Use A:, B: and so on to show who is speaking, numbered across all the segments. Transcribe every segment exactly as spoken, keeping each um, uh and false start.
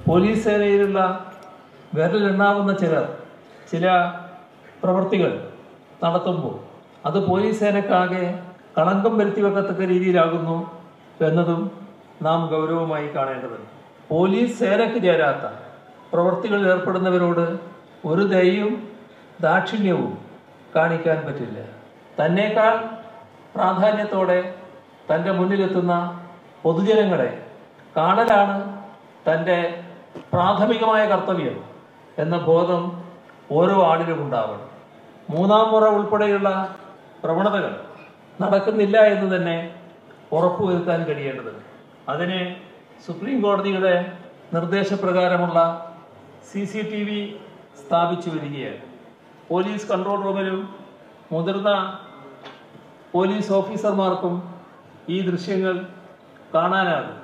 A: Police സേനയിലുള്ള വിരലിലെണ്ണാവുന്ന ചിലർ ചില പ്രവൃത്തികൾ നടത്തുമ്പോൾ അത് പോലീസ് സേനക്കാകെ കളങ്കം വരുത്തി വെക്കത്തക്ക രീതിയിലാകുന്നു എന്നതും നാം ഗൗരവമായി കാണേണ്ടതുണ്ട്. പോലീസ് സേനയ്ക്ക് ചേരാത്ത പ്രവൃത്തികളിൽ ഏർപ്പെടുന്നവരോട് ഒരു ദയയും ദാക്ഷിണ്യവും കാണിക്കാൻ പറ്റില്ല. തന്നേക്കാൾ പ്രാധാന്യത്തോടെ തൻ്റെ മുന്നിലെത്തുന്ന പൊതുജനങ്ങളെ കാണലാണ് തൻ്റെ പ്രാഥമികമായ കർത്തവ്യം എന്ന ബോധം ഓരോ ആളിലും ഉണ്ടാവണം. മൂന്നാം മുറ ഉൾപ്പെടെയുള്ള പ്രവണതകൾ നടക്കുന്നില്ല എന്ന് തന്നെ ഉറപ്പുവരുത്താൻ കഴിയേണ്ടതുണ്ട്. അതിന് സുപ്രീം കോടതിയുടെ നിർദ്ദേശപ്രകാരമുള്ള സി സി ടി വി സ്ഥാപിച്ചു വരികയാണ്. പോലീസ് കൺട്രോൾ റൂമിലും മുതിർന്ന പോലീസ് ഓഫീസർമാർക്കും ഈ ദൃശ്യങ്ങൾ കാണാനാകും.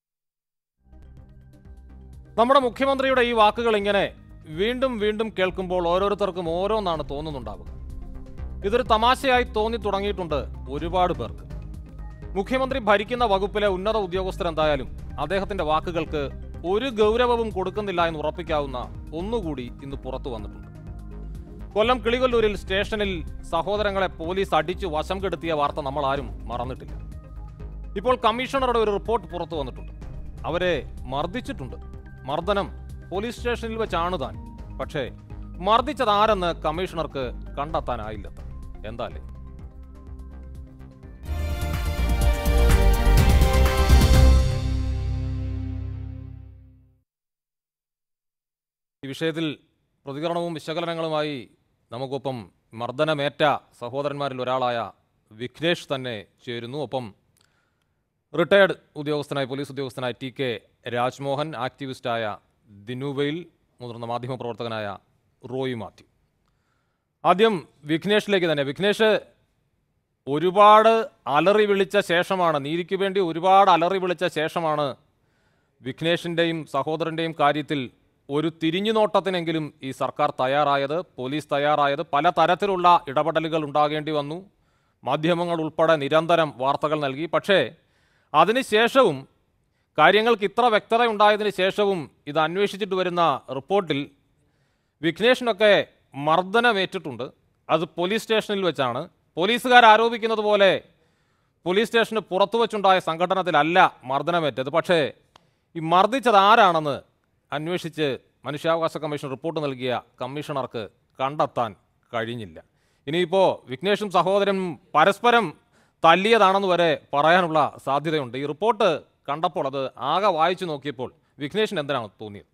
B: നമ്മുടെ മുഖ്യമന്ത്രിയുടെ ഈ വാക്കുകൾ ഇങ്ങനെ വീണ്ടും വീണ്ടും കേൾക്കുമ്പോൾ ഓരോരുത്തർക്കും ഓരോന്നാണ് തോന്നുന്നുണ്ടാവുക. ഇതൊരു തമാശയായി തോന്നി തുടങ്ങിയിട്ടുണ്ട് ഒരുപാട് പേർക്ക്. മുഖ്യമന്ത്രി ഭരിക്കുന്ന വകുപ്പിലെ ഉന്നത ഉദ്യോഗസ്ഥരെന്തായാലും അദ്ദേഹത്തിന്റെ വാക്കുകൾക്ക് ഒരു ഗൗരവവും കൊടുക്കുന്നില്ല എന്ന് ഉറപ്പിക്കാവുന്ന ഒന്നുകൂടി ഇന്ന് പുറത്തു വന്നിട്ടുണ്ട്. കൊല്ലം കിളികൊല്ലൂരിൽ സ്റ്റേഷനിൽ സഹോദരങ്ങളെ പോലീസ് അടിച്ചു വശം കെടുത്തിയ വാർത്ത നമ്മൾ ആരും മറന്നിട്ടില്ല. ഇപ്പോൾ കമ്മീഷണറുടെ ഒരു റിപ്പോർട്ട് പുറത്തു വന്നിട്ടുണ്ട്. അവരെ മർദ്ദിച്ചിട്ടുണ്ട്. മർദ്ദനം പോലീസ് സ്റ്റേഷനിൽ വെച്ചാണ് താൻ. പക്ഷേ മർദ്ദിച്ചത് ആരെന്ന് കമ്മീഷണർക്ക് കണ്ടെത്താനായില്ല. എന്താല്ലേ? ഈ വിഷയത്തിൽ പ്രതികരണവും വിശകലനങ്ങളുമായി നമുക്കൊപ്പം മർദ്ദനമേറ്റ സഹോദരന്മാരിൽ ഒരാളായ വിഘ്നേഷ് തന്നെ ചേരുന്നു. ഒപ്പം റിട്ടയർഡ് ഉദ്യോഗസ്ഥനായ പോലീസ് ഉദ്യോഗസ്ഥനായ ടി കെ രാജ്മോഹൻ, ആക്ടിവിസ്റ്റായ ദിനുവയിൽ, മുതിർന്ന മാധ്യമപ്രവർത്തകനായ റോയി മാത്യു. ആദ്യം വിഘ്നേഷിലേക്ക് തന്നെ. വിഘ്നേഷ്, ഒരുപാട് അലറി വിളിച്ച ശേഷമാണ്, നീതിക്ക് വേണ്ടി ഒരുപാട് അലറി വിളിച്ച ശേഷമാണ് വിഘ്നേഷിൻ്റെയും സഹോദരൻ്റെയും കാര്യത്തിൽ ഒരു തിരിഞ്ഞുനോട്ടത്തിനെങ്കിലും ഈ സർക്കാർ തയ്യാറായത്, പോലീസ് തയ്യാറായത്. പല തരത്തിലുള്ള ഇടപെടലുകൾ ഉണ്ടാകേണ്ടി വന്നു. മാധ്യമങ്ങൾ ഉൾപ്പെടെ നിരന്തരം വാർത്തകൾ നൽകി. പക്ഷേ അതിനുശേഷവും, കാര്യങ്ങൾക്ക് ഇത്ര വ്യക്തത ഉണ്ടായതിനു ശേഷവും ഇത് അന്വേഷിച്ചിട്ട് വരുന്ന റിപ്പോർട്ടിൽ വിഘ്നേഷിനൊക്കെ മർദ്ദനമേറ്റിട്ടുണ്ട്. അത് പോലീസ് സ്റ്റേഷനിൽ വെച്ചാണ്. പോലീസുകാർ ആരോപിക്കുന്നത് പോലെ പോലീസ് സ്റ്റേഷന് പുറത്തു വച്ചുണ്ടായ സംഘടനത്തിലല്ല മർദ്ദനമേറ്റത്. പക്ഷേ ഈ മർദ്ദിച്ചത് ആരാണെന്ന് അന്വേഷിച്ച് മനുഷ്യാവകാശ കമ്മീഷൻ റിപ്പോർട്ട് നൽകിയ കമ്മീഷണർക്ക് കണ്ടെത്താൻ കഴിഞ്ഞില്ല. ഇനിയിപ്പോൾ വിഘ്നേഷും സഹോദരനും പരസ്പരം തല്ലിയതാണെന്ന് വരെ പറയാനുള്ള സാധ്യതയുണ്ട്. ഈ റിപ്പോർട്ട് കണ്ടപ്പോൾ, അത് ആകെ വായിച്ചു നോക്കിയപ്പോൾ വിഘ്നേഷിന് എന്തിനാണ് തോന്നിയത്?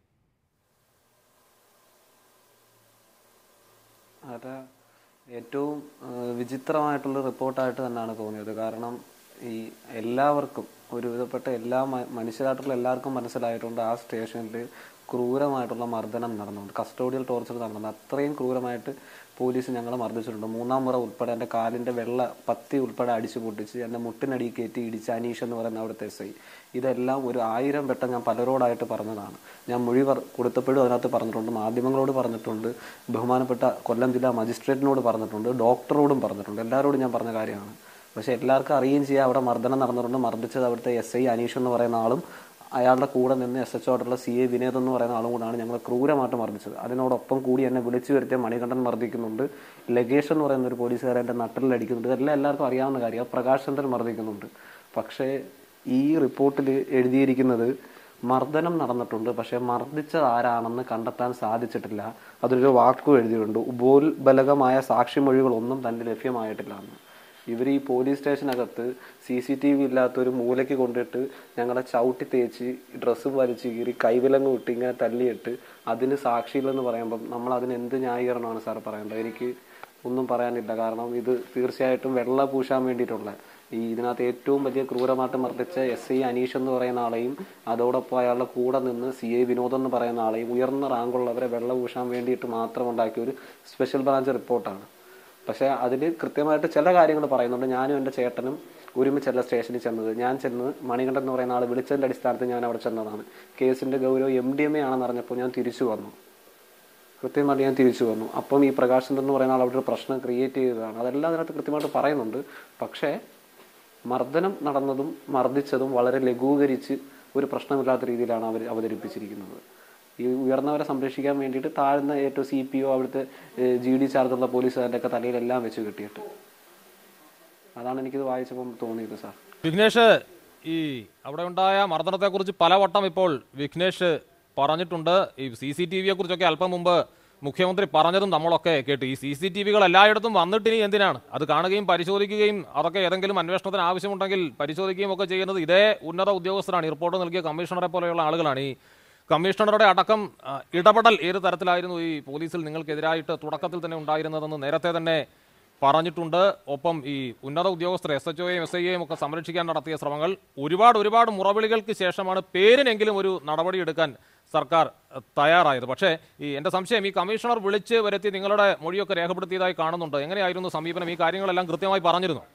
C: അത് ഏറ്റവും വിചിത്രമായിട്ടുള്ള റിപ്പോർട്ടായിട്ട് തന്നെയാണ് തോന്നിയത്. കാരണം ഈ എല്ലാവർക്കും, ഒരുവിധപ്പെട്ട എല്ലാ മനുഷ്യരായിട്ടുള്ള എല്ലാവർക്കും മനസ്സിലായിട്ടുണ്ട് ആ സ്റ്റേഷനിൽ ക്രൂരമായിട്ടുള്ള മർദ്ദനം നടന്നുണ്ട്, കസ്റ്റോഡിയൽ ടോർച്ചർ നടന്നുണ്ട്. അത്രയും ക്രൂരമായിട്ട് പോലീസ് ഞങ്ങളെ മർദ്ദിച്ചിട്ടുണ്ട്. മൂന്നാം മുറ ഉൾപ്പെടെ എൻ്റെ കാലിൻ്റെ വെള്ള പത്തി ഉൾപ്പെടെ അടിച്ചു പൊട്ടിച്ച് എൻ്റെ മുട്ടിനടി കയറ്റി ഇടിച്ച് അനീഷ് എന്ന് പറയുന്ന അവിടുത്തെ എസ് ഐ. ഇതെല്ലാം ഒരു ആയിരം വട്ടം ഞാൻ പലരോടായിട്ട് പറഞ്ഞതാണ്. ഞാൻ മൊഴി കൊടുത്തപ്പോഴും അതിനകത്ത് പറഞ്ഞിട്ടുണ്ട്, മാധ്യമങ്ങളോട് പറഞ്ഞിട്ടുണ്ട്, ബഹുമാനപ്പെട്ട കൊല്ലം ജില്ലാ മജിസ്ട്രേറ്റിനോട് പറഞ്ഞിട്ടുണ്ട്, ഡോക്ടറോടും പറഞ്ഞിട്ടുണ്ട്, എല്ലാവരോടും ഞാൻ പറഞ്ഞ കാര്യമാണ്. പക്ഷേ എല്ലാവർക്കും അറിയുകയും ചെയ്യാം അവിടെ മർദ്ദനം നടന്നിട്ടുണ്ട്. മർദ്ദിച്ചത് അവിടുത്തെ എസ് ഐ അനീഷ് എന്ന് പറയുന്ന ആളും അയാളുടെ കൂടെ നിന്ന് എസ് എച്ച് ഓട്ടുള്ള സി എ വിനേത് എന്ന് പറയുന്ന ആളും കൂടാണ് ഞങ്ങൾ ക്രൂരമായിട്ട് മർദ്ദിച്ചത്. അതിനോടൊപ്പം കൂടി എന്നെ വിളിച്ചു വരുത്തിയ മണികണ്ഠൻ മർദ്ദിക്കുന്നുണ്ട്, ലഗേഷ് എന്ന് പറയുന്ന ഒരു പോലീസുകാരൻ എൻ്റെ നട്ടലിലടിക്കുന്നുണ്ട്. ഇതെല്ലാം എല്ലാവർക്കും അറിയാവുന്ന കാര്യമാണ്. പ്രകാശ് ചന്ദ്രൻ മർദ്ദിക്കുന്നുണ്ട്. പക്ഷേ ഈ റിപ്പോർട്ടിൽ എഴുതിയിരിക്കുന്നത് മർദ്ദനം നടന്നിട്ടുണ്ട്, പക്ഷേ മർദ്ദിച്ചത് ആരാണെന്ന് കണ്ടെത്താൻ സാധിച്ചിട്ടില്ല. അതിലൊരു വാക്കും എഴുതിയിട്ടുണ്ട്, ഉപോത്ബലകമായ സാക്ഷിമൊഴികളൊന്നും തന്നെ ലഭ്യമായിട്ടില്ല എന്ന്. ഇവർ ഈ പോലീസ് സ്റ്റേഷനകത്ത് സി സി ടി വി ഇല്ലാത്തൊരു മൂലയ്ക്ക് കൊണ്ടിട്ട് ഞങ്ങളെ ചവിട്ടി തേച്ച് ഡ്രസ്സ് വലിച്ച് കീറി കൈവിലങ്ങ് വിട്ട് ഇങ്ങനെ തല്ലിയിട്ട് അതിന് സാക്ഷിയില്ലെന്ന് പറയുമ്പം നമ്മൾ അതിന് എന്ത് ന്യായീകരണമാണ് സാർ പറയേണ്ടത്? എനിക്ക് ഒന്നും പറയാനില്ല. കാരണം ഇത് തീർച്ചയായിട്ടും വെള്ള പൂശാൻ വേണ്ടിയിട്ടുള്ള, ഈ ഇതിനകത്ത് ഏറ്റവും വലിയ ക്രൂരമായിട്ട് മർദ്ദിച്ച എസ് ഐ അനീഷ് എന്ന് പറയുന്ന ആളെയും അതോടൊപ്പം അയാളുടെ കൂടെ നിന്ന് സി ഐ വിനോദ് എന്ന് പറയുന്ന ആളെയും ഉയർന്ന റാങ്കുള്ളവരെ വെള്ള പൂശാൻ വേണ്ടിയിട്ട് മാത്രം ഉണ്ടാക്കിയ ഒരു സ്പെഷ്യൽ ബ്രാഞ്ച് റിപ്പോർട്ടാണ്. പക്ഷേ അതിൽ കൃത്യമായിട്ട് ചില കാര്യങ്ങൾ പറയുന്നുണ്ട്. ഞാനും എൻ്റെ ചേട്ടനും ഒരുമിച്ചല്ല സ്റ്റേഷനിൽ ചെന്നത്. ഞാൻ ചെന്ന് മണികണ്ഠൻ എന്ന് പറയുന്ന ആൾ വിളിച്ചതിൻ്റെ അടിസ്ഥാനത്തിൽ ഞാൻ അവിടെ ചെന്നതാണ്. കേസിൻ്റെ ഗൗരവം എം ഡി എം എ ആണെന്ന് അറിഞ്ഞപ്പോൾ ഞാൻ തിരിച്ചു വന്നു. കൃത്യമായിട്ട് ഞാൻ തിരിച്ചു വന്നു. അപ്പം ഈ പ്രകാശ് ചന്ദ്രൻ എന്ന് പറയുന്ന ആൾ അവിടെ ഒരു പ്രശ്നം ക്രിയേറ്റ് ചെയ്തതാണ്. അതെല്ലാം അതിനകത്ത് കൃത്യമായിട്ട് പറയുന്നുണ്ട്. പക്ഷേ മർദ്ദനം നടന്നതും മർദ്ദിച്ചതും വളരെ ലഘൂകരിച്ച് ഒരു പ്രശ്നമില്ലാത്ത രീതിയിലാണ് അവർ അവതരിപ്പിച്ചിരിക്കുന്നത്. ഈ ഉയർന്നവരെ സംരക്ഷിക്കാൻ വേണ്ടിയിട്ട് താഴ്ന്ന ഏറ്റവും സി പി ഒ അവിടുത്തെ ജി ഡി ചാർജുള്ള പോലീസുകാരുടെ ഒക്കെ തലയിലെല്ലാം വെച്ച് കിട്ടിയിട്ട് അതാണ് എനിക്കിത് വായിച്ചപ്പം തോന്നിയത് സാർ.
B: വിഘ്നേഷ്, ഈ അവിടെ ഉണ്ടായ മർദ്ദനത്തെക്കുറിച്ച് പലവട്ടം ഇപ്പോൾ വിഘ്നേഷ് പറഞ്ഞിട്ടുണ്ട്. ഈ സി സി ടി വിയെ കുറിച്ചൊക്കെ അല്പം മുമ്പ് മുഖ്യമന്ത്രി പറഞ്ഞതും നമ്മളൊക്കെ കേട്ടു. ഈ സി സി ടി വികൾ എല്ലായിടത്തും വന്നിട്ടിനി എന്തിനാണ് അത് കാണുകയും പരിശോധിക്കുകയും അതൊക്കെ ഏതെങ്കിലും അന്വേഷണത്തിന് ആവശ്യമുണ്ടെങ്കിൽ പരിശോധിക്കുകയും ഒക്കെ ചെയ്യുന്നത് ഇതേ ഉന്നത ഉദ്യോഗസ്ഥരാണ്, ഈ റിപ്പോർട്ട് നൽകിയ കമ്മീഷണറെ പോലെയുള്ള ആളുകളാണ്. ഈ കമ്മീഷണറുടെ അടക്കം ഇടപെടൽ ഏത് തരത്തിലായിരുന്നു ഈ പോലീസിൽ നിങ്ങൾക്കെതിരായിട്ട് തുടക്കത്തിൽ തന്നെ ഉണ്ടായിരുന്നതെന്ന് നേരത്തെ തന്നെ പറഞ്ഞിട്ടുണ്ട്. ഒപ്പം ഈ ഉന്നത ഉദ്യോഗസ്ഥർ എസ് എച്ച് ഒയും എസ് ഐ എയും ഒക്കെ സംരക്ഷിക്കാൻ നടത്തിയ ശ്രമങ്ങൾ ഒരുപാട് ഒരുപാട് മുറവിളികൾക്ക് ശേഷമാണ് പേരിനെങ്കിലും ഒരു നടപടി എടുക്കാൻ സർക്കാർ തയ്യാറായത്. പക്ഷേ ഈ എൻ്റെ സംശയം, ഈ കമ്മീഷണർ വിളിച്ച് വരുത്തി നിങ്ങളുടെ മൊഴിയൊക്കെ രേഖപ്പെടുത്തിയതായി കാണുന്നുണ്ട്. എങ്ങനെയായിരുന്നു സമീപനം? ഈ കാര്യങ്ങളെല്ലാം കൃത്യമായി പറഞ്ഞിരുന്നു?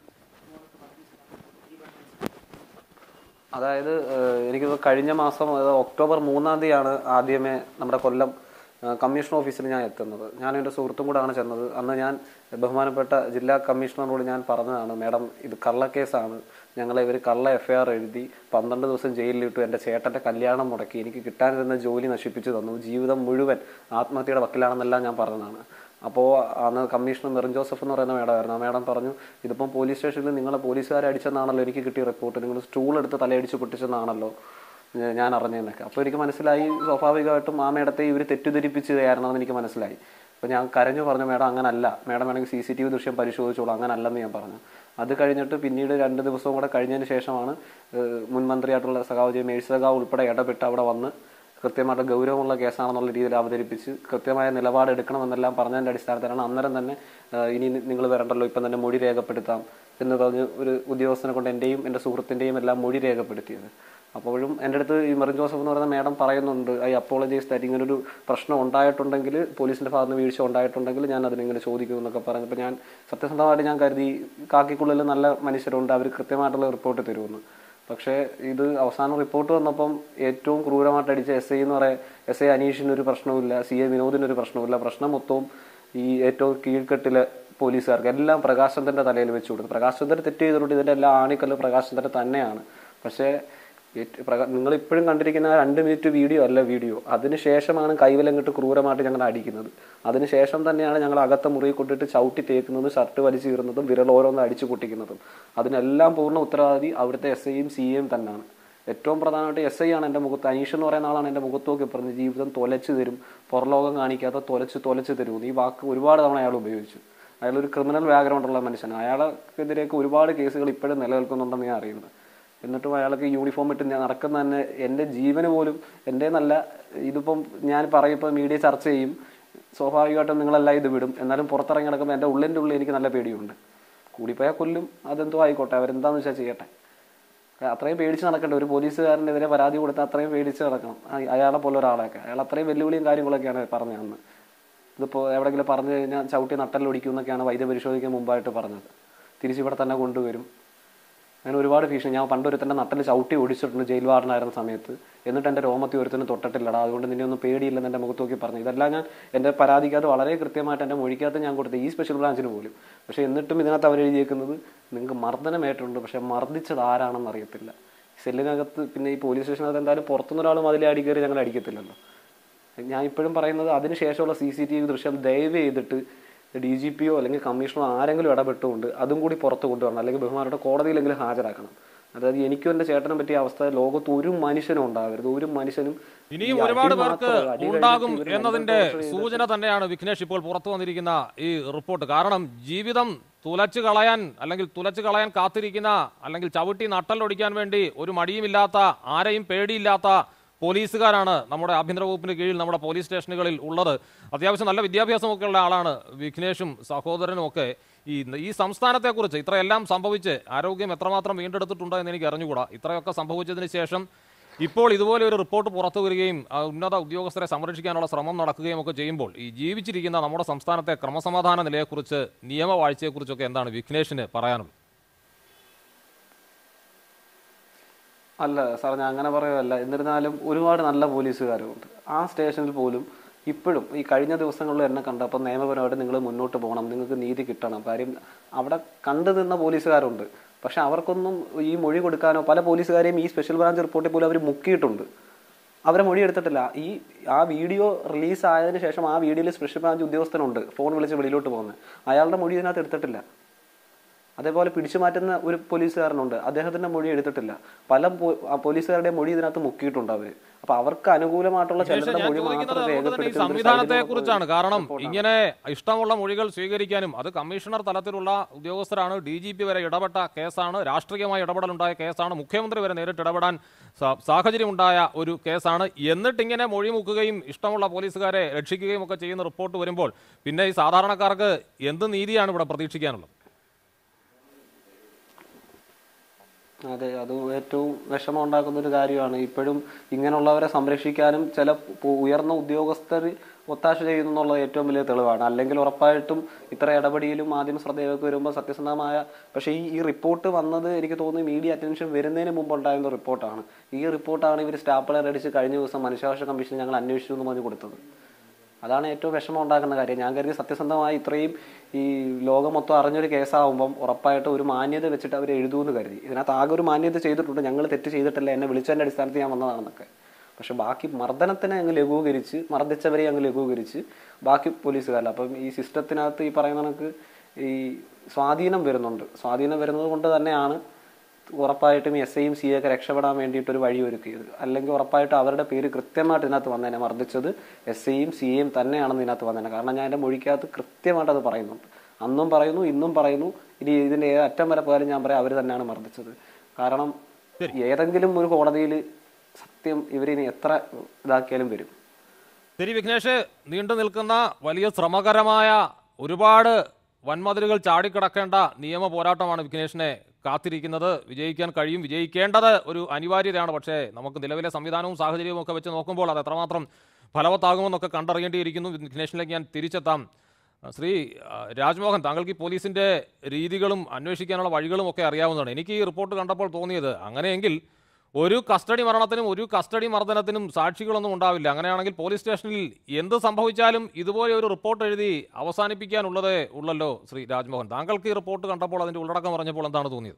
C: അതായത് എനിക്ക് കഴിഞ്ഞ മാസം ഒക്ടോബർ മൂന്നാം തീയതിയാണ് ആദ്യമേ നമ്മുടെ കൊല്ലം കമ്മീഷൻ ഓഫീസിൽ ഞാൻ എത്തുന്നത്. ഞാൻ എൻ്റെ സുഹൃത്തും കൂടെയാണ് ചെന്നത്. അന്ന് ഞാൻ ബഹുമാനപ്പെട്ട ജില്ലാ കമ്മീഷണറോട് ഞാൻ പറഞ്ഞതാണ്, മേഡം ഇത് കള്ളക്കേസാണ്, ഞങ്ങളെ ഇവർ കള്ള എഫ് ഐ ആർ എഴുതി പന്ത്രണ്ട് ദിവസം ജയിലിലിട്ടു, എൻ്റെ ചേട്ടൻ്റെ കല്യാണം മുടക്കി, എനിക്ക് കിട്ടാനിരുന്ന ജോലി നശിപ്പിച്ചു തന്നു, ജീവിതം മുഴുവൻ ആത്മഹത്യയുടെ വക്കിലാണെന്നെല്ലാം ഞാൻ പറഞ്ഞതാണ്. അപ്പോൾ അന്ന് കമ്മീഷണർ മെറിൻ ജോസഫ് എന്ന് പറയുന്ന മേഡമായിരുന്നു. ആ മേഡം പറഞ്ഞു, ഇതിപ്പം പോലീസ് സ്റ്റേഷനിൽ നിങ്ങളെ പോലീസുകാരെ അടിച്ചെന്നാണല്ലോ എനിക്ക് കിട്ടിയ റിപ്പോർട്ട്, നിങ്ങൾ സ്റ്റൂൾ എടുത്ത് തലയടിച്ച് പൊട്ടിച്ചെന്നാണല്ലോ ഞാൻ അറിഞ്ഞതെന്നൊക്കെ. അപ്പോൾ എനിക്ക് മനസ്സിലായി സ്വാഭാവികമായിട്ടും ആ മേഡത്തെ ഇവർ തെറ്റിദ്ധരിപ്പിച്ചതായിരുന്നെന്ന് എനിക്ക് മനസ്സിലായി. അപ്പോൾ ഞാൻ കരഞ്ഞു പറഞ്ഞു, മേഡം അങ്ങനല്ല, മേഡം വേണമെങ്കിൽ സി സി ടി വി ദൃശ്യം പരിശോധിച്ചോളൂ, അങ്ങനല്ലെന്ന് ഞാൻ പറഞ്ഞു. അത് കഴിഞ്ഞിട്ട് പിന്നീട് രണ്ട് ദിവസവും കൂടെ കഴിഞ്ഞതിന് ശേഷമാണ് മുൻ മന്ത്രിയായിട്ടുള്ള സഖാവ് ജെ മേഴ്സി സഖാവ് ഉൾപ്പെടെ ഇടപെട്ട് അവിടെ വന്ന് കൃത്യമായിട്ട് ഗൗരവമുള്ള കേസാണെന്നുള്ള രീതിയിൽ അവതരിപ്പിച്ച് കൃത്യമായ നിലപാടെടുക്കണമെന്നെല്ലാം പറഞ്ഞതിൻ്റെ അടിസ്ഥാനത്തിലാണ് അന്നേരം തന്നെ ഇനി നിങ്ങൾ വരണ്ടല്ലോ, ഇപ്പം തന്നെ മൊഴി രേഖപ്പെടുത്താം എന്ന് പറഞ്ഞ് ഒരു ഉദ്യോഗസ്ഥനെ കൊണ്ട് എൻ്റെയും എൻ്റെ സുഹൃത്തിൻ്റെയും എല്ലാം മൊഴി രേഖപ്പെടുത്തിയത്. അപ്പോഴും എൻ്റെ അടുത്ത് ഈ മെറിൻ ജോസഫ് എന്ന് പറയുന്ന മേഡം പറയുന്നുണ്ട്, ഐ അപ്പോളജൈസ് ദാറ്റ് ഇങ്ങനൊരു പ്രശ്നം ഉണ്ടായിട്ടുണ്ടെങ്കിൽ, പോലീസിൻ്റെ ഭാഗത്ത് നിന്ന് വീഴ്ച ഉണ്ടായിട്ടുണ്ടെങ്കിൽ ഞാൻ അതിനിങ്ങനെ ചോദിക്കും എന്നൊക്കെ പറഞ്ഞപ്പോൾ ഞാൻ സത്യസന്ധമായിട്ട് ഞാൻ കരുതി കാക്കിക്കുള്ളിൽ നല്ല മനുഷ്യരുണ്ട്, അവർ കൃത്യമായിട്ടുള്ള റിപ്പോർട്ട് തരുമെന്ന്. പക്ഷേ ഇത് അവസാനം റിപ്പോർട്ട് വന്നപ്പം ഏറ്റവും ക്രൂരമായിട്ട് അടിച്ച എസ് ഐ എന്ന് പറയാം, എസ് ഐ അനീഷിനൊരു പ്രശ്നവുമില്ല, സി എ വിനോദിനൊരു പ്രശ്നവുമില്ല, പ്രശ്നം മൊത്തവും ഈ ഏറ്റവും കീഴ്ക്കെട്ടിലെ പോലീസുകാർക്ക് എല്ലാം പ്രകാശചന്ദ്രൻ്റെ തലയിൽ വെച്ച് കൊടുത്തു. പ്രകാശചന്ദ്രൻ തെറ്റ് ചെയ്തിട്ടുണ്ട്, ഇതിൻ്റെ എല്ലാ ആണിക്കല്ല് പ്രകാശചന്ദ്രൻ തന്നെയാണ്. പക്ഷേ നിങ്ങൾ ഇപ്പോഴും കണ്ടിരിക്കുന്ന രണ്ട് മിനിറ്റ് വീഡിയോ അല്ല വീഡിയോ, അതിനുശേഷമാണ് കൈവലങ്ങിട്ട് ക്രൂരമായിട്ട് ഞങ്ങൾ അടിക്കുന്നത്. അതിനുശേഷം തന്നെയാണ് ഞങ്ങൾ അകത്തെ മുറിയിൽ കൊണ്ടിട്ട് ചവിട്ടി തേക്കുന്നതും ഷർട്ട് വലിച്ചു കീറുന്നതും വിരൽ ഓരോന്ന് അടിച്ചു പൊട്ടിക്കുന്നതും. അതിനെല്ലാം പൂർണ്ണ ഉത്തരവാദി അവിടുത്തെ എസ് ഐയും സി എയും തന്നെയാണ്. ഏറ്റവും പ്രധാനമായിട്ട് എസ് ഐ ആണ് എൻ്റെ മുഖത്ത്, അനീഷ് എന്ന് പറയുന്ന ആളാണ് എൻ്റെ മുഖത്ത് നോക്കി പറഞ്ഞത്, ജീവിതം തൊലച്ചു തരും, പുറലോകം കാണിക്കാത്ത തൊലച്ച് തൊലച്ച് തരുമെന്ന്. ഈ വാക്ക് ഒരുപാട് തവണ അയാൾ ഉപയോഗിച്ചു. അയാളൊരു ക്രിമിനൽ ബാക്ക്ഗ്രൗണ്ട് ഉള്ള മനുഷ്യനാണ്. അയാൾക്കെതിരെയൊക്കെ ഒരുപാട് കേസുകൾ ഇപ്പോഴും നിലനിൽക്കുന്നുണ്ടെന്ന് ഞാൻ അറിയുന്നത്. എന്നിട്ടും അയാൾക്ക് യൂണിഫോം ഇട്ട് ഞാൻ നടക്കുന്ന തന്നെ എൻ്റെ ജീവന് പോലും എൻ്റെ നല്ല ഇതിപ്പം ഞാൻ പറയുമ്പോൾ മീഡിയ ചർച്ച ചെയ്യും, സ്വാഭാവികമായിട്ടും നിങ്ങളെല്ലാം ഇത് വിടും, എന്നാലും പുറത്തിറങ്ങി നടക്കുമ്പോൾ എൻ്റെ ഉള്ളിൻ്റെ ഉള്ളിൽ എനിക്ക് നല്ല പേടിയുണ്ട്. കൂടിപ്പോയാൽ കൊല്ലും, അതെന്തോ ആയിക്കോട്ടെ, അവരെന്താണെന്ന് വെച്ചാൽ ചെയ്യട്ടെ. അത്രയും പേടിച്ച് നടക്കണ്ട, ഒരു പോലീസുകാരനെതിരെ പരാതി കൊടുത്താൽ അത്രയും പേടിച്ച് നടക്കണം അയാളെ പോലെ ഒരാളെയൊക്കെ. അയാൾ അത്രയും വെല്ലുവിളിയും കാര്യങ്ങളൊക്കെയാണ് പറഞ്ഞത് അന്ന്. ഇതിപ്പോൾ എവിടെയെങ്കിലും പറഞ്ഞു കഴിഞ്ഞാൽ ചവിട്ടി നട്ടലൊടിക്കും എന്നൊക്കെയാണ് വൈദ്യപരിശോധിക്കാൻ മുമ്പായിട്ട് പറഞ്ഞത്. തിരിച്ചിവിടെ തന്നെ കൊണ്ടുവരും, അങ്ങനെ ഒരുപാട് ഭീഷണി. ഞാൻ പണ്ടൊരുത്തൻ്റെ നട്ടൽ ചവിട്ടി ഒടിച്ചിട്ടുണ്ട് ജയിൽ വാർഡനായിരുന്ന സമയത്ത്, എന്നിട്ട് എൻ്റെ രോമത്തി ഒരുത്തിന് തൊട്ടിട്ടില്ലടാ, അതുകൊണ്ട് നിന്നെ ഒന്നും പേടിയില്ലെന്ന് എൻ്റെ മുഖത്ത് നോക്കി പറഞ്ഞു. ഇതെല്ലാം ഞാൻ എൻ്റെ പരാതിക്കകത്ത് വളരെ കൃത്യമായിട്ട് എൻ്റെ മൊഴിക്കകത്ത് ഞാൻ കൊടുത്തു, ഈ സ്പെഷ്യൽ ബ്രാഞ്ചിന് പോലും. പക്ഷേ എന്നിട്ടും ഇതിനകത്ത് അവരെഴുതിയേക്കുന്നത് നിങ്ങൾക്ക് മർദ്ദനമേറ്റുണ്ട്, പക്ഷെ മർദ്ദിച്ചത് ആരാണെന്ന് അറിയത്തില്ല. സെല്ലിനകത്ത് പിന്നെ ഈ പോലീസ് സ്റ്റേഷനകത്ത് എന്തായാലും പുറത്തുനിന്നൊരാൾ മതിലെ അടി കയറി ഞങ്ങൾ അടിക്കത്തില്ലല്ലോ. ഞാൻ ഇപ്പോഴും പറയുന്നത് അതിനുശേഷമുള്ള സി സി ടി വി ദൃശ്യം ദയവ് ചെയ്തിട്ട് ഡി ജി പിയോ അല്ലെങ്കിൽ കമ്മീഷണറോ ആരെങ്കിലും ഇടപെട്ടുകൊണ്ട് അതും കൂടി പുറത്ത് കൊണ്ടുവരണം, അല്ലെങ്കിൽ ബഹുമാനയുടെ കോടതിയിലെങ്കിലും ഹാജരാക്കണം. അതായത് എനിക്കും എൻ്റെ ചേട്ടനും പറ്റിയ അവസ്ഥ ലോകത്ത് ഒരു മനുഷ്യനും ഉണ്ടാകരുത്. ഒരു മനുഷ്യനും
B: ഇനിയും ഒരുപാട് പേർക്ക് ഉണ്ടാകും എന്നതിന്റെ സൂചന തന്നെയാണ് വിഘ്നേഷ് ഇപ്പോൾ പുറത്തു വന്നിരിക്കുന്ന ഈ റിപ്പോർട്ട്. കാരണം ജീവിതം തുലച്ചു കളയാൻ അല്ലെങ്കിൽ തുലച്ചു കളയാൻ കാത്തിരിക്കുന്ന അല്ലെങ്കിൽ ചവിട്ടി നട്ടലൊടിക്കാൻ വേണ്ടി ഒരു മടിയുമില്ലാത്ത, ആരെയും പേടിയില്ലാത്ത പോലീസുകാരാണ് നമ്മുടെ ആഭ്യന്തര വകുപ്പിന് കീഴിൽ നമ്മുടെ പോലീസ് സ്റ്റേഷനുകളിൽ ഉള്ളത്. അത്യാവശ്യം നല്ല വിദ്യാഭ്യാസമൊക്കെ ഉള്ള ആളാണ് വിഘ്നേഷും സഹോദരനും ഒക്കെ. ഈ ഈ സംസ്ഥാനത്തെക്കുറിച്ച് ഇത്രയെല്ലാം സംഭവിച്ച് ആരോഗ്യം എത്രമാത്രം വീണ്ടെടുത്തിട്ടുണ്ടോ എന്ന് എനിക്ക് അറിഞ്ഞുകൂടാ. ഇത്രയൊക്കെ സംഭവിച്ചതിന് ശേഷം ഇപ്പോൾ ഇതുപോലെ ഒരു റിപ്പോർട്ട് പുറത്തു വരികയും ഉന്നത ഉദ്യോഗസ്ഥരെ സംരക്ഷിക്കാനുള്ള ശ്രമം നടക്കുകയും ഒക്കെ ചെയ്യുമ്പോൾ ഈ ജീവിച്ചിരിക്കുന്ന നമ്മുടെ സംസ്ഥാനത്തെ ക്രമസമാധാന നിലയെക്കുറിച്ച്, നിയമവാഴ്ചയെക്കുറിച്ചൊക്കെ എന്താണ് വിഘ്നേഷിന് പറയാനുള്ളത്?
C: അല്ല സാർ, ഞാൻ അങ്ങനെ പറയുമല്ല. എന്നിരുന്നാലും ഒരുപാട് നല്ല പോലീസുകാരുമുണ്ട് ആ സ്റ്റേഷനിൽ പോലും. ഇപ്പോഴും ഈ കഴിഞ്ഞ ദിവസങ്ങളിൽ എന്നെ കണ്ടപ്പോൾ നിയമപരമായിട്ട് നിങ്ങൾ മുന്നോട്ട് പോകണം, നിങ്ങൾക്ക് നീതി കിട്ടണം. കാര്യം അവിടെ കണ്ടു നിന്ന പോലീസുകാരുണ്ട്, പക്ഷെ അവർക്കൊന്നും ഈ മൊഴി കൊടുക്കാനോ, പല പോലീസുകാരെയും ഈ സ്പെഷ്യൽ ബ്രാഞ്ച് റിപ്പോർട്ടിൽ പോലും അവർ മുക്കിയിട്ടുണ്ട്. അവരെ മൊഴി എടുത്തിട്ടില്ല. ഈ ആ വീഡിയോ റിലീസ് ആയതിനു ശേഷം ആ വീഡിയോയിൽ സ്പെഷ്യൽ ബ്രാഞ്ച് ഉദ്യോഗസ്ഥനുണ്ട് ഫോൺ വിളിച്ച് വെളിയിലോട്ട് പോകുന്നത്, അയാളുടെ മൊഴി ഇതിനകത്ത് എടുത്തിട്ടില്ല. അതേപോലെ പിടിച്ചു മാറ്റുന്ന ഒരു പോലീസുകാരനുണ്ട്, അദ്ദേഹത്തിന്റെ മൊഴി എടുത്തിട്ടില്ല. പല പോലീസുകാരുടെ മൊഴി ഇതിനകത്ത് മുക്കിയിട്ടുണ്ട് അവര്. അപ്പൊ അവർക്ക് അനുകൂലമായിട്ടുള്ള ചിലരുടെ മൊഴി മാത്രം
B: സംവിധാനത്തെ കുറിച്ചാണ്. കാരണം ഇങ്ങനെ ഇഷ്ടമുള്ള മൊഴികൾ സ്വീകരിക്കാനും അത് കമ്മീഷണർ തലത്തിലുള്ള ഉദ്യോഗസ്ഥരാണ്, ഡി ജി പി വരെ ഇടപെട്ട കേസാണ്, രാഷ്ട്രീയമായ ഇടപെടലുണ്ടായ കേസാണ്, മുഖ്യമന്ത്രി വരെ നേരിട്ട് ഇടപെടാൻ സാഹചര്യമുണ്ടായ ഒരു കേസാണ്. എന്നിട്ടിങ്ങനെ മൊഴി മുക്കുകയും ഇഷ്ടമുള്ള പോലീസുകാരെ രക്ഷിക്കുകയും ഒക്കെ ചെയ്യുന്ന റിപ്പോർട്ട് വരുമ്പോൾ പിന്നെ ഈ സാധാരണക്കാർക്ക് എന്ത് നീതിയാണ് ഇവിടെ പ്രതീക്ഷിക്കാനുള്ളത്?
C: അതെ, അത് ഏറ്റവും വിഷമം ഉണ്ടാക്കുന്ന ഒരു കാര്യമാണ്. ഇപ്പോഴും ഇങ്ങനെയുള്ളവരെ സംരക്ഷിക്കാനും ചില ഉയർന്ന ഉദ്യോഗസ്ഥർ ഒത്താശ ചെയ്യുന്നു എന്നുള്ളത് ഏറ്റവും വലിയ തെളിവാണ്. അല്ലെങ്കിൽ ഉറപ്പായിട്ടും ഇത്ര ഇടപെടിയിലും മാധ്യമ ശ്രദ്ധയൊക്കെ വരുമ്പോൾ സത്യസന്ധമായ, പക്ഷേ ഈ ഈ റിപ്പോർട്ട് വന്നത് എനിക്ക് തോന്നുന്നു മീഡിയ അറ്റൻഷൻ വരുന്നതിന് മുമ്പ് ഉണ്ടായിരുന്ന റിപ്പോർട്ടാണ്. ഈ റിപ്പോർട്ടാണ് ഇവർ സ്റ്റാപ്ലർ അടിച്ച് കഴിഞ്ഞ ദിവസം മനുഷ്യാവകാശ കമ്മീഷൻ ഞങ്ങൾ അന്വേഷിച്ചു എന്ന് പറഞ്ഞു കൊടുത്തത്. അതാണ് ഏറ്റവും വിഷമം ഉണ്ടാക്കുന്ന കാര്യം. ഞാൻ കരുതി സത്യസന്ധമായി ഇത്രയും ഈ ലോകം മൊത്തം അറിഞ്ഞൊരു കേസാവുമ്പം ഉറപ്പായിട്ട് ഒരു മാന്യത വെച്ചിട്ട് അവർ എഴുതുമെന്ന് കരുതി. ഇതിനകത്ത് ആകെ ഒരു മാന്യത ചെയ്തിട്ടുണ്ട്, ഞങ്ങൾ തെറ്റ് ചെയ്തിട്ടില്ല, എന്നെ വിളിച്ചതിൻ്റെ അടിസ്ഥാനത്തിൽ ഞാൻ വന്നതാണെന്നൊക്കെ. പക്ഷെ ബാക്കി മർദ്ദനത്തിനെ അങ്ങ് ലഘൂകരിച്ച്, മർദ്ദിച്ചവരെ അങ്ങ് ലഘൂകരിച്ച് ബാക്കി പോലീസുകാരല്ല. അപ്പം ഈ സിസ്റ്റത്തിനകത്ത് ഈ പറയുന്ന കണക്ക് ഈ സ്വാധീനം വരുന്നുണ്ട്. സ്വാധീനം വരുന്നത് കൊണ്ട് തന്നെയാണ് ഉറപ്പായിട്ടും എസ് ഐയും സി ഒക്കെ രക്ഷപ്പെടാൻ വേണ്ടിയിട്ടൊരു വഴി ഒരുക്കിയത്. അല്ലെങ്കിൽ ഉറപ്പായിട്ടും അവരുടെ പേര് കൃത്യമായിട്ട് ഇതിനകത്ത് വന്നേനെ. മർദ്ദിച്ചത് എസ് ഐയും സി എയും തന്നെയാണെന്ന് ഇതിനകത്ത് വന്നേനെ. കാരണം ഞാൻ എൻ്റെ മൊഴിക്കകത്ത് കൃത്യമായിട്ട് അത് പറയുന്നുണ്ട്. അന്നും പറയുന്നു, ഇന്നും പറയുന്നു, ഇനി ഇതിൻ്റെ ഏത് അറ്റം വരെ പോയാലും ഞാൻ പറയാം അവർ തന്നെയാണ് മർദ്ദിച്ചത്. കാരണം ഏതെങ്കിലും ഒരു കോടതിയിൽ സത്യം ഇവരിനി എത്ര ഇതാക്കിയാലും വരും.
B: ശരി വിഘ്നേഷ്, നീണ്ടു നിൽക്കുന്ന വലിയ ശ്രമകരമായ ഒരുപാട് വൻമതിലുകൾ ചാടിക്കിടക്കേണ്ട നിയമ പോരാട്ടമാണ് വിഘ്നേഷിനെ കാത്തിരിക്കുന്നത്. വിജയിക്കാൻ കഴിയും, വിജയിക്കേണ്ടത് ഒരു അനിവാര്യതയാണ്. പക്ഷേ നമുക്ക് നിലവിലെ സംവിധാനവും സാഹചര്യവും ഒക്കെ വെച്ച് നോക്കുമ്പോൾ അത് എത്രമാത്രം ഫലവത്താകുമെന്നൊക്കെ കണ്ടറിയേണ്ടിയിരിക്കുന്നു. വിഘ്നേഷിലേക്ക് ഞാൻ തിരിച്ചെത്താം. ശ്രീ രാജ്മോഹൻ, താങ്കൾക്ക് ഈ പോലീസിൻ്റെ രീതികളും അന്വേഷിക്കാനുള്ള വഴികളും ഒക്കെ അറിയാവുന്നതാണ്. എനിക്ക് ഈ റിപ്പോർട്ട് കണ്ടപ്പോൾ തോന്നിയത് അങ്ങനെയെങ്കിൽ ഒരു കസ്റ്റഡി മരണത്തിനും ഒരു കസ്റ്റഡി മർദ്ദനത്തിനും സാക്ഷികളൊന്നും ഉണ്ടാവില്ല. അങ്ങനെയാണെങ്കിൽ പോലീസ് സ്റ്റേഷനിൽ എന്ത് സംഭവിച്ചാലും ഇതുപോലെ ഒരു റിപ്പോർട്ട് എഴുതി അവസാനിപ്പിക്കാനുള്ളതേ ഉള്ളല്ലോ. ശ്രീ രാജ്മോഹൻ, താങ്കൾക്ക് ഈ റിപ്പോർട്ട് കണ്ടപ്പോൾ അതിൻ്റെ ഉള്ളടക്കം പറഞ്ഞപ്പോൾ എന്താണ് തോന്നിയത്?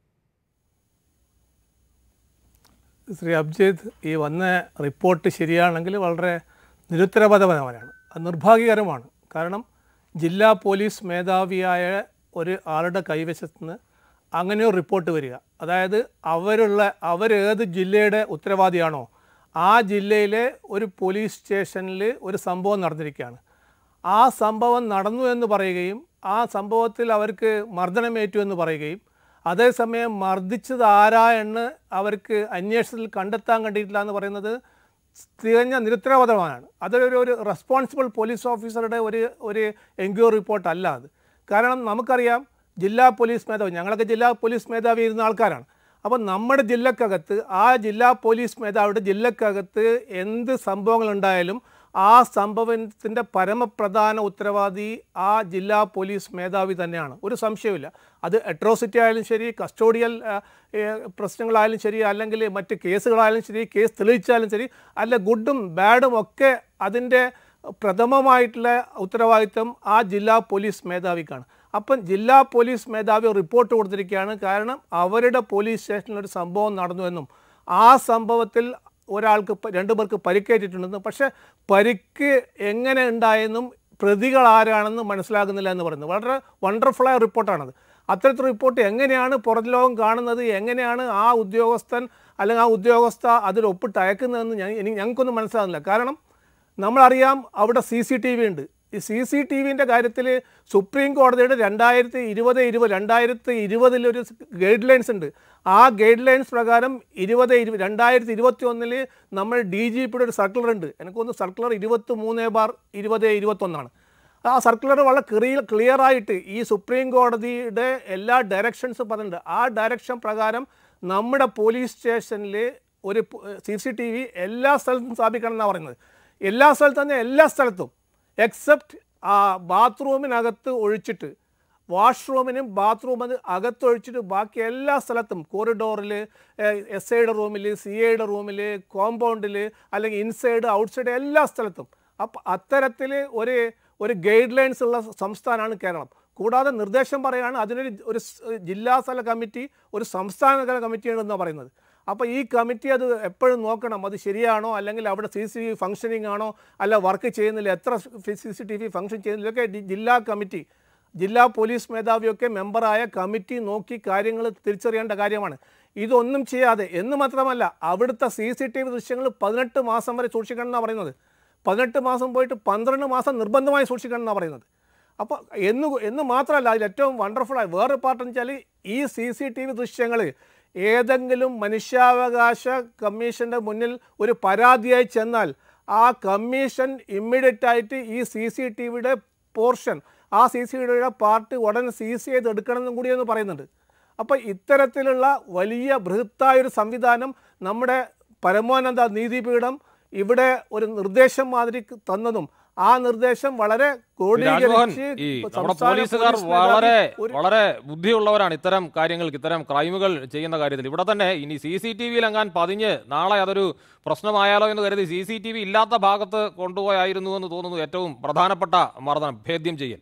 D: ശ്രീ അബ്ജിത്ത്, ഈ വന്ന റിപ്പോർട്ട് ശരിയാണെങ്കിൽ വളരെ നിരുത്തരവാദപരമാണ്, അത് നിർഭാഗ്യകരമാണ്. കാരണം ജില്ലാ പോലീസ് മേധാവിയായ ഒരു ആളുടെ കൈവശത്ത് നിന്ന് അങ്ങനെ ഒരു റിപ്പോർട്ട് വരിക, അതായത് അവരുള്ള അവരേത് ജില്ലയുടെ ഉത്തരവാദിയാണോ ആ ജില്ലയിലെ ഒരു പോലീസ് സ്റ്റേഷനിൽ ഒരു സംഭവം നടന്നിരിക്കുകയാണ്. ആ സംഭവം നടന്നു എന്ന് പറയുകയും ആ സംഭവത്തിൽ അവർക്ക് മർദ്ദനമേറ്റു എന്ന് പറയുകയും അതേസമയം മർദ്ദിച്ചത് ആരാ എന്ന് അവർക്ക് അന്വേഷണത്തിൽ കണ്ടെത്താൻ കണ്ടിട്ടില്ല എന്ന് പറയുന്നത് തികഞ്ഞ നിരുത്തരവാദമാണ്. അതൊരു ഒരു റെസ്പോൺസിബിൾ പോലീസ് ഓഫീസറുടെ ഒരു ഒരു എൻക്വയറി റിപ്പോർട്ടല്ല അത്. കാരണം നമുക്കറിയാം, ജില്ലാ പോലീസ് മേധാവി, ഞങ്ങളൊക്കെ ജില്ലാ പോലീസ് മേധാവി ഇരുന്ന ആൾക്കാരാണ്. അപ്പോൾ നമ്മുടെ ജില്ലക്കകത്ത് ആ ജില്ലാ പോലീസ് മേധാവിയുടെ ജില്ലക്കകത്ത് എന്ത് സംഭവങ്ങളുണ്ടായാലും ആ സംഭവത്തിൻ്റെ പരമപ്രധാന ഉത്തരവാദി ആ ജില്ലാ പോലീസ് മേധാവി തന്നെയാണ്, ഒരു സംശയമില്ല. അത് അട്രോസിറ്റി ആയാലും ശരി, കസ്റ്റോഡിയൽ പ്രശ്നങ്ങളായാലും ശരി, അല്ലെങ്കിൽ മറ്റ് കേസുകളായാലും ശരി, കേസ് തെളിയിച്ചാലും ശരി, അല്ല ഗുഡും ബാഡും ഒക്കെ അതിൻ്റെ പ്രഥമമായിട്ടുള്ള ഉത്തരവാദിത്വം ആ ജില്ലാ പോലീസ് മേധാവിക്കാണ്. അപ്പം ജില്ലാ പോലീസ് മേധാവി റിപ്പോർട്ട് കൊടുത്തിരിക്കുകയാണ്. കാരണം അവരുടെ പോലീസ് സ്റ്റേഷനിലൊരു സംഭവം നടന്നുവെന്നും ആ സംഭവത്തിൽ ഒരാൾക്ക് രണ്ടു പേർക്ക് പരിക്കേറ്റിട്ടുണ്ടെന്നും, പക്ഷേ പരിക്ക് എങ്ങനെ ഉണ്ടായെന്നും പ്രതികൾ ആരാണെന്ന് മനസ്സിലാകുന്നില്ല എന്ന് പറയുന്നത് വളരെ വണ്ടർഫുള്ളായ റിപ്പോർട്ടാണത്. അത്തരത്തിൽ റിപ്പോർട്ട് എങ്ങനെയാണ് പുറം ലോകം കാണുന്നത്, എങ്ങനെയാണ് ആ ഉദ്യോഗസ്ഥൻ അല്ലെങ്കിൽ ആ ഉദ്യോഗസ്ഥ അതിൽ ഒപ്പിട്ട് അയക്കുന്നതെന്ന് ഞാൻ എനിക്ക് ഞങ്ങൾക്കൊന്നും മനസ്സിലാകുന്നില്ല. കാരണം നമ്മളറിയാം അവിടെ സി സി ടി വി ഉണ്ട്. ഈ സി സി ടി വിൻ്റെ കാര്യത്തിൽ സുപ്രീം കോടതിയുടെ രണ്ടായിരത്തി ഇരുപത് ഇരുപത് രണ്ടായിരത്തി ഇരുപതിലൊരു ഗൈഡ് ലൈൻസ് ഉണ്ട്. ആ ഗൈഡ് ലൈൻസ് പ്രകാരം ഇരുപത് ഇരുപത് രണ്ടായിരത്തി ഇരുപത്തി ഒന്നിൽ നമ്മൾ ഡി ജി പിയുടെ ഒരു സർക്കുലർ ഉണ്ട്. എനിക്കൊന്ന് സർക്കുലർ ഇരുപത്തി മൂന്ന് ബാർ ഇരുപത് ഇരുപത്തൊന്നാണ്. ആ സർക്കുലർ വളരെ ക്ലിയർ ക്ലിയറായിട്ട് ഈ സുപ്രീം കോടതിയുടെ എല്ലാ ഡയറക്ഷൻസ് പറഞ്ഞിട്ടുണ്ട്. ആ ഡയറക്ഷൻ പ്രകാരം നമ്മുടെ പോലീസ് സ്റ്റേഷനിൽ ഒരു സി സി ടി വി എല്ലാ സ്ഥലത്തും സ്ഥാപിക്കണം എന്നാണ് പറയുന്നത്. എല്ലാ സ്ഥലത്തും തന്നെ എല്ലാ സ്ഥലത്തും എക്സെപ്റ്റ് ആ ബാത്റൂമിനകത്ത് ഒഴിച്ചിട്ട്, വാഷ്റൂമിനും ബാത്റൂമിന് അകത്തൊഴിച്ചിട്ട് ബാക്കി എല്ലാ സ്ഥലത്തും കോറിഡോറിൽ, എസ് ഐയുടെ റൂമിൽ, സി ഐയുടെ റൂമിൽ, കോമ്പൗണ്ടിൽ, അല്ലെങ്കിൽ ഇൻസൈഡ് ഔട്ട്സൈഡ് എല്ലാ സ്ഥലത്തും. അപ്പം അത്തരത്തിൽ ഒരു ഒരു ഗൈഡ് ലൈൻസ് ഉള്ള സംസ്ഥാനമാണ് കേരളം. കൂടാതെ നിർദ്ദേശം പറയുകയാണ് അതിനൊരു ഒരു ജില്ലാതല കമ്മിറ്റി, ഒരു സംസ്ഥാനതല കമ്മിറ്റിയാണെന്നാണ് പറയുന്നത്. അപ്പോൾ ഈ കമ്മിറ്റി അത് എപ്പോഴും നോക്കണം, അത് ശരിയാണോ, അല്ലെങ്കിൽ അവിടെ C C T V functioning ആണോ, അല്ല വർക്ക് ചെയ്യുന്നില്ല, എത്ര C C T V function ചെയ്യുന്നില്ലൊക്കെ ജില്ലാ കമ്മിറ്റി, ജില്ലാ പോലീസ് മേധാവിയൊക്കെ മെമ്പറായ കമ്മിറ്റി നോക്കി കാര്യങ്ങൾ തിരിച്ചറിയേണ്ട കാര്യമാണ്. ഇതൊന്നും ചെയ്യാതെ, എന്ന് മാത്രമല്ല അവിടുത്തെ സി സി ടി വി ദൃശ്യങ്ങൾ പതിനെട്ട് മാസം വരെ സൂക്ഷിക്കണം എന്നാണ് പറയുന്നത്. പതിനെട്ട് മാസം പോയിട്ട് പന്ത്രണ്ട് മാസം നിർബന്ധമായി സൂക്ഷിക്കണം എന്നാണ് പറയുന്നത്. അപ്പോൾ എന്ന് എന്ന് മാത്രമല്ല, അതിൽ ഏറ്റവും വണ്ടർഫുള്ളായി വേറൊരു പാർട്ടെന്ന് വെച്ചാൽ ഈ സി സി ടി വി ദൃശ്യങ്ങൾ ഏതെങ്കിലും മനുഷ്യാവകാശ കമ്മീഷൻ്റെ മുന്നിൽ ഒരു പരാതിയായി ചെന്നാൽ ആ കമ്മീഷൻ ഇമ്മീഡിയറ്റ് ആയിട്ട് ഈ സി സി ടി വിയുടെ പോർഷൻ, ആ സി സി ടിയുടെ പാർട്ട് ഉടനെ സീസ് ചെയ്ത് എടുക്കണമെന്നും കൂടി എന്ന് പറയുന്നുണ്ട്. അപ്പോൾ ഇത്തരത്തിലുള്ള വലിയ ബൃഹത്തായൊരു സംവിധാനം നമ്മുടെ പരമോന്നത നീതിപീഠം ഇവിടെ ഒരു നിർദ്ദേശം മാതിരി തന്നതും ആ നിർദ്ദേശം വളരെ ക്രോഡീകരിച്ച്
B: പോലീസുകാർ വളരെ വളരെ ബുദ്ധിയുള്ളവരാണ് ഇത്തരം കാര്യങ്ങൾക്ക്, ഇത്തരം ക്രൈമുകൾ ചെയ്യുന്ന കാര്യത്തിൽ. ഇവിടെ തന്നെ ഇനി സി സി ടി വിയിൽ എങ്ങാൻ പതിഞ്ഞ് നാളെ അതൊരു പ്രശ്നമായാലോ എന്ന് കരുതി സി സി ടി വി ഇല്ലാത്ത ഭാഗത്ത് കൊണ്ടുപോയായിരുന്നു എന്ന് തോന്നുന്നു ഏറ്റവും പ്രധാനപ്പെട്ട മർദ്ദനം, ഭേദ്യം ചെയ്യൽ.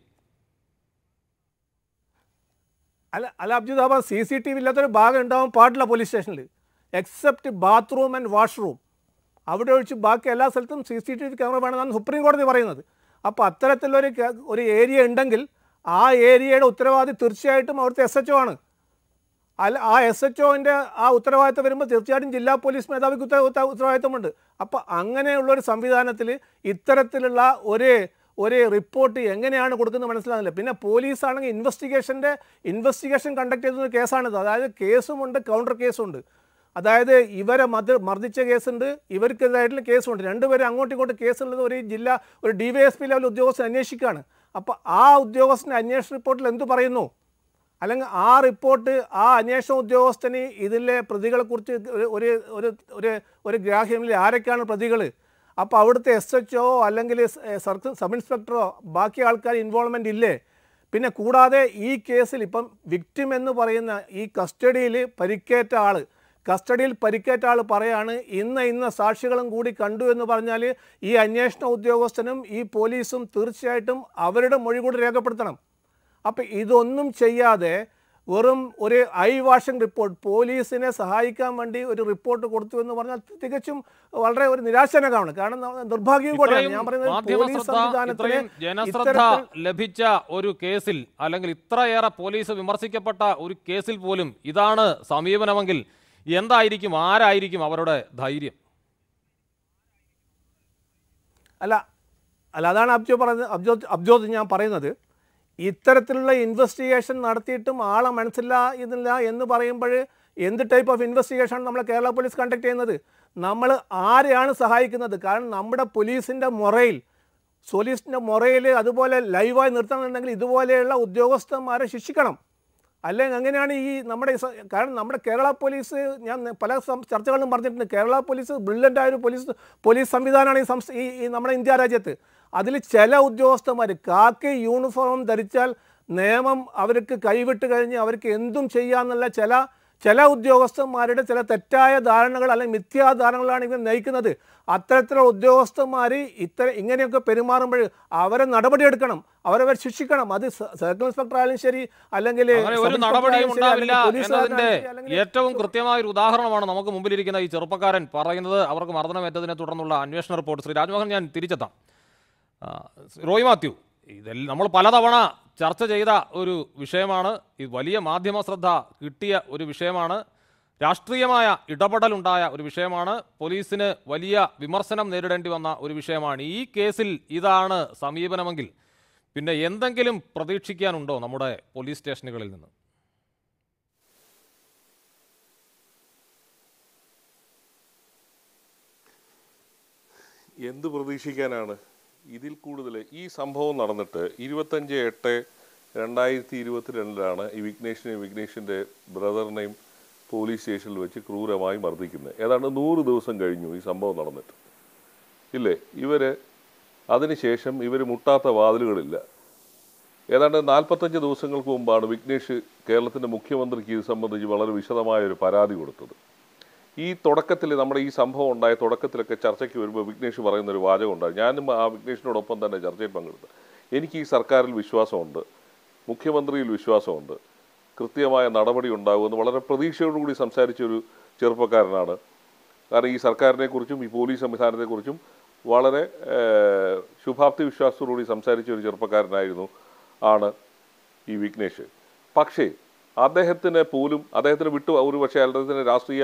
D: അല്ല അല്ല അബ്ജദ് അബ സി സി ടി വി ഇല്ലാത്തൊരു ഭാഗം ഉണ്ടാവാൻ പാടില്ല പോലീസ് സ്റ്റേഷനിൽ, എക്സെപ്റ്റ് ബാത്റൂം ആൻഡ് വാഷ്റൂം. അവിടെ ഒഴിച്ച് ബാക്കി എല്ലാ സ്ഥലത്തും C C T V camera വേണമെന്നാണ് സുപ്രീം കോടതി പറയുന്നത്. അപ്പോൾ അത്തരത്തിലൊരു ഒരു ഏരിയ ഉണ്ടെങ്കിൽ ആ ഏരിയയുടെ ഉത്തരവാദി തീർച്ചയായിട്ടും അവിടുത്തെ എസ് എച്ച് ഒ ആണ്. അല്ല ആ എസ് എച്ച് ഒൻ്റെ ആ ഉത്തരവാദിത്തം വരുമ്പോൾ തീർച്ചയായിട്ടും ജില്ലാ പോലീസ് മേധാവിക്ക് ഉത്തര ഉത്തരവാദിത്തമുണ്ട്. അപ്പോൾ അങ്ങനെയുള്ളൊരു സംവിധാനത്തിൽ ഇത്തരത്തിലുള്ള ഒരു ഒരു റിപ്പോർട്ട് എങ്ങനെയാണ് കൊടുക്കുന്നത് മനസ്സിലാകുന്നില്ല. പിന്നെ പോലീസാണെങ്കിൽ ഇൻവെസ്റ്റിഗേഷൻ്റെ ഇൻവെസ്റ്റിഗേഷൻ കണ്ടക്ട് ചെയ്യുന്ന കേസാണിത്. അതായത് കേസുമുണ്ട്, കൗണ്ടർ കേസുണ്ട്. അതായത് ഇവരെ മർദ്ദ മർദ്ദിച്ച കേസുണ്ട്, ഇവർക്കെതിരായിട്ടുള്ള കേസുണ്ട്. രണ്ടുപേരും അങ്ങോട്ടും ഇങ്ങോട്ടും കേസുള്ളത് ഒരു ജില്ല ഒരു D Y S P level ഉദ്യോഗസ്ഥൻ അന്വേഷിക്കുകയാണ്. അപ്പോൾ ആ ഉദ്യോഗസ്ഥൻ്റെ അന്വേഷണ റിപ്പോർട്ടിൽ എന്ത് പറയുന്നു, അല്ലെങ്കിൽ ആ റിപ്പോർട്ട് ആ അന്വേഷണ ഉദ്യോഗസ്ഥന് ഇതിലെ പ്രതികളെക്കുറിച്ച് ഒരു ഒരു ഒരു ഒരു ഗ്രാഹ്യമില്ല, ആരൊക്കെയാണ് പ്രതികൾ. അപ്പോൾ അവിടുത്തെ എസ് എച്ച് ഒ അല്ലെങ്കിൽ സർക്കിൾ സബ് ഇൻസ്പെക്ടറോ ബാക്കി ആൾക്കാർ ഇൻവോൾവ്മെൻ്റ് ഇല്ലേ? പിന്നെ കൂടാതെ ഈ കേസിൽ ഇപ്പം വിക്ടിം എന്ന് പറയുന്ന ഈ കസ്റ്റഡിയിൽ പരിക്കേറ്റ ആൾ കസ്റ്റഡിയിൽ പരിക്കേറ്റ ആൾ പറയാണ് ഇന്ന ഇന്ന സാക്ഷികളും കൂടി കണ്ടു എന്ന് പറഞ്ഞാൽ ഈ അന്വേഷണ ഉദ്യോഗസ്ഥനും ഈ പോലീസും തീർച്ചയായിട്ടും അവരുടെ മൊഴി കൂടി രേഖപ്പെടുത്തണം. അപ്പോൾ ഇതൊന്നും ചെയ്യാതെ വെറും ഒരു ഐ വാഷിംഗ് റിപ്പോർട്ട്, പോലീസിനെ സഹായിക്കാൻ വേണ്ടി ഒരു റിപ്പോർട്ട് കൊടുത്തു എന്ന് പറഞ്ഞാൽ തികച്ചും വളരെ ഒരു നിരാശജനകമാണ്. കാരണം നിർഭാഗ്യം കൂടെയാണ് ഞാൻ പറയുന്നത്. പോലീസ് സംവിധാനത്തിന്
B: ജനശ്രദ്ധ ലഭിച്ച ഒരു കേസിൽ, അല്ലെങ്കിൽ ഇത്രയേറെ പോലീസ് വിമർശിക്കപ്പെട്ട ഒരു കേസിൽ പോലും ഇതാണ് സമീപനമെങ്കിൽ എന്തായിരിക്കും, ആരായിരിക്കും അവരുടെ ധൈര്യം?
D: അല്ല അല്ല അതാണ് അബ്ജോ പറയുന്നത്. അബ്ജോ അബ്ജോദ് ഞാൻ പറയുന്നത് ഇത്തരത്തിലുള്ള ഇൻവെസ്റ്റിഗേഷൻ നടത്തിയിട്ടും ആളെ മനസ്സിലായില്ല എന്ന് പറയുമ്പോൾ എന്ത് ടൈപ്പ് ഓഫ് ഇൻവെസ്റ്റിഗേഷൻ നമ്മൾ കേരള പോലീസ് കണ്ടക്ട് ചെയ്യുന്നത്? നമ്മൾ ആരെയാണ് സഹായിക്കുന്നത്? കാരണം നമ്മുടെ പോലീസിൻ്റെ മൊറയിൽ പോലീസിൻ്റെ മൊറയിൽ അതുപോലെ ലൈവായി നിർത്തണമെന്നുണ്ടെങ്കിൽ ഇതുപോലെയുള്ള ഉദ്യോഗസ്ഥന്മാരെ ശിക്ഷിക്കണം. അല്ലെങ്കിൽ അങ്ങനെയാണ് ഈ നമ്മുടെ കാരണം നമ്മുടെ കേരള പോലീസ്, ഞാൻ പല ചർച്ചകളിലും പറഞ്ഞിട്ടുണ്ട്, കേരള പോലീസ് ബ്രില്യൻ്റ് ആയൊരു പോലീസ് പോലീസ് സംവിധാനമാണ് ഈ സംസ്ഥ ഈ നമ്മുടെ ഇന്ത്യ രാജ്യത്ത്. അതിൽ ചില ഉദ്യോഗസ്ഥന്മാർ കാക്കി യൂണിഫോം ധരിച്ചാൽ നിയമം അവർക്ക് കൈവിട്ട് കഴിഞ്ഞ് അവർക്ക് എന്തും ചെയ്യാമെന്നുള്ള ചില ചില ഉദ്യോഗസ്ഥന്മാരുടെ ചില തെറ്റായ ധാരണകൾ അല്ലെങ്കിൽ മിഥ്യാധാരണകളാണ് ഇവർ നയിക്കുന്നത്. അത്തരത്തിലുള്ള ഉദ്യോഗസ്ഥന്മാർ ഇത്തരം ഇങ്ങനെയൊക്കെ പെരുമാറുമ്പോൾ അവരെ നടപടിയെടുക്കണം, അവരവർ ശിക്ഷിക്കണം. അത് സർക്കിൾ ഇൻസ്പെക്ടർ ആയാലും ശരി, അല്ലെങ്കിൽ
B: ഒരു നടപടിയും ഉണ്ടാവില്ല എന്നതിന്റെ ഏറ്റവും കൃത്യമായ ഒരു ഉദാഹരണമാണ് നമുക്ക് മുമ്പിലിരിക്കുന്ന ഈ ചെറുപ്പക്കാരൻ പറയുന്നത്. അവർക്ക് മർദ്ദനമേറ്റതിനെ തുടർന്നുള്ള അന്വേഷണ റിപ്പോർട്ട്. ശ്രീ രാജ്മോഹൻ, ഞാൻ തിരിച്ചെത്താം. റോയ് മാത്യു, ഇതെല്ലാം നമ്മൾ പലതവണ ചർച്ച ചെയ്ത ഒരു വിഷയമാണ്. ഇത് വലിയ മാധ്യമ ശ്രദ്ധ കിട്ടിയ ഒരു വിഷയമാണ്. രാഷ്ട്രീയമായ ഇടപെടലുണ്ടായ ഒരു വിഷയമാണ്. പോലീസിന് വലിയ വിമർശനം നേരിടേണ്ടി വന്ന ഒരു വിഷയമാണ്. ഈ കേസിൽ ഇതാണ് സമീപനമെങ്കിൽ പിന്നെ എന്തെങ്കിലും പ്രതീക്ഷിക്കാനുണ്ടോ നമ്മുടെ പോലീസ് സ്റ്റേഷനുകളിൽ നിന്ന്?
E: എന്ത് പ്രതീക്ഷിക്കാനാണ്? ഇതിൽ കൂടുതൽ ഈ സംഭവം നടന്നിട്ട് ഇരുപത്തഞ്ച് എട്ട് രണ്ടായിരത്തി ഇരുപത്തിരണ്ടിലാണ് ഈ വിഘ്നേഷിനെയും വിഘ്നേഷിൻ്റെ ബ്രദറിനെയും പോലീസ് സ്റ്റേഷനിൽ വെച്ച് ക്രൂരമായി മർദ്ദിക്കുന്നത്. ഏതാണ്ട് നൂറ് ദിവസം കഴിഞ്ഞു ഈ സംഭവം നടന്നിട്ട്, ഇല്ലേ? ഇവർ അതിനുശേഷം ഇവർ മുട്ടാത്ത വാതിലുകളില്ല. ഏതാണ്ട് നാൽപ്പത്തഞ്ച് ദിവസങ്ങൾക്ക് മുമ്പാണ് വിഘ്നേഷ് കേരളത്തിൻ്റെ മുഖ്യമന്ത്രിക്ക് ഇത് സംബന്ധിച്ച് വളരെ വിശദമായൊരു പരാതി കൊടുത്തത്. ഈ തുടക്കത്തിൽ നമ്മുടെ ഈ സംഭവം ഉണ്ടായ തുടക്കത്തിലൊക്കെ ചർച്ചയ്ക്ക് വരുമ്പോൾ വിഘ്നേഷ് പറയുന്നൊരു വാചകം ഉണ്ടായി. ഞാനും ആ വിഘ്നേഷിനോടൊപ്പം തന്നെ ചർച്ചയിൽ പങ്കെടുത്തു. എനിക്ക് ഈ സർക്കാരിൽ വിശ്വാസമുണ്ട്, മുഖ്യമന്ത്രിയിൽ വിശ്വാസമുണ്ട്, കൃത്യമായ നടപടി ഉണ്ടാകുമെന്ന് വളരെ പ്രതീക്ഷയോടുകൂടി സംസാരിച്ചൊരു ചെറുപ്പക്കാരനാണ്. കാരണം ഈ സർക്കാരിനെക്കുറിച്ചും ഈ പോലീസ് സംവിധാനത്തെക്കുറിച്ചും വളരെ ശുഭാപ്തി വിശ്വാസത്തോടുകൂടി സംസാരിച്ച ഒരു ചെറുപ്പക്കാരനായിരുന്നു ആണ് ഈ വിഘ്നേഷ്. പക്ഷേ അദ്ദേഹത്തിന് പോലും അദ്ദേഹത്തിന് വിട്ടു ഒരു പക്ഷേ അദ്ദേഹത്തിന് രാഷ്ട്രീയ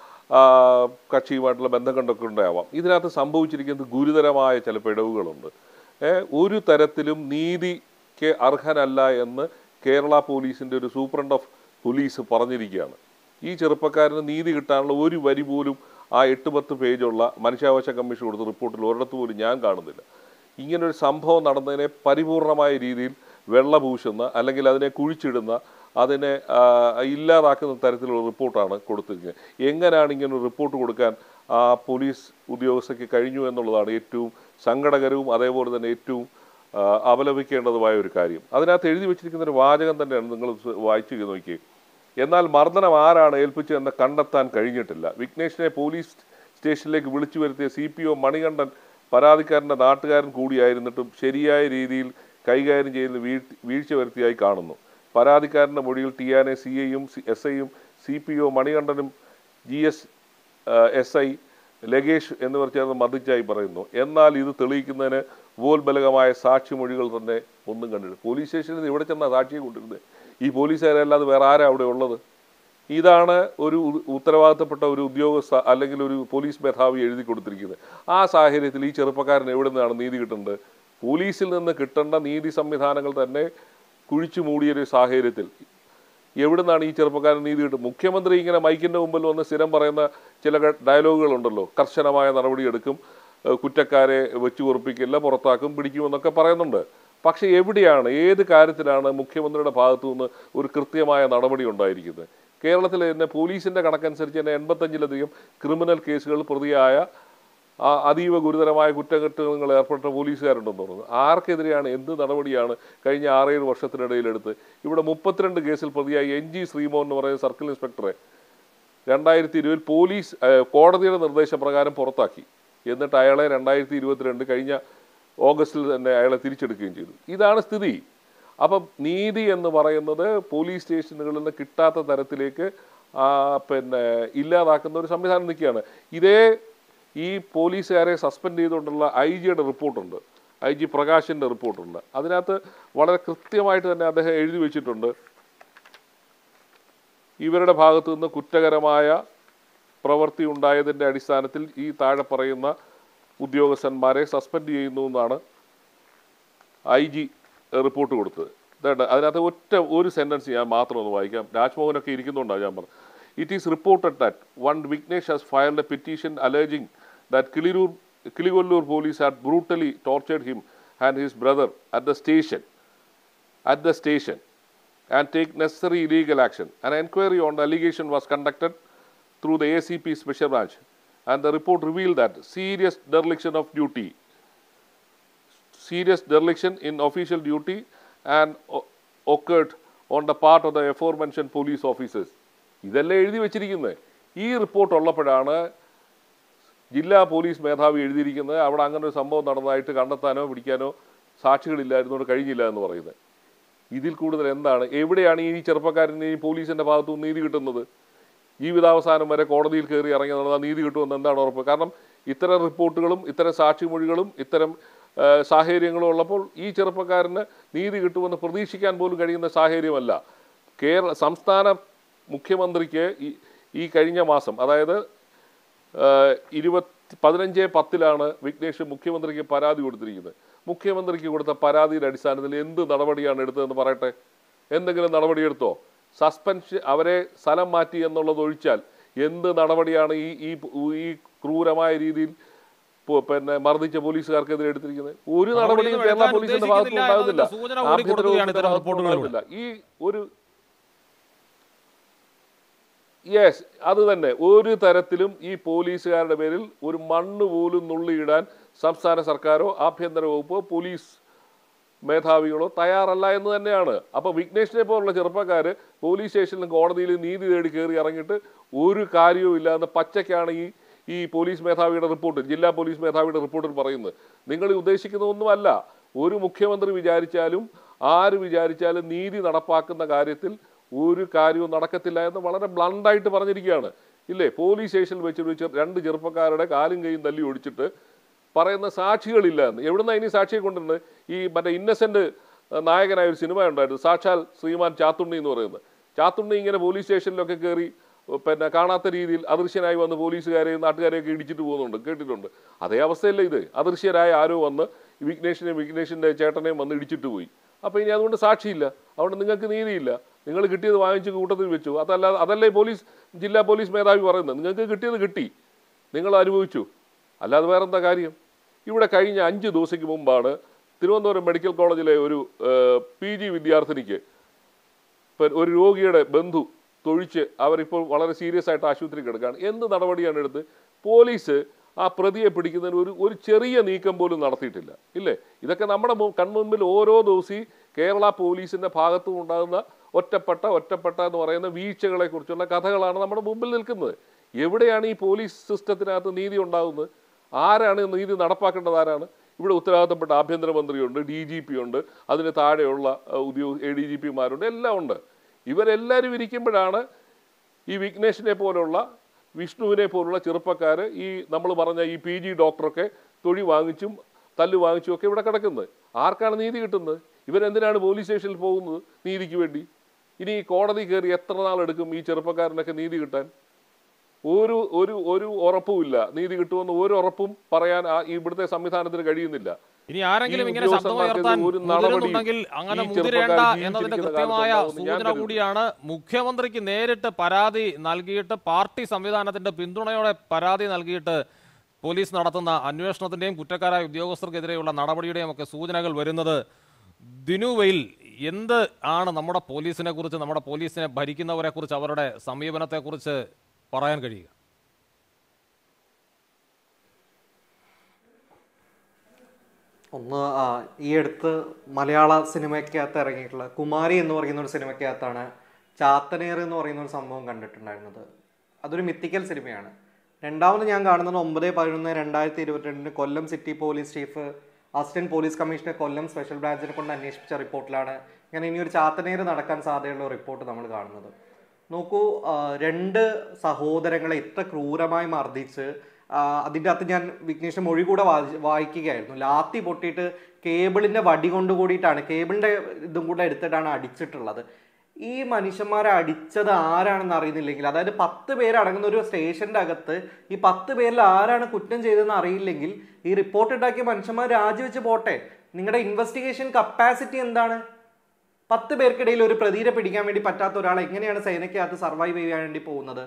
E: കക്ഷിയുമായിട്ടുള്ള ബന്ധം കണ്ടൊക്കെ ഉണ്ടാവാം. ഇതിനകത്ത് സംഭവിച്ചിരിക്കുന്നത് ഗുരുതരമായ ചില പിഴവുകളുണ്ട്. ഒരു തരത്തിലും നീതിക്ക് അർഹനല്ല എന്ന് കേരള പോലീസിൻ്റെ ഒരു സൂപ്രണ്ട് ഓഫ് പോലീസ് പറഞ്ഞിരിക്കുകയാണ്. ഈ ചെറുപ്പക്കാരന് നീതി കിട്ടാനുള്ള ഒരു വരി പോലും ആ എട്ട് പത്ത് പേജുള്ള മനുഷ്യാവകാശ കമ്മീഷൻ കൊടുത്ത റിപ്പോർട്ടിൽ ഒരിടത്ത് പോലും ഞാൻ കാണുന്നില്ല. ഇങ്ങനൊരു സംഭവം നടന്നതിനെ പരിപൂർണമായ രീതിയിൽ വെള്ളപൂശുന്ന അല്ലെങ്കിൽ അതിനെ കുഴിച്ചിടുന്ന അതിനെ ഇല്ലാതാക്കുന്ന തരത്തിലുള്ള റിപ്പോർട്ടാണ് കൊടുത്തിരിക്കുന്നത്. എങ്ങനെയാണ് ഇങ്ങനൊരു റിപ്പോർട്ട് കൊടുക്കാൻ ആ പോലീസ് ഉദ്യോഗസ്ഥയ്ക്ക് കഴിഞ്ഞു എന്നുള്ളതാണ് ഏറ്റവും സങ്കടകരവും അതേപോലെ തന്നെ ഏറ്റവും അപലപിക്കേണ്ടതുമായ ഒരു കാര്യം. അതിനകത്ത് എഴുതി വെച്ചിരിക്കുന്ന ഒരു വാചകം തന്നെയാണ്, നിങ്ങൾ വായിച്ചു നോക്കി. എന്നാൽ മർദ്ദനം ആരാണ് ഏൽപ്പിച്ചതെന്ന് കണ്ടെത്താൻ കഴിഞ്ഞിട്ടില്ല. വിഘ്നേഷിനെ പോലീസ് സ്റ്റേഷനിലേക്ക് വിളിച്ചു വരുത്തിയ സി പി ഒ മണികണ്ഠൻ പരാതിക്കാരൻ്റെ നാട്ടുകാരൻ കൂടിയായിരുന്നിട്ടും ശരിയായ രീതിയിൽ കൈകാര്യം ചെയ്യുന്ന വീഴ്ച വീഴ്ച വരുത്തിയായി കാണുന്നു. പരാതിക്കാരൻ്റെ മൊഴിയിൽ ടിയാനെ സി ഐയും എസ് ഐയും സി പി ഒ മണികണ്ഠനും G S S I Lagesh എന്നിവർ ചേർന്ന് മർദ്ദിച്ചായി പറയുന്നു. എന്നാൽ ഇത് തെളിയിക്കുന്നതിന് ഉപോത്ബലകമായ സാക്ഷിമൊഴികൾ തന്നെ ഒന്നും കണ്ടില്ല. പോലീസ് സ്റ്റേഷനിൽ ഇവിടെ ചെന്ന സാക്ഷിയെ കൊണ്ടിരുന്നത് ഈ പോലീസുകാരല്ലാതെ വേറെ ആരാ അവിടെ ഉള്ളത്? ഇതാണ് ഒരു ഉത്തരവാദിത്തപ്പെട്ട ഒരു ഉദ്യോഗസ്ഥ അല്ലെങ്കിൽ ഒരു പോലീസ് മേധാവി എഴുതി കൊടുത്തിരിക്കുന്നത്. ആ സാഹചര്യത്തിൽ ഈ ചെറുപ്പക്കാരൻ എവിടെ നിന്നാണ് നീതി കിട്ടേണ്ടത്? പോലീസിൽ നിന്ന് കിട്ടേണ്ട നീതി സംവിധാനങ്ങൾ തന്നെ കുഴിച്ചു മൂടിയൊരു സാഹചര്യത്തിൽ എവിടെ നിന്നാണ് ഈ ചെറുപ്പക്കാരൻ നീതി കിട്ടും? മുഖ്യമന്ത്രി ഇങ്ങനെ മൈക്കിൻ്റെ മുമ്പിൽ വന്ന് സ്ഥിരം പറയുന്ന ചില ഡയലോഗുകളുണ്ടല്ലോ, കർശനമായ നടപടിയെടുക്കും, കുറ്റക്കാരെ വെച്ചു ഉറപ്പിക്കില്ല, പുറത്താക്കും, പിടിക്കുമെന്നൊക്കെ പറയുന്നുണ്ട്. പക്ഷേ എവിടെയാണ്, ഏത് കാര്യത്തിലാണ് മുഖ്യമന്ത്രിയുടെ ഭാഗത്തു നിന്ന് ഒരു കൃത്യമായ നടപടി ഉണ്ടായിരിക്കുന്നത്? കേരളത്തിൽ തന്നെ പോലീസിൻ്റെ കണക്കനുസരിച്ച് തന്നെ എൺപത്തഞ്ചിലധികം ക്രിമിനൽ കേസുകൾ പ്രതിയായ അതീവ ഗുരുതരമായ കുറ്റകൃത്യങ്ങൾ ഏർപ്പെട്ട പോലീസുകാരുണ്ടെന്ന് തോന്നുന്നു. ആർക്കെതിരെയാണ്, എന്ത് നടപടിയാണ് കഴിഞ്ഞ ആറേഴ് വർഷത്തിനിടയിലെടുത്ത്? ഇവിടെ മുപ്പത്തിരണ്ട് കേസിൽ പ്രതിയായി എൻ ജി ശ്രീമോൻ എന്ന് പറയുന്ന സർക്കിൾ ഇൻസ്പെക്ടറെ രണ്ടായിരത്തി ഇരുപതിൽ പോലീസ് കോടതിയുടെ നിർദ്ദേശപ്രകാരം പുറത്താക്കി. എന്നിട്ട് അയാളെ രണ്ടായിരത്തി ഇരുപത്തിരണ്ട് കഴിഞ്ഞ ഓഗസ്റ്റിൽ തന്നെ അയാളെ തിരിച്ചെടുക്കുകയും ചെയ്തു. ഇതാണ് സ്ഥിതി. അപ്പം നീതി എന്ന് പറയുന്നത് പോലീസ് സ്റ്റേഷനുകളിൽ നിന്ന് കിട്ടാത്ത തരത്തിലേക്ക് പിന്നെ ഇല്ലാതാക്കുന്ന ഒരു സംവിധാനം നിൽക്കുകയാണ്. ഇതേ ഈ പോലീസുകാരെ സസ്പെൻഡ് ചെയ്തുകൊണ്ടുള്ള ഐ ജിയുടെ റിപ്പോർട്ടുണ്ട്, ഐ ജി പ്രകാശിൻ്റെ റിപ്പോർട്ടുണ്ട്. അതിനകത്ത് വളരെ കൃത്യമായിട്ട് തന്നെ അദ്ദേഹം എഴുതി വെച്ചിട്ടുണ്ട്, ഇവരുടെ ഭാഗത്തു നിന്ന് കുറ്റകരമായ പ്രവൃത്തി ഉണ്ടായതിൻ്റെ അടിസ്ഥാനത്തിൽ ഈ താഴെ പറയുന്ന ഉദ്യോഗസ്ഥന്മാരെ സസ്പെൻഡ് ചെയ്യുന്നു എന്നാണ് ഐ ജി റിപ്പോർട്ട് കൊടുത്തത്. അതിനകത്ത് ഒറ്റ ഒരു സെൻറ്റൻസ് ഞാൻ മാത്രം ഒന്ന് വായിക്കാം. രാജ്മോഹനൊക്കെ ഇരിക്കുന്നുണ്ടാവും ഞാൻ പറഞ്ഞു. It is reported that one Vignesh has filed a petition alleging that Kilirur, Kiligallur police had brutally tortured him and his brother at the station, at the station, and take necessary legal action. An inquiry on the allegation was conducted through the A C P Special Branch, and the report revealed that serious dereliction of duty, serious dereliction in official duty, and occurred on the part of the aforementioned police officers. ഇതെല്ലാം എഴുതി വെച്ചിരിക്കുന്നത്. ഈ report ഉള്ളപ്പോഴാണ് ജില്ലാ police മേധാവി എഴുതിയിരിക്കുന്നത് അവിടെ അങ്ങനെ ഒരു സംഭവം നടന്നതായിട്ട് കണ്ടെത്താനോ പിടിക്കാനോ സാക്ഷികളില്ലായിരുന്നോട് കഴിഞ്ഞില്ല എന്ന് പറയുന്നത്. ഇതിൽ കൂടുതൽ എന്താണ്? എവിടെയാണ് ഈ ചെറുപ്പക്കാരന് ഈ പോലീസിൻ്റെ ഭാഗത്തു നീതി കിട്ടുന്നത്? ജീവിതാവസാനം വരെ കോടതിയിൽ കയറി ഇറങ്ങി നടന്നാൽ നീതി കിട്ടുമെന്ന് എന്താണ് ഉറപ്പ്? കാരണം ഇത്തരം റിപ്പോർട്ടുകളും ഇത്തരം സാക്ഷിമൊഴികളും ഇത്തരം സാഹചര്യങ്ങളും ഉള്ളപ്പോൾ ഈ ചെറുപ്പക്കാരന് നീതി കിട്ടുമെന്ന് പ്രതീക്ഷിക്കാൻ പോലും കഴിയുന്ന സാഹചര്യമല്ല. കേരള സംസ്ഥാന മുഖ്യമന്ത്രിക്ക് ഈ കഴിഞ്ഞ മാസം, അതായത് ഇരുപത്തി പതിനഞ്ച് പത്തിലാണ് വിഘ്നേഷ് മുഖ്യമന്ത്രിക്ക് പരാതി കൊടുത്തിരിക്കുന്നത്. മുഖ്യമന്ത്രിക്ക് കൊടുത്ത പരാതിയുടെ അടിസ്ഥാനത്തിൽ എന്ത് നടപടിയാണ് എടുത്തതെന്ന് പറയട്ടെ. എന്തെങ്കിലും നടപടിയെടുത്തോ? സസ്പെൻഷൻ, അവരെ സ്ഥലം മാറ്റി എന്നുള്ളത് ഒഴിച്ചാൽ എന്ത് നടപടിയാണ് ഈ ഈ ക്രൂരമായ രീതിയിൽ പിന്നെ മർദ്ദിച്ച പോലീസുകാർക്കെതിരെ എടുത്തിരിക്കുന്നത്? ഒരു നടപടിയും കേരള പോലീസിന്റെ ഭാഗത്തും ഉണ്ടാകുന്നില്ല. ഈ ഒരു യെസ് അത് തന്നെ, ഒരു തരത്തിലും ഈ പോലീസുകാരുടെ പേരിൽ ഒരു മണ്ണ് പോലും നുള്ളിയിടാൻ സംസ്ഥാന സർക്കാരോ ആഭ്യന്തര വകുപ്പോ പോലീസ് മേധാവികളോ തയ്യാറല്ല എന്ന് തന്നെയാണ്. അപ്പോൾ വിഘ്നേഷിനെ പോലുള്ള ചെറുപ്പക്കാർ പോലീസ് സ്റ്റേഷനിലും കോടതിയിലും നീതി തേടി കയറി ഇറങ്ങിയിട്ട് ഒരു കാര്യവും ഇല്ല എന്ന് പച്ചയ്ക്കാണ് ഈ ഈ പോലീസ് മേധാവിയുടെ റിപ്പോർട്ട്, ജില്ലാ പോലീസ് മേധാവിയുടെ റിപ്പോർട്ടിൽ പറയുന്നത്. നിങ്ങൾ ഉദ്ദേശിക്കുന്ന ഒന്നുമല്ല. ഒരു മുഖ്യമന്ത്രി വിചാരിച്ചാലും ആര് വിചാരിച്ചാലും നീതി നടപ്പാക്കുന്ന കാര്യത്തിൽ ഒരു കാര്യവും നടക്കത്തില്ല എന്ന് വളരെ ബ്ലണ്ടായിട്ട് പറഞ്ഞിരിക്കുകയാണ്. ഇല്ലേ? പോലീസ് സ്റ്റേഷനിൽ വെച്ച് രണ്ട് ചെറുപ്പക്കാരുടെ കാലും കൈയും തല്ലി ഒടിച്ചിട്ട് പറയുന്ന സാക്ഷികളില്ല എന്ന്. എവിടുന്ന ഇനി സാക്ഷിയെ കൊണ്ടുവരുന്നത്? ഈ മറ്റേ ഇന്നസെന്റ് നായകനായ ഒരു സിനിമ ഉണ്ടായിരുന്നു, സാക്ഷാൽ ശ്രീമാൻ ചാത്തുണ്ണി എന്ന് പറയുന്നത്. ചാത്തുണ്ണി ഇങ്ങനെ പോലീസ് സ്റ്റേഷനിലൊക്കെ കയറി പിന്നെ കാണാത്ത രീതിയിൽ അദൃശ്യനായി വന്ന് പോലീസുകാരെയും നാട്ടുകാരെയൊക്കെ ഇടിച്ചിട്ട് പോകുന്നുണ്ട്, കേട്ടിട്ടുണ്ട്. അതേ അവസ്ഥയല്ല ഇത്. അദൃശ്യരായ ആരോ വന്ന് വിഘ്നേഷിനെയും വിഘ്നേഷിൻ്റെ ചേട്ടനെയും വന്ന് ഇടിച്ചിട്ട് പോയി. അപ്പോൾ ഇനി അതുകൊണ്ട് സാക്ഷിയില്ല, അതുകൊണ്ട് നിങ്ങൾക്ക് നീതിയില്ല, നിങ്ങൾ കിട്ടിയത് വാങ്ങിച്ച് കൂട്ടത്തിൽ വെച്ചു. അതല്ല അതല്ലേ പോലീസ് ജില്ലാ പോലീസ് മേധാവി പറയുന്നത്. നിങ്ങൾക്ക് കിട്ടിയത് കിട്ടി, നിങ്ങൾ അനുഭവിച്ചു, അല്ലാതെ വേറെന്താ കാര്യം? ഇവിടെ കഴിഞ്ഞ അഞ്ച് ദിവസയ്ക്ക് മുമ്പാണ് തിരുവനന്തപുരം മെഡിക്കൽ കോളേജിലെ ഒരു പി ജി വിദ്യാർത്ഥിനിക്ക് ഒരു രോഗിയുടെ ബന്ധു തൊഴിച്ച് അവരിപ്പോൾ വളരെ സീരിയസ് ആയിട്ട് ആശുപത്രി കിടക്കുകയാണ്. എന്ത് നടപടിയാണ് എടുത്ത്? പോലീസ് ആ പ്രതിയെ പിടിക്കുന്നതിന് ഒരു ഒരു ചെറിയ നീക്കം പോലും നടത്തിയിട്ടില്ല, ഇല്ലേ? ഇതൊക്കെ നമ്മുടെ കൺമുൻപിൽ ഓരോ ദിവസവും കേരള പോലീസിൻ്റെ ഭാഗത്തും ഉണ്ടാകുന്ന ഒറ്റപ്പെട്ട ഒറ്റപ്പെട്ട എന്ന് പറയുന്ന വീഴ്ചകളെ കുറിച്ചുള്ള കഥകളാണ് നമ്മുടെ മുമ്പിൽ നിൽക്കുന്നത്. എവിടെയാണ് ഈ പോലീസ് സിസ്റ്റത്തിനകത്ത് നീതി ഉണ്ടാകുന്നത്? ആരാണ് നീതി നടപ്പാക്കേണ്ടത്? ആരാണ്? ഇവിടെ ഉത്തരവാദിത്തപ്പെട്ട ആഭ്യന്തരമന്ത്രിയുണ്ട്, ഡി ജി പി ഉണ്ട്, അതിന് താഴെയുള്ള ഉദ്യോഗ എ ഡി ജി പിമാരുണ്ട്, എല്ലാം ഉണ്ട്. ഇവരെല്ലാവരും ഇരിക്കുമ്പോഴാണ് ഈ വിഘ്നേഷിനെ പോലുള്ള വിഷ്ണുവിനെ പോലുള്ള ചെറുപ്പക്കാർ, ഈ നമ്മൾ പറഞ്ഞ ഈ പി ജി ഡോക്ടറൊക്കെ തൊഴി വാങ്ങിച്ചും തല്ലു വാങ്ങിച്ചും ഒക്കെ ഇവിടെ കിടക്കുന്നത്. ആർക്കാണ് നീതി കിട്ടുന്നത്? ഇവരെന്തിനാണ് പോലീസ് സ്റ്റേഷനിൽ പോകുന്നത്? നീതിക്ക് വേണ്ടി. ഇനി ഈ കോടതി കയറി എത്ര നാളെടുക്കും ഈ ചെറുപ്പക്കാരനൊക്കെ നീതി കിട്ടാൻ? ഒരു ഒരു ഒരു ഉറപ്പുമില്ല. നീതി കിട്ടുമെന്ന് ഒരു ഉറപ്പും പറയാൻ ഇവിടുത്തെ സംവിധാനത്തിന് കഴിയുന്നില്ല.
B: ഇനി ആരെങ്കിലും ഇങ്ങനെ ശബ്ദമുയർത്താൻ മുതിരുന്നുണ്ടെങ്കിൽ അങ്ങനെ മുതിരേണ്ട എന്നതിന്റെ കൃത്യമായ സൂചന കൂടിയാണ്. മുഖ്യമന്ത്രിക്ക് നേരിട്ട് പരാതി നൽകിയിട്ട് പാർട്ടി സംവിധാനത്തിന്റെ പിന്തുണയോടെ പരാതി നൽകിയിട്ട് പോലീസ് നടത്തുന്ന അന്വേഷണത്തിന്റെയും കുറ്റക്കാരായ ഉദ്യോഗസ്ഥർക്കെതിരെയുള്ള നടപടിയുടെയും ഒക്കെ സൂചനകൾ വരുന്നത്. ദിനുവയിൽ എന്ത് ആണ് നമ്മുടെ പോലീസിനെ കുറിച്ച്, നമ്മുടെ പോലീസിനെ ഭരിക്കുന്നവരെ കുറിച്ച്, അവരുടെ സമീപനത്തെക്കുറിച്ച് പറയാൻ കഴിയുക?
F: ഒന്ന്, ഈ അടുത്ത് മലയാള സിനിമയ്ക്കകത്ത് ഇറങ്ങിയിട്ടുള്ള കുമാരി എന്ന് പറയുന്ന ഒരു സിനിമയ്ക്കകത്താണ് ചാത്തനേർ എന്ന് പറയുന്ന ഒരു സംഭവം കണ്ടിട്ടുണ്ടായിരുന്നത്. അതൊരു മിത്തിക്കൽ സിനിമയാണ്. രണ്ടാമത് ഞാൻ കാണുന്നത് ഒമ്പത് പതിനൊന്ന് രണ്ടായിരത്തി ഇരുപത്തിരണ്ടിന് Kollam city police chief assistant police commissioner Kollam special ബ്രാഞ്ചിനെ കൊണ്ട് അന്വേഷിച്ച റിപ്പോർട്ടിലാണ് ഇങ്ങനെ ഇനി ഒരു ചാത്തനേർ നടക്കാൻ സാധ്യതയുള്ള റിപ്പോർട്ട് നമ്മൾ കാണുന്നത്. നോക്കൂ, രണ്ട് സഹോദരങ്ങളെ ഇത്ര ക്രൂരമായി മർദ്ദിച്ച്, അതിൻ്റെ അകത്ത് ഞാൻ വിഘ്നേഷിന്റെ മൊഴി കൂടെ വായിക്കുകയായിരുന്നു. ലാത്തി പൊട്ടിയിട്ട് കേബിളിന്റെ വടി കൊണ്ട് കൂടിയിട്ടാണ്, കേബിളിന്റെ ഇതും കൂടെ എടുത്തിട്ടാണ് അടിച്ചിട്ടുള്ളത്. ഈ മനുഷ്യന്മാരെ അടിച്ചത് ആരാണെന്ന് അറിയുന്നില്ലെങ്കിൽ, അതായത് പത്ത് പേരടങ്ങുന്ന ഒരു സ്റ്റേഷന്റെ അകത്ത് ഈ പത്ത് പേരിൽ ആരാണ് കുറ്റം ചെയ്തതെന്ന് അറിയില്ലെങ്കിൽ ഈ റിപ്പോർട്ട് ഉണ്ടാക്കിയ മനുഷ്യന്മാർ രാജിവെച്ച് പോട്ടെ. നിങ്ങളുടെ ഇൻവെസ്റ്റിഗേഷൻ കപ്പാസിറ്റി എന്താണ്? പത്ത് പേർക്കിടയിൽ ഒരു പ്രതിയെ പിടിക്കാൻ വേണ്ടി പറ്റാത്ത ഒരാൾ എങ്ങനെയാണ് സേനയ്ക്കകത്ത് സർവൈവ് ചെയ്യാൻ വേണ്ടി പോകുന്നത്?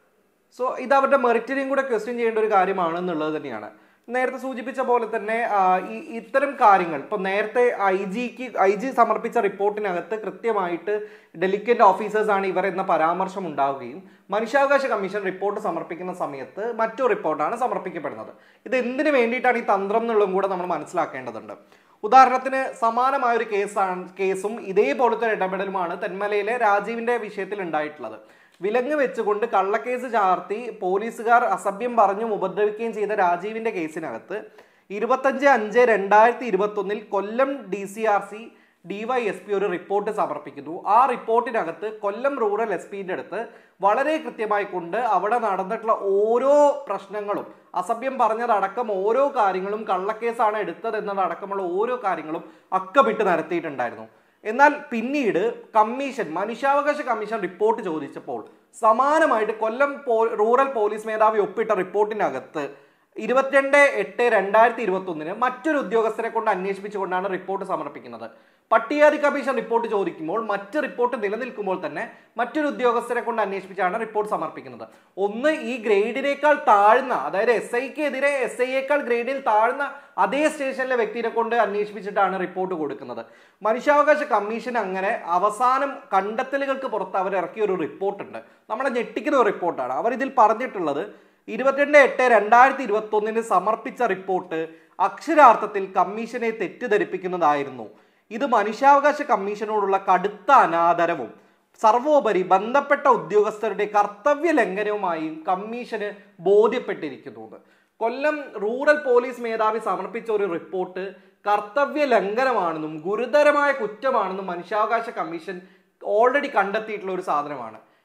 F: സോ ഇത് അവരുടെ മെറിറ്റിനെയും കൂടെ ക്വസ്റ്റ്യൻ ചെയ്യേണ്ട ഒരു കാര്യമാണെന്നുള്ളത് തന്നെയാണ്. നേരത്തെ സൂചിപ്പിച്ച പോലെ തന്നെ ഈ ഇത്തരം കാര്യങ്ങൾ ഇപ്പം നേരത്തെ ഐ ജിക്ക് ഐ ജി സമർപ്പിച്ച റിപ്പോർട്ടിനകത്ത് കൃത്യമായിട്ട് ഡെലിക്കേറ്റ് ഓഫീസേഴ്സാണ് ഇവർ എന്ന പരാമർശം ഉണ്ടാവുകയും മനുഷ്യാവകാശ കമ്മീഷൻ റിപ്പോർട്ട് സമർപ്പിക്കുന്ന സമയത്ത് മറ്റൊരു റിപ്പോർട്ടാണ് സമർപ്പിക്കപ്പെടുന്നത്. ഇത് എന്തിനു വേണ്ടിയിട്ടാണ് ഈ തന്ത്രം എന്നുള്ളതും കൂടെ നമ്മൾ മനസ്സിലാക്കേണ്ടതുണ്ട്. ഉദാഹരണത്തിന് സമാനമായ ഒരു കേസാണ് കേസും ഇതേപോലത്തെ ഇടപെടലുമാണ് തെന്മലയിലെ രാജീവിന്റെ വിഷയത്തിൽ ഉണ്ടായിട്ടുള്ളത്. വിലങ്ങ് വെച്ചുകൊണ്ട് കള്ളക്കേസ് ചാർത്തി പോലീസുകാർ അസഭ്യം പറഞ്ഞും ഉപദ്രവിക്കുകയും ചെയ്ത രാജീവിന്റെ കേസിനകത്ത് ഇരുപത്തഞ്ച് അഞ്ച് രണ്ടായിരത്തി ഇരുപത്തി ഒന്നിൽ Kollam D C R C D Y S P ഒരു റിപ്പോർട്ട് സമർപ്പിക്കുന്നു. ആ റിപ്പോർട്ടിനകത്ത് കൊല്ലം റൂറൽ എസ് പിന്റെ അടുത്ത് വളരെ കൃത്യമായി കൊണ്ട് അവിടെ നടന്നിട്ടുള്ള ഓരോ പ്രശ്നങ്ങളും, അസഭ്യം പറഞ്ഞതടക്കം ഓരോ കാര്യങ്ങളും, കള്ളക്കേസാണ് എടുത്തത് എന്നതടക്കമുള്ള ഓരോ കാര്യങ്ങളും അക്കമിട്ട് നിരത്തിയിട്ടുണ്ടായിരുന്നു. എന്നാൽ പിന്നീട് കമ്മീഷൻ, മനുഷ്യാവകാശ കമ്മീഷൻ റിപ്പോർട്ട് ചോദിച്ചപ്പോൾ സമാനമായിട്ട് കൊല്ലം റൂറൽ പോലീസ് മേധാവി ഒപ്പിട്ട റിപ്പോർട്ടിനകത്ത് ഇരുപത്തിരണ്ട് എട്ട് രണ്ടായിരത്തി ഇരുപത്തി ഒന്നിന് മറ്റൊരു ഉദ്യോഗസ്ഥരെ കൊണ്ട് അന്വേഷിപ്പിച്ചുകൊണ്ടാണ് റിപ്പോർട്ട് സമർപ്പിക്കുന്നത്. പട്ടികജാതി കമ്മീഷൻ റിപ്പോർട്ട് ചോദിക്കുമ്പോൾ മറ്റ് റിപ്പോർട്ട് നിലനിൽക്കുമ്പോൾ തന്നെ മറ്റൊരു ഉദ്യോഗസ്ഥരെ കൊണ്ട് അന്വേഷിപ്പിച്ചാണ് റിപ്പോർട്ട് സമർപ്പിക്കുന്നത്. ഒന്ന്, ഈ ഗ്രേഡിനേക്കാൾ താഴ്ന്ന, അതായത് എസ് ഐക്കെതിരെ എസ് ഐയേക്കാൾ ഗ്രേഡിൽ താഴ്ന്ന അതേ സ്റ്റേഷനിലെ വ്യക്തിയെ കൊണ്ട് അന്വേഷിപ്പിച്ചിട്ടാണ് റിപ്പോർട്ട് കൊടുക്കുന്നത്. മനുഷ്യാവകാശ കമ്മീഷൻ അങ്ങനെ അവസാനം കണ്ടെത്തലുകൾക്ക് പുറത്ത് അവർ ഇറക്കിയ ഒരു റിപ്പോർട്ടുണ്ട്. നമ്മളെ ഞെട്ടിക്കുന്ന ഒരു റിപ്പോർട്ടാണ്. അവർ ഇതിൽ പറഞ്ഞിട്ടുള്ളത് ഇരുപത്തിരണ്ട് എട്ട് രണ്ടായിരത്തി ഇരുപത്തി ഒന്നിന് സമർപ്പിച്ച റിപ്പോർട്ട് അക്ഷരാർത്ഥത്തിൽ കമ്മീഷനെ തെറ്റിദ്ധരിപ്പിക്കുന്നതായിരുന്നു. ഇത് മനുഷ്യാവകാശ കമ്മീഷനോടുള്ള കടുത്ത അനാദരവും സർവോപരി ബന്ധപ്പെട്ട ഉദ്യോഗസ്ഥരുടെ കർത്തവ്യ ലംഘനവുമായും കമ്മീഷന് ബോധ്യപ്പെട്ടിരിക്കുന്നു. കൊല്ലം റൂറൽ പോലീസ് മേധാവി സമർപ്പിച്ച ഒരു റിപ്പോർട്ട് കർത്തവ്യ ലംഘനമാണെന്നും ഗുരുതരമായ കുറ്റമാണെന്നും മനുഷ്യാവകാശ കമ്മീഷൻ ഓൾറെഡി കണ്ടെത്തിയിട്ടുള്ള ഒരു സാധനമാണ്.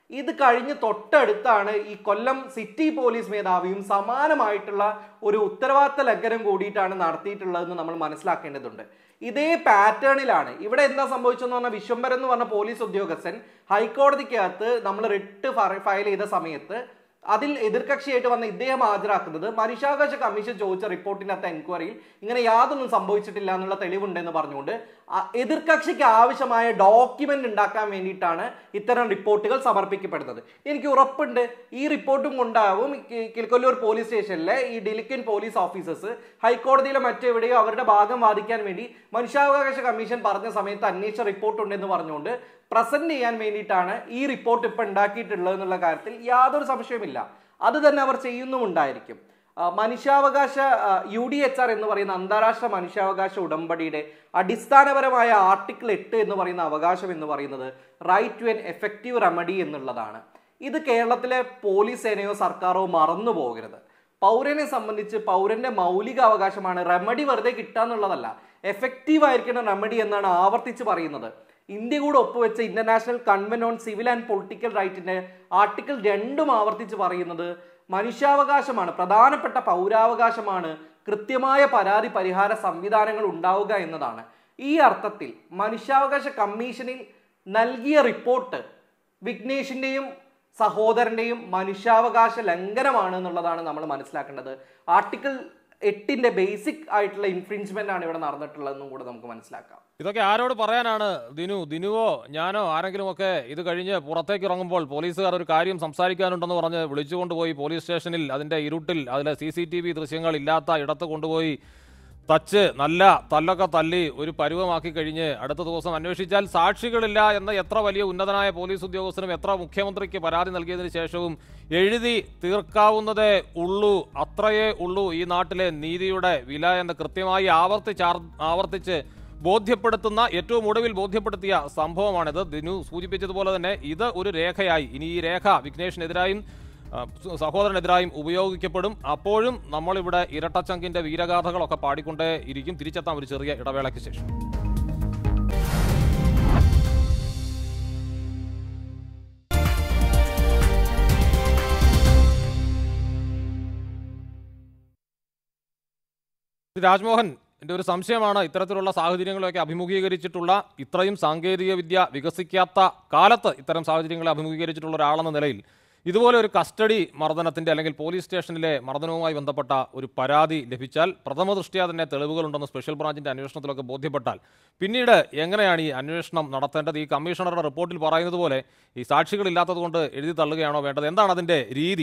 F: ഇത് കഴിഞ്ഞ് തൊട്ടടുത്താണ് ഈ കൊല്ലം സിറ്റി പോലീസ് മേധാവിയും സമാനമായിട്ടുള്ള ഒരു ഉത്തരവാദിത്ത ലംഘനം കൂടിയിട്ടാണ് നടത്തിയിട്ടുള്ളതെന്ന് നമ്മൾ മനസ്സിലാക്കേണ്ടതുണ്ട്. ഇതേ പാറ്റേണിലാണ് ഇവിടെ എന്താ സംഭവിച്ചെന്ന് പറഞ്ഞാൽ, വിശ്വംഭരൻ എന്ന് പറഞ്ഞ പോലീസ് ഉദ്യോഗസ്ഥൻ ഹൈക്കോടതിക്കകത്ത് നമ്മൾ റിട്ട് ഫയൽ ചെയ്ത സമയത്ത് അതിൽ എതിർകക്ഷിയായിട്ട് വന്ന ഇദ്ദേഹം ഹാജരാക്കുന്നത് മനുഷ്യാവകാശ കമ്മീഷൻ ചോദിച്ച റിപ്പോർട്ടിനകത്ത് എൻക്വയറിയിൽ ഇങ്ങനെ യാതൊന്നും സംഭവിച്ചിട്ടില്ല എന്നുള്ള തെളിവുണ്ടെന്ന് പറഞ്ഞുകൊണ്ട് എതിർകക്ഷിക്ക് ആവശ്യമായ ഡോക്യുമെന്റ് ഉണ്ടാക്കാൻ വേണ്ടിയിട്ടാണ് ഇത്തരം റിപ്പോർട്ടുകൾ സമർപ്പിക്കപ്പെടുന്നത്. എനിക്ക് ഉറപ്പുണ്ട് ഈ റിപ്പോർട്ടും കൊണ്ടാവും കിൽക്കൊല്ലൂർ പോലീസ് സ്റ്റേഷനിലെ ഈ ഡെലിക്കൻ പോലീസ് ഓഫീസേഴ്സ് ഹൈക്കോടതിയിലെ മറ്റെവിടെയോ അവരുടെ ഭാഗം വാദിക്കാൻ വേണ്ടി മനുഷ്യാവകാശ കമ്മീഷൻ പറഞ്ഞ സമയത്ത് അന്വേഷണ റിപ്പോർട്ട് ഉണ്ടെന്ന് പറഞ്ഞുകൊണ്ട് പ്രസന്റ് ചെയ്യാൻ വേണ്ടിയിട്ടാണ് ഈ റിപ്പോർട്ട് ഇപ്പം ഉണ്ടാക്കിയിട്ടുള്ളത് എന്നുള്ള കാര്യത്തിൽ യാതൊരു സംശയമില്ല. അത് തന്നെ അവർ ചെയ്യുന്നുമുണ്ടായിരിക്കും. മനുഷ്യാവകാശ യു ഡി എച്ച് ആർ എന്ന് പറയുന്ന അന്താരാഷ്ട്ര മനുഷ്യാവകാശ ഉടമ്പടിയുടെ അടിസ്ഥാനപരമായ ആർട്ടിക്കിൾ എട്ട് എന്ന് പറയുന്ന അവകാശം എന്ന് പറയുന്നത് right to an effective remedy എന്നുള്ളതാണ്. ഇത് കേരളത്തിലെ പോലീസ് സേനയോ സർക്കാരോ മറന്നു പോകരുത്. പൗരനെ സംബന്ധിച്ച് പൗരന്റെ മൗലിക അവകാശമാണ്. റെമഡി വെറുതെ കിട്ടാന്നുള്ളതല്ല, എഫക്റ്റീവ് ആയിരിക്കണം റെമഡി എന്നാണ് ആവർത്തിച്ച് പറയുന്നത്. ഇന്ത്യ കൂടെ ഒപ്പുവെച്ച international covenant on civil and political റൈറ്റിന്റെ ആർട്ടിക്കിൾ രണ്ടും ആവർത്തിച്ച് പറയുന്നത് മനുഷ്യാവകാശമാണ്, പ്രധാനപ്പെട്ട പൗരാവകാശമാണ് കൃത്യമായ പരാതി പരിഹാര സംവിധാനങ്ങൾ ഉണ്ടാവുക എന്നതാണ്. ഈ അർത്ഥത്തിൽ മനുഷ്യാവകാശ കമ്മീഷനിൽ നൽകിയ റിപ്പോർട്ട് വിഘ്നേഷിന്റെയും സഹോദരന്റെയും മനുഷ്യാവകാശ ലംഘനമാണ് എന്നുള്ളതാണ് നമ്മൾ മനസ്സിലാക്കേണ്ടത്. ആർട്ടിക്കിൾ എട്ടിന്റെ ബേസിക് ആയിട്ടുള്ള ഇൻഫ്രിഞ്ച്മെന്റ് ആണ് ഇവിടെ നടന്നിട്ടുള്ളതെന്നും കൂടെ നമുക്ക് മനസ്സിലാക്കാം.
B: ഇതൊക്കെ ആരോട് പറയാനാണ് ദിനു? ദിനുവോ ഞാനോ ആരെങ്കിലും ഒക്കെ ഇത് കഴിഞ്ഞ് പുറത്തേക്ക് ഇറങ്ങുമ്പോൾ പോലീസുകാർ ഒരു കാര്യം സംസാരിക്കാനുണ്ടെന്ന് പറഞ്ഞ് വിളിച്ചുകൊണ്ടുപോയി പോലീസ് സ്റ്റേഷനിൽ അതിൻ്റെ ഇരുട്ടിൽ അതിലെ സി സി ടി വി ദൃശ്യങ്ങൾ ഇല്ലാത്ത ഇടത്ത് കൊണ്ടുപോയി തച്ച് നല്ല തല്ലൊക്കെ തല്ലി ഒരു പരുവമാക്കി കഴിഞ്ഞ് അടുത്ത ദിവസം അന്വേഷിച്ചാൽ സാക്ഷികളില്ല എന്ന എത്ര വലിയ ഉന്നതനായ പോലീസ് ഉദ്യോഗസ്ഥനും എത്ര മുഖ്യമന്ത്രിക്ക് പരാതി നൽകിയതിന് ശേഷവും എഴുതി തീർക്കാവുന്നതേ ഉള്ളൂ, അത്രയേ ഉള്ളൂ ഈ നാട്ടിലെ നീതിയുടെ വില എന്ന് കൃത്യമായി ആവർത്തിച്ച് ആവർത്തിച്ച് ബോധ്യപ്പെടുത്തുന്ന ഏറ്റവും ഒടുവിൽ ബോധ്യപ്പെടുത്തിയ സംഭവമാണിത്. ദിനു സൂചിപ്പിച്ചതുപോലെ തന്നെ ഇത് ഒരു രേഖയായി ഇനി ഈ രേഖ വിഘ്നേഷിനെതിരായും സഹോദരനെതിരായും ഉപയോഗിക്കപ്പെടും. അപ്പോഴും നമ്മളിവിടെ ഇരട്ടച്ചങ്കിന്റെ വീരഗാഥകളൊക്കെ പാടിക്കൊണ്ടേ ഇരിക്കും. തിരിച്ചെത്താം ഒരു ചെറിയ ഇടവേളയ്ക്ക് ശേഷം. രാജ്മോഹൻ, എൻ്റെ ഒരു സംശയമാണ്, ഇത്തരത്തിലുള്ള സാഹചര്യങ്ങളൊക്കെ അഭിമുഖീകരിച്ചിട്ടുള്ള, ഇത്രയും സാങ്കേതിക വിദ്യ വികസിക്കാത്ത കാലത്ത് ഇത്തരം സാഹചര്യങ്ങളെ അഭിമുഖീകരിച്ചിട്ടുള്ള ഒരാളെന്ന നിലയിൽ ഇതുപോലെ ഒരു കസ്റ്റഡി മർദ്ദനത്തിൻ്റെ അല്ലെങ്കിൽ പോലീസ് സ്റ്റേഷനിലെ മർദ്ദനവുമായി ബന്ധപ്പെട്ട ഒരു പരാതി ലഭിച്ചാൽ പ്രഥമ ദൃഷ്ട്യാ തന്നെ തെളിവുകളുണ്ടെന്ന് സ്പെഷ്യൽ ബ്രാഞ്ചിൻ്റെ അന്വേഷണത്തിലൊക്കെ ബോധ്യപ്പെട്ടാൽ പിന്നീട് എങ്ങനെയാണ് ഈ അന്വേഷണം നടത്തേണ്ടത്? ഈ കമ്മീഷണറുടെ റിപ്പോർട്ടിൽ പറയുന്നത് പോലെ ഈ സാക്ഷികളില്ലാത്തത് കൊണ്ട് എഴുതി തള്ളുകയാണോ വേണ്ടത്? എന്താണ് അതിൻ്റെ രീതി?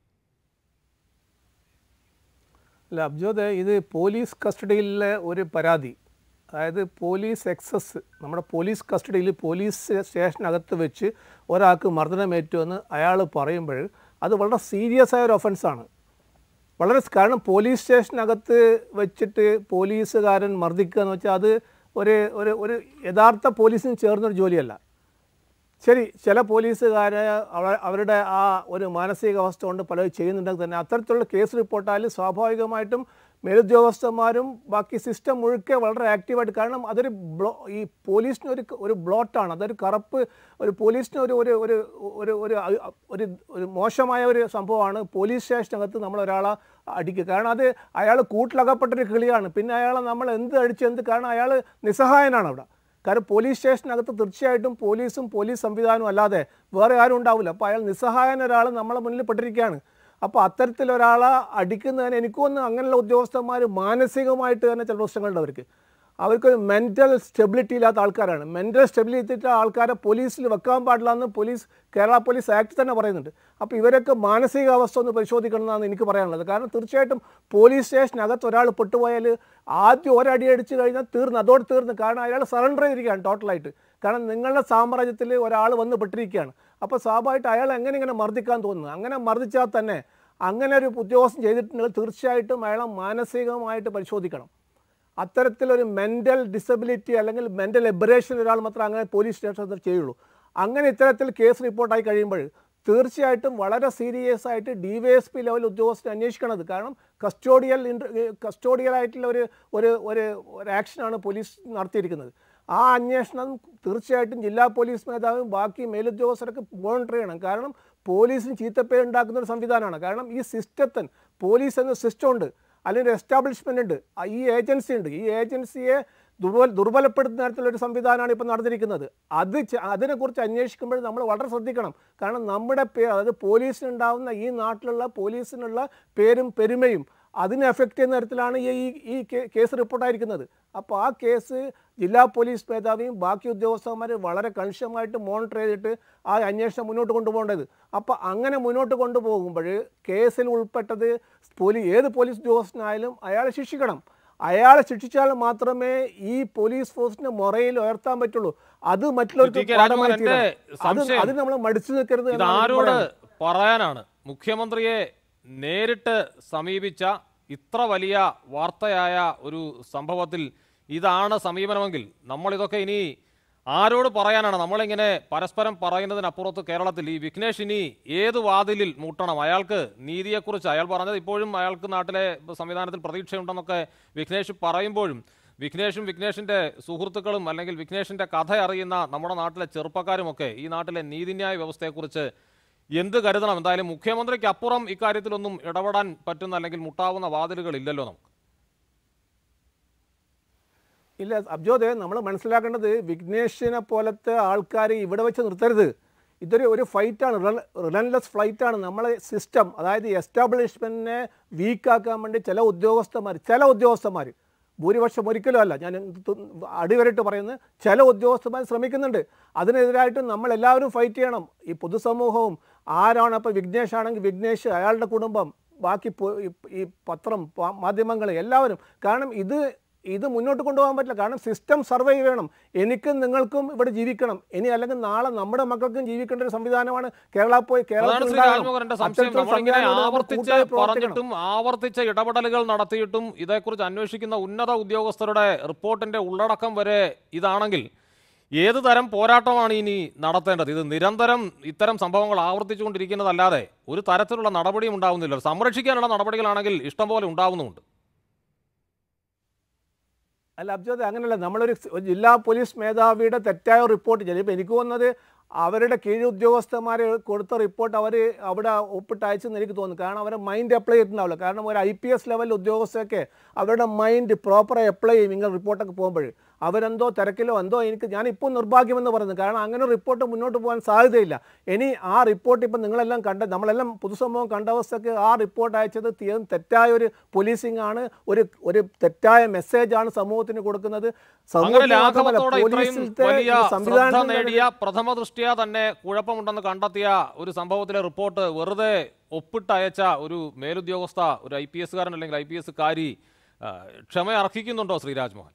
D: അല്ല അബ്ജോദ്, ഇത് പോലീസ് കസ്റ്റഡിയിലെ ഒരു പരാതി, അതായത് പോലീസ് എക്സസ് നമ്മുടെ പോലീസ് കസ്റ്റഡിയിൽ പോലീസ് സ്റ്റേഷനകത്ത് വെച്ച് ഒരാൾക്ക് മർദ്ദനമേറ്റുവെന്ന് അയാൾ പറയുമ്പോൾ അത് വളരെ സീരിയസ് ആയ ഒരു ഒഫൻസാണ്. വളരെ കാരണം പോലീസ് സ്റ്റേഷനകത്ത് വെച്ചിട്ട് പോലീസുകാരൻ മർദ്ദിക്കുക എന്ന് വെച്ചാൽ അത് ഒരു ഒരു ഒരു യഥാർത്ഥ പോലീസിന് ചേർന്നൊരു ജോലിയല്ല. ശരി, ചില പോലീസുകാർ അവരുടെ ആ ഒരു മാനസികാവസ്ഥ കൊണ്ട് പലരും ചെയ്യുന്നുണ്ടെങ്കിൽ തന്നെ അത്തരത്തിലുള്ള കേസ് റിപ്പോർട്ടായാലും സ്വാഭാവികമായിട്ടും മേലുദ്യോഗസ്ഥന്മാരും ബാക്കി സിസ്റ്റം മുഴുക്കെ വളരെ ആക്റ്റീവായിട്ട്, കാരണം അതൊരു ബ്ലോ ഈ പോലീസിന് ഒരു ഒരു ബ്ലോട്ടാണ്, അതൊരു കറുപ്പ് ഒരു പോലീസിന് ഒരു ഒരു ഒരു ഒരു ഒരു ഒരു മോശമായ ഒരു സംഭവമാണ് പോലീസ് സ്റ്റേഷനകത്ത് നമ്മൾ ഒരാളെ അടിക്കുക. കാരണം അത് അയാൾ കൂട്ടിലകപ്പെട്ടൊരു കിളിയാണ്. പിന്നെ അയാളെ നമ്മൾ എന്ത് അടിച്ച് എന്ത്, കാരണം അയാൾ നിസ്സഹായനാണ് അവിടെ. കാരണം പോലീസ് സ്റ്റേഷനകത്ത് തീർച്ചയായിട്ടും പോലീസും പോലീസ് സംവിധാനവും അല്ലാതെ വേറെ ആരും ഉണ്ടാവില്ല. അപ്പോൾ അയാൾ നിസ്സഹായന ഒരാൾ നമ്മളെ മുന്നിൽ പെട്ടിരിക്കുകയാണ്. അപ്പോൾ അത്തരത്തിലൊരാളെ അടിക്കുന്നതിന് എനിക്കൊന്ന് അങ്ങനെയുള്ള ഉദ്യോഗസ്ഥന്മാർ മാനസികമായിട്ട് തന്നെ ചില പ്രശ്നങ്ങളുണ്ട്. അവർക്ക് അവർക്കൊരു മെൻ്റൽ സ്റ്റെബിലിറ്റി ഇല്ലാത്ത ആൾക്കാരാണ്. മെൻ്റൽ സ്റ്റെബിലിറ്റി ആൾക്കാരെ പോലീസിൽ വെക്കാൻ പാടില്ല എന്ന് പോലീസ് കേരള പോലീസ് ആക്ട് തന്നെ പറയുന്നുണ്ട്. അപ്പോൾ ഇവരൊക്കെ മാനസികാവസ്ഥ ഒന്ന് പരിശോധിക്കണം എന്നാണ് എനിക്ക് പറയാനുള്ളത്. കാരണം തീർച്ചയായിട്ടും പോലീസ് സ്റ്റേഷനകത്ത് ഒരാൾ പെട്ടുപോയാൽ ആദ്യം ഒരടി അടിച്ച് കഴിഞ്ഞാൽ തീർന്ന്, അതോടെ തീർന്ന്. കാരണം അയാൾ സറണ്ടർ ചെയ്തിരിക്കുകയാണ് ടോട്ടലായിട്ട്. കാരണം നിങ്ങളുടെ സാമ്രാജ്യത്തിൽ ഒരാൾ വന്ന് പെട്ടിരിക്കുകയാണ്. അപ്പോൾ സ്വാഭാവികമായിട്ട് അയാൾ എങ്ങനെ ഇങ്ങനെ മർദ്ദിക്കാൻ തോന്നുന്നു? അങ്ങനെ മർദ്ദിച്ചാൽ തന്നെ അങ്ങനെ ഒരു ഉദ്യോഗസ്ഥൻ ചെയ്തിട്ടുണ്ടെങ്കിൽ തീർച്ചയായിട്ടും അയാളെ മാനസികമായിട്ട് പരിശോധിക്കണം. അത്തരത്തിലൊരു മെൻ്റൽ ഡിസബിലിറ്റി അല്ലെങ്കിൽ മെൻ്റൽ എബറേഷൻ ഒരാൾ മാത്രമേ അങ്ങനെ പോലീസ് സ്റ്റേഷനിൽ ചെയ്യുള്ളൂ. അങ്ങനെ ഇത്തരത്തിൽ കേസ് റിപ്പോർട്ടായി കഴിയുമ്പോൾ തീർച്ചയായിട്ടും വളരെ സീരിയസ് ആയിട്ട് D Y S P level ഉദ്യോഗസ്ഥനെ അന്വേഷിക്കണത്. കാരണം കസ്റ്റോഡിയൽ കസ്റ്റോഡിയൽ ആയിട്ടുള്ള ഒരു ഒരു ഒരു ആക്ഷനാണ് പോലീസ് നടത്തിയിരിക്കുന്നത്. ആ അന്വേഷണം തീർച്ചയായിട്ടും ജില്ലാ പോലീസ് മേധാവിയും ബാക്കി മേലുദ്യോഗസ്ഥരൊക്കെ മോണിറ്റർ ചെയ്യണം. കാരണം പോലീസിന് ചീത്തപ്പേരുണ്ടാക്കുന്ന ഒരു സംവിധാനമാണ്. കാരണം ഈ സിസ്റ്റത്തിന് പോലീസ് എന്ന സിസ്റ്റം ഉണ്ട്, അല്ലെങ്കിൽ ഒരു എസ്റ്റാബ്ലിഷ്മെൻ്റ് ഉണ്ട്, ഈ ഏജൻസി ഉണ്ട്. ഈ ഏജൻസിയെ ദുർബല ദുർബലപ്പെടുത്തുന്ന തരത്തിലൊരു സംവിധാനമാണ് ഇപ്പോൾ നടന്നിരിക്കുന്നത്. അത് അതിനെക്കുറിച്ച് അന്വേഷിക്കുമ്പോൾ നമ്മൾ വളരെ ശ്രദ്ധിക്കണം. കാരണം നമ്മുടെ പേ അതായത് പോലീസിനുണ്ടാവുന്ന ഈ നാട്ടിലുള്ള പോലീസിനുള്ള പേരും പെരുമയും അതിനെ എഫക്റ്റ് ചെയ്യുന്ന തരത്തിലാണ് ഈ ഈ കേസ് റിപ്പോർട്ടായിരിക്കുന്നത്. അപ്പോൾ ആ കേസ് ജില്ലാ പോലീസ് മേധാവിയും ബാക്കി ഉദ്യോഗസ്ഥന്മാർ വളരെ കണിശമായിട്ട് മോണിറ്റർ ചെയ്തിട്ട് ആ അന്വേഷണം മുന്നോട്ട് കൊണ്ടുപോകേണ്ടത്. അപ്പോൾ അങ്ങനെ മുന്നോട്ട് കൊണ്ടുപോകുമ്പോൾ കേസിൽ ഉൾപ്പെട്ടത് പോലീസ് ഏത് പോലീസ് ഉദ്യോഗസ്ഥനായാലും അയാളെ ശിക്ഷിക്കണം. അയാളെ ശിക്ഷിച്ചാൽ മാത്രമേ ഈ പോലീസ് ഫോഴ്സിനെ മൊറയിൽ ഉയർത്താൻ പറ്റുള്ളൂ. അത് മറ്റുള്ളവർക്ക് അത് നമ്മൾ മടിച്ചു നിൽക്കരുത്.
B: ആരോട് പറയാനാണ്? മുഖ്യമന്ത്രിയെ നേരിട്ട് സമീപിച്ച ഇത്ര വലിയ വാർത്തയായ ഒരു സംഭവത്തിൽ ഇതാണ് സമീപനമെങ്കിൽ നമ്മളിതൊക്കെ ഇനി ആരോട് പറയാനാണ്? നമ്മളിങ്ങനെ പരസ്പരം പറയുന്നതിനപ്പുറത്ത് കേരളത്തിൽ ഈ വിഘ്നേഷ് ഇനി ഏത് വാതിലിൽ മുട്ടണം? അയാൾക്ക് നീതിയെക്കുറിച്ച് അയാൾ പറഞ്ഞത് ഇപ്പോഴും അയാൾക്ക് നാട്ടിലെ സംവിധാനത്തിൽ പ്രതീക്ഷയുണ്ടെന്നൊക്കെ വിഘ്നേഷ് പറയുമ്പോഴും വിഘ്നേഷും വിഘ്നേഷിൻ്റെ സുഹൃത്തുക്കളും അല്ലെങ്കിൽ വിഘ്നേഷിൻ്റെ കഥ അറിയുന്ന നമ്മുടെ നാട്ടിലെ ചെറുപ്പക്കാരുമൊക്കെ ഈ നാട്ടിലെ നീതിന്യായ വ്യവസ്ഥയെക്കുറിച്ച് എന്ത് കരുതണം? എന്തായാലും മുഖ്യമന്ത്രിക്ക് അപ്പുറം ഇക്കാര്യത്തിലൊന്നും ഇടപെടാൻ പറ്റുന്ന അല്ലെങ്കിൽ മുട്ടാവുന്ന വാതിലുകൾ ഇല്ലല്ലോ നമുക്ക്.
D: ഇല്ല അബ്ജോദ്, നമ്മൾ മനസ്സിലാക്കേണ്ടത് വിഘ്നേഷിനെ പോലത്തെ ആൾക്കാർ ഇവിടെ വെച്ച് നിർത്തരുത്. ഇതൊരു ഒരു ഫൈറ്റാണ്, റിലൻലെസ് ഫ്ലൈറ്റാണ്. നമ്മളെ സിസ്റ്റം അതായത് എസ്റ്റാബ്ലിഷ്മെൻറ്റിനെ വീക്കാക്കാൻ വേണ്ടി ചില ഉദ്യോഗസ്ഥന്മാർ ചില ഉദ്യോഗസ്ഥന്മാർ ഭൂരിപക്ഷം ഒരിക്കലും അല്ല, ഞാൻ അടിവരയിട്ട് പറയുന്നത്, ചില ഉദ്യോഗസ്ഥന്മാർ ശ്രമിക്കുന്നുണ്ട്. അതിനെതിരായിട്ട് നമ്മളെല്ലാവരും ഫൈറ്റ് ചെയ്യണം. ഈ പൊതുസമൂഹവും ആരാണ്? അപ്പോൾ വിഘ്നേഷ് ആണെങ്കിൽ വിഘ്നേഷ്, അയാളുടെ കുടുംബം, ബാക്കി ഈ പത്രം മാധ്യമങ്ങൾ എല്ലാവരും. കാരണം ഇത് ഇത് മുന്നോട്ട് കൊണ്ടുപോകാൻ പറ്റില്ല. കാരണം സിസ്റ്റം സർവൈവ് ചെയ്യണം. എനിക്കും നിങ്ങൾക്കും ഇവിടെ ജീവിക്കണം. ഇനി അല്ലെങ്കിൽ നാളെ നമ്മുടെ മക്കൾക്കും ജീവിക്കേണ്ട ഒരു സംവിധാനമാണ് കേരള പോയി
B: പറഞ്ഞിട്ടും ആവർത്തിച്ച ഇടപെടലുകൾ നടത്തിയിട്ടും ഇതേക്കുറിച്ച് അന്വേഷിക്കുന്ന ഉന്നത ഉദ്യോഗസ്ഥരുടെ റിപ്പോർട്ടിന്റെ ഉള്ളടക്കം വരെ ഇതാണെങ്കിൽ ഏത് തരം പോരാട്ടമാണ് ഇനി നടത്തേണ്ടത്? ഇത് നിരന്തരം ഇത്തരം സംഭവങ്ങൾ ആവർത്തിച്ചുകൊണ്ടിരിക്കുന്നതല്ലാതെ ഒരു തരത്തിലുള്ള നടപടിയും ഉണ്ടാവുന്നില്ല. സംരക്ഷിക്കാനുള്ള നടപടികളാണെങ്കിൽ ഇഷ്ടം പോലെ ഉണ്ടാവുന്നുമുണ്ട്.
D: അല്ല അബ്ജോദ്, അങ്ങനെയല്ല. നമ്മളൊരു ജില്ലാ പോലീസ് മേധാവിയുടെ തെറ്റായ റിപ്പോർട്ട് ചിലപ്പോൾ എനിക്ക് തോന്നുന്നത് അവരുടെ കീഴ് ഉദ്യോഗസ്ഥന്മാർ കൊടുത്ത റിപ്പോർട്ട് അവർ അവിടെ ഒപ്പിട്ട് അയച്ചെന്ന് എനിക്ക് തോന്നുന്നു. കാരണം അവരെ മൈൻഡ് അപ്ലൈ ചെയ്തിട്ടുണ്ടാവില്ല. കാരണം ഒരു ഐ പി എസ് ലെവൽ ഉദ്യോഗസ്ഥരൊക്കെ അവരുടെ മൈൻഡ് പ്രോപ്പറായി അപ്ലൈ ചെയ്യും ഇങ്ങനെ റിപ്പോർട്ടൊക്കെ പോകുമ്പോൾ. അവരെന്തോ തിരക്കിലോ എന്തോ എനിക്ക് ഞാനിപ്പോൾ നിർഭാഗ്യമെന്ന് പറയുന്നത്. കാരണം അങ്ങനെ റിപ്പോർട്ട് മുന്നോട്ട് പോകാൻ സാധ്യതയില്ല. ഇനി ആ റിപ്പോർട്ട് ഇപ്പം നിങ്ങളെല്ലാം കണ്ട നമ്മളെല്ലാം പൊതുസമൂഹം കണ്ട അവസ്ഥയ്ക്ക് ആ റിപ്പോർട്ട് അയച്ചത് തെറ്റായ ഒരു പോലീസിംഗ് ആണ്, ഒരു ഒരു തെറ്റായ മെസ്സേജാണ് സമൂഹത്തിന് കൊടുക്കുന്നത്.
B: പ്രഥമ ദൃഷ്ട്യാ തന്നെ കുഴപ്പമുണ്ടെന്ന് കണ്ടെത്തിയ ഒരു സംഭവത്തിലെ റിപ്പോർട്ട് വെറുതെ ഒപ്പിട്ടയച്ച ഒരു മേലുദ്യോഗസ്ഥ, ഒരു ഐ പി എസ്കാരൻ അല്ലെങ്കിൽ ഐ പി എസ് കാരി ക്ഷമ അർഹിക്കുന്നുണ്ടോ ശ്രീരാജ് മോഹൻ?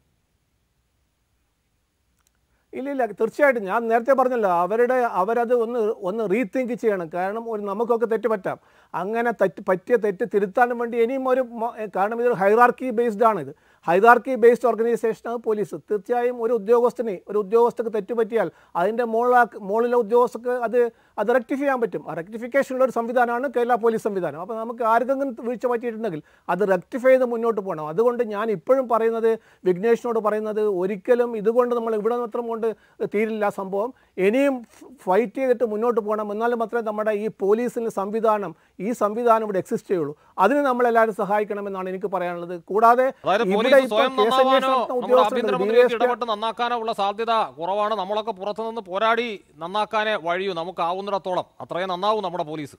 D: ഇല്ല ഇല്ല തീർച്ചയായിട്ടും ഞാൻ നേരത്തെ പറഞ്ഞല്ലോ, അവരുടെ അവരത് ഒന്ന് ഒന്ന് റീതിങ്ക് ചെയ്യണം. കാരണം ഒരു നമുക്കൊക്കെ തെറ്റ് പറ്റാം. അങ്ങനെ തെറ്റ് പറ്റിയ തെറ്റ് തിരുത്താനും വേണ്ടി ഇനിയും ഒരു, കാരണം ഇതൊരു ഹൈറാർക്കി ബേസ്ഡ് ആണ്. ഇത് ഹൈറാർക്കി ബേസ്ഡ് ഓർഗനൈസേഷനാണ് പോലീസ്. തീർച്ചയായും ഒരു ഉദ്യോഗസ്ഥന് ഒരു ഉദ്യോഗസ്ഥക്ക് തെറ്റുപറ്റിയാൽ അതിൻ്റെ മുകളിലാ മുകളിലെ ഉദ്യോഗസ്ഥർക്ക് അത് അത് റെക്ടിഫൈ ചെയ്യാൻ പറ്റും. ആ റെക്ടിഫിക്കേഷനുള്ള ഒരു സംവിധാനമാണ് കേരള പോലീസ് സംവിധാനം. അപ്പോൾ നമുക്ക് ആർക്കെങ്കിലും വീഴ്ച പറ്റിയിട്ടുണ്ടെങ്കിൽ അത് റെക്ടിഫൈ ചെയ്ത് മുന്നോട്ട് പോകണം. അതുകൊണ്ട് ഞാൻ ഇപ്പോഴും പറയുന്നത്, വിഘ്നേഷിനോട് പറയുന്നത്, ഒരിക്കലും ഇതുകൊണ്ട് നമ്മൾ ഇവിടെ മാത്രം കൊണ്ട് തീരില്ല സംഭവം. ഇനിയും ഫൈറ്റ് ചെയ്തിട്ട് മുന്നോട്ട് പോകണം. എന്നാലും മാത്രമേ നമ്മുടെ ഈ പോലീസിൻ്റെ സംവിധാനം ഈ സംവിധാനം ഇവിടെ എക്സിസ്റ്റ് ചെയ്യുള്ളൂ. അതിന് നമ്മളെല്ലാവരും സഹായിക്കണമെന്നാണ് എനിക്ക് പറയാനുള്ളത്. കൂടാതെ
B: ഇടപെട്ട് നന്നാക്കാനോ ഉള്ള സാധ്യത കുറവാണ്. നമ്മളൊക്കെ പുറത്തുനിന്ന് പോരാടി നന്നാക്കാനേ വഴിയൂ. നമുക്കാവുന്നിടത്തോളം അത്രയും നന്നാവും നമ്മുടെ പോലീസ്.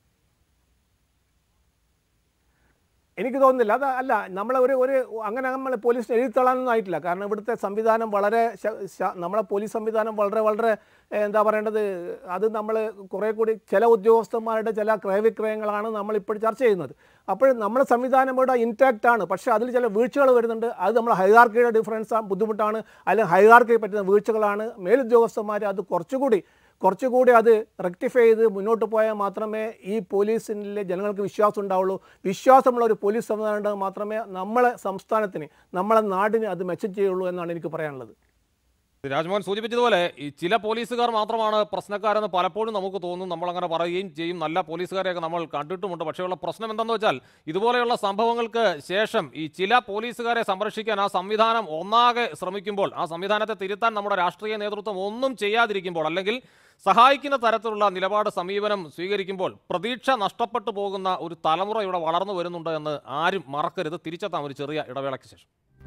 D: എനിക്ക് തോന്നുന്നില്ല. അത് അല്ല, നമ്മളെ ഒരു ഒരു അങ്ങനെ നമ്മൾ പോലീസിനെ എഴുതിത്തള്ളാനൊന്നും ആയിട്ടില്ല. കാരണം ഇവിടുത്തെ സംവിധാനം വളരെ നമ്മളെ പോലീസ് സംവിധാനം വളരെ വളരെ എന്താ പറയേണ്ടത്, അത് നമ്മൾ കുറേ കൂടി ചില ഉദ്യോഗസ്ഥന്മാരുടെ ചില ക്രയവിക്രയങ്ങളാണ് നമ്മളിപ്പോൾ ചർച്ച ചെയ്യുന്നത്. അപ്പോൾ നമ്മുടെ സംവിധാനം ഇവിടെ ഇൻടാക്റ്റ് ആണ്. പക്ഷേ അതിൽ ചില വീഴ്ചകൾ വരുന്നുണ്ട്. അത് നമ്മൾ ഹൈറാർക്കിയുടെ ഡിഫറൻസ് ബുദ്ധിമുട്ടാണ്, അല്ലെങ്കിൽ ഹൈറാർക്കി പറ്റുന്ന വീഴ്ചകളാണ്. മേലുദ്യോഗസ്ഥന്മാർ അത് കുറച്ചുകൂടി കുറച്ചുകൂടി അത് റെക്ടിഫൈ ചെയ്ത് മുന്നോട്ട് പോയാൽ മാത്രമേ ഈ പോലീസിലെ ജനങ്ങൾക്ക് വിശ്വാസം ഉണ്ടാവുള്ളൂ. വിശ്വാസമുള്ള ഒരു പോലീസ് സംവിധാനം ഉണ്ടെങ്കിൽ മാത്രമേ നമ്മളെ സംസ്ഥാനത്തിന് നമ്മളെ നാടിന് അത് മെച്ചം ചെയ്യുള്ളൂ എന്നാണ് എനിക്ക് പറയാനുള്ളത്.
B: രാജ്മോഹൻ സൂചിപ്പിച്ചതുപോലെ ഈ ചില പോലീസുകാർ മാത്രമാണ് പ്രശ്നക്കാരെന്ന് പലപ്പോഴും നമുക്ക് തോന്നും. നമ്മളങ്ങനെ പറയുകയും ചെയ്യും. നല്ല പോലീസുകാരെയൊക്കെ നമ്മൾ കണ്ടിട്ടുമുണ്ട്. പക്ഷേ ഉള്ള പ്രശ്നം എന്താണെന്ന് വെച്ചാൽ ഇതുപോലെയുള്ള സംഭവങ്ങൾക്ക് ശേഷം ഈ ചില പോലീസുകാരെ സംരക്ഷിക്കാൻ ആ സംവിധാനം ഒന്നാകെ ശ്രമിക്കുമ്പോൾ, ആ സംവിധാനത്തെ തിരുത്താൻ നമ്മുടെ രാഷ്ട്രീയ നേതൃത്വം ഒന്നും ചെയ്യാതിരിക്കുമ്പോൾ, അല്ലെങ്കിൽ സഹായിക്കുന്ന തരത്തിലുള്ള നിലപാട് സമീപനം സ്വീകരിക്കുമ്പോൾ പ്രതീക്ഷ നഷ്ടപ്പെട്ടു പോകുന്ന ഒരു തലമുറ ഇവിടെ വളർന്നു വരുന്നുണ്ട് എന്ന് ആരും മറക്കരുത്. തിരിച്ചെത്താം ഒരു ചെറിയ ഇടവേളയ്ക്ക് ശേഷം.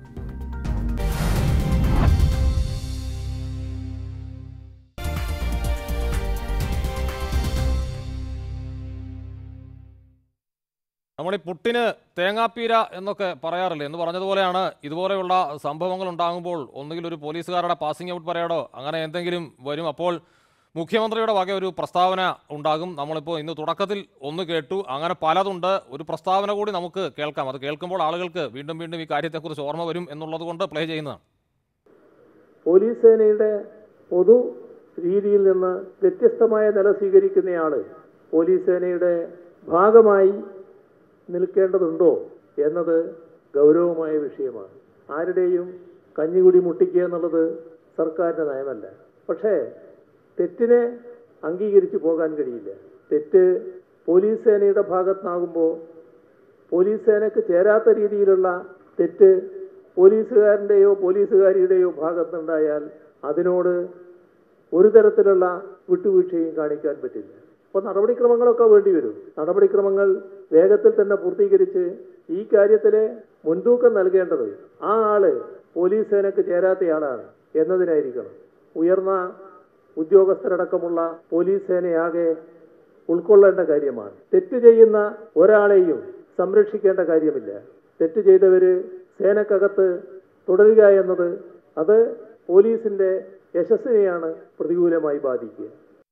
B: നമ്മൾ ഈ പുട്ടിന് തേങ്ങാപ്പീര എന്നൊക്കെ പറയാറില്ലേ, എന്ന് പറഞ്ഞതുപോലെയാണ് ഇതുപോലെയുള്ള സംഭവങ്ങൾ ഉണ്ടാകുമ്പോൾ ഒന്നുകിൽ ഒരു പോലീസുകാരുടെ പാസിംഗ് ഔട്ട് പരേഡോ അങ്ങനെ എന്തെങ്കിലും വരും. അപ്പോൾ മുഖ്യമന്ത്രിയുടെ വക ഒരു പ്രസ്താവന ഉണ്ടാകും. നമ്മളിപ്പോൾ ഇന്ന് തുടക്കത്തിൽ ഒന്ന് കേട്ടു. അങ്ങനെ പലതുണ്ട്. ഒരു പ്രസ്താവന കൂടി നമുക്ക് കേൾക്കാം. അത് കേൾക്കുമ്പോൾ ആളുകൾക്ക് വീണ്ടും വീണ്ടും ഈ കാര്യത്തെക്കുറിച്ച് ഓർമ്മ വരും എന്നുള്ളത് കൊണ്ട് പ്ലേ ചെയ്യുന്നതാണ്.
A: പോലീസ് സേനയുടെ പൊതു രീതിയിൽ നിന്ന് വ്യത്യസ്തമായ നില സ്വീകരിക്കുന്നയാള് പോലീസ് സേനയുടെ ഭാഗമായി നിൽക്കേണ്ടതുണ്ടോ എന്നത് ഗൗരവമായ വിഷയമാണ്. ആരുടെയും കഞ്ഞികുടി മുട്ടിക്കുക എന്നുള്ളത് സർക്കാരിൻ്റെ നയമല്ല. പക്ഷേ തെറ്റിനെ അംഗീകരിച്ചു പോകാൻ കഴിയില്ല. തെറ്റ് പോലീസ് സേനയുടെ ഭാഗത്തുനിന്നാകുമ്പോൾ പോലീസ് സേനയ്ക്ക് ചേരാത്ത രീതിയിലുള്ള തെറ്റ് പോലീസുകാരൻ്റെയോ പോലീസുകാരിയുടെയോ ഭാഗത്തുനിന്നുണ്ടായാൽ അതിനോട് ഒരു തരത്തിലുള്ള വിട്ടുവീഴ്ചയും കാണിക്കാൻ പറ്റില്ല. അപ്പോൾ നടപടിക്രമങ്ങളൊക്കെ വേണ്ടി വരും. നടപടിക്രമങ്ങൾ വേഗത്തിൽ തന്നെ പൂർത്തീകരിച്ച് ഈ കാര്യത്തിൽ മുൻതൂക്കം നൽകേണ്ടത് ആ ആള് പോലീസ് സേനയ്ക്ക് ചേരാത്തയാളാണ് എന്നതിനായിരിക്കണം. ഉയർന്ന ഉദ്യോഗസ്ഥരടക്കമുള്ള പോലീസ് സേനയാകെ ഉൾക്കൊള്ളേണ്ട കാര്യമാണ്. തെറ്റ് ചെയ്യുന്ന ഒരാളെയും സംരക്ഷിക്കേണ്ട കാര്യമില്ല. തെറ്റ് ചെയ്തവര് സേനക്കകത്ത് തുടരുക എന്നത് അത് പോലീസിന്റെ യശസ്സിനെയാണ് പ്രതികൂലമായി ബാധിക്കുക.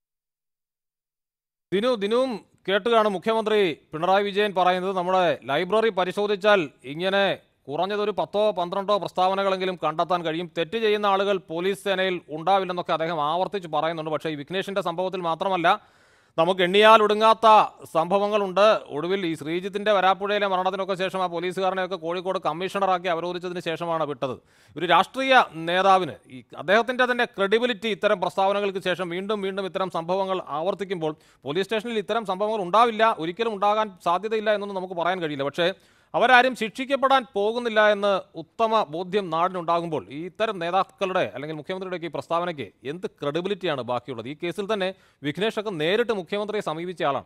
B: ദിനു ദിനുവും കേട്ടുകയാണ് മുഖ്യമന്ത്രി പിണറായി വിജയൻ പറയുന്നത്. നമ്മുടെ ലൈബ്രറി പരിശോധിച്ചാൽ ഇങ്ങനെ കുറഞ്ഞതൊരു പത്തോ പന്ത്രണ്ടോ പ്രസ്താവനകളെങ്കിലും കണ്ടെത്താൻ കഴിയും. തെറ്റ് ചെയ്യുന്ന ആളുകൾ പോലീസ് സേനയിൽ ഉണ്ടാവില്ലെന്നൊക്കെ അദ്ദേഹം ആവർത്തിച്ച് പറയുന്നുണ്ട്. പക്ഷേ ഈ വിഘ്നേഷിൻ്റെ സംഭവത്തിൽ മാത്രമല്ല, നമുക്ക് എണ്ണിയാൽ ഒടുങ്ങാത്ത സംഭവങ്ങളുണ്ട്. ഒടുവിൽ ഈ ശ്രീജിത്തിൻ്റെ വരാപ്പുഴയിലെ മരണത്തിനൊക്കെ ശേഷം ആ പോലീസുകാരനെയൊക്കെ കോഴിക്കോട് കമ്മീഷണറാക്കി അവരോധിച്ചതിന് ശേഷമാണ് വിട്ടത്. ഒരു രാഷ്ട്രീയ നേതാവിന് ഈ അദ്ദേഹത്തിൻ്റെ തന്നെ ക്രെഡിബിലിറ്റി ഇത്തരം പ്രസ്താവനകൾക്ക് ശേഷം വീണ്ടും വീണ്ടും ഇത്തരം സംഭവങ്ങൾ ആവർത്തിക്കുമ്പോൾ പോലീസ് സ്റ്റേഷനിൽ ഇത്തരം സംഭവങ്ങൾ ഉണ്ടാവില്ല, ഒരിക്കലും ഉണ്ടാകാൻ സാധ്യതയില്ല എന്നൊന്നും നമുക്ക് പറയാൻ കഴിയില്ല. പക്ഷേ അവരാരും ശിക്ഷിക്കപ്പെടാൻ പോകുന്നില്ല എന്ന് ഉത്തമ ബോധ്യം നാടിനുണ്ടാകുമ്പോൾ ഈ ഇത്തരം നേതാക്കളുടെ അല്ലെങ്കിൽ മുഖ്യമന്ത്രിയുടെയൊക്കെ ഈ പ്രസ്താവനയ്ക്ക് എന്ത് ക്രെഡിബിലിറ്റിയാണ് ബാക്കിയുള്ളത്? ഈ കേസിൽ തന്നെ വിഘ്നേഷൊക്കെ നേരിട്ട് മുഖ്യമന്ത്രിയെ സമീപിച്ച ആളാണ്.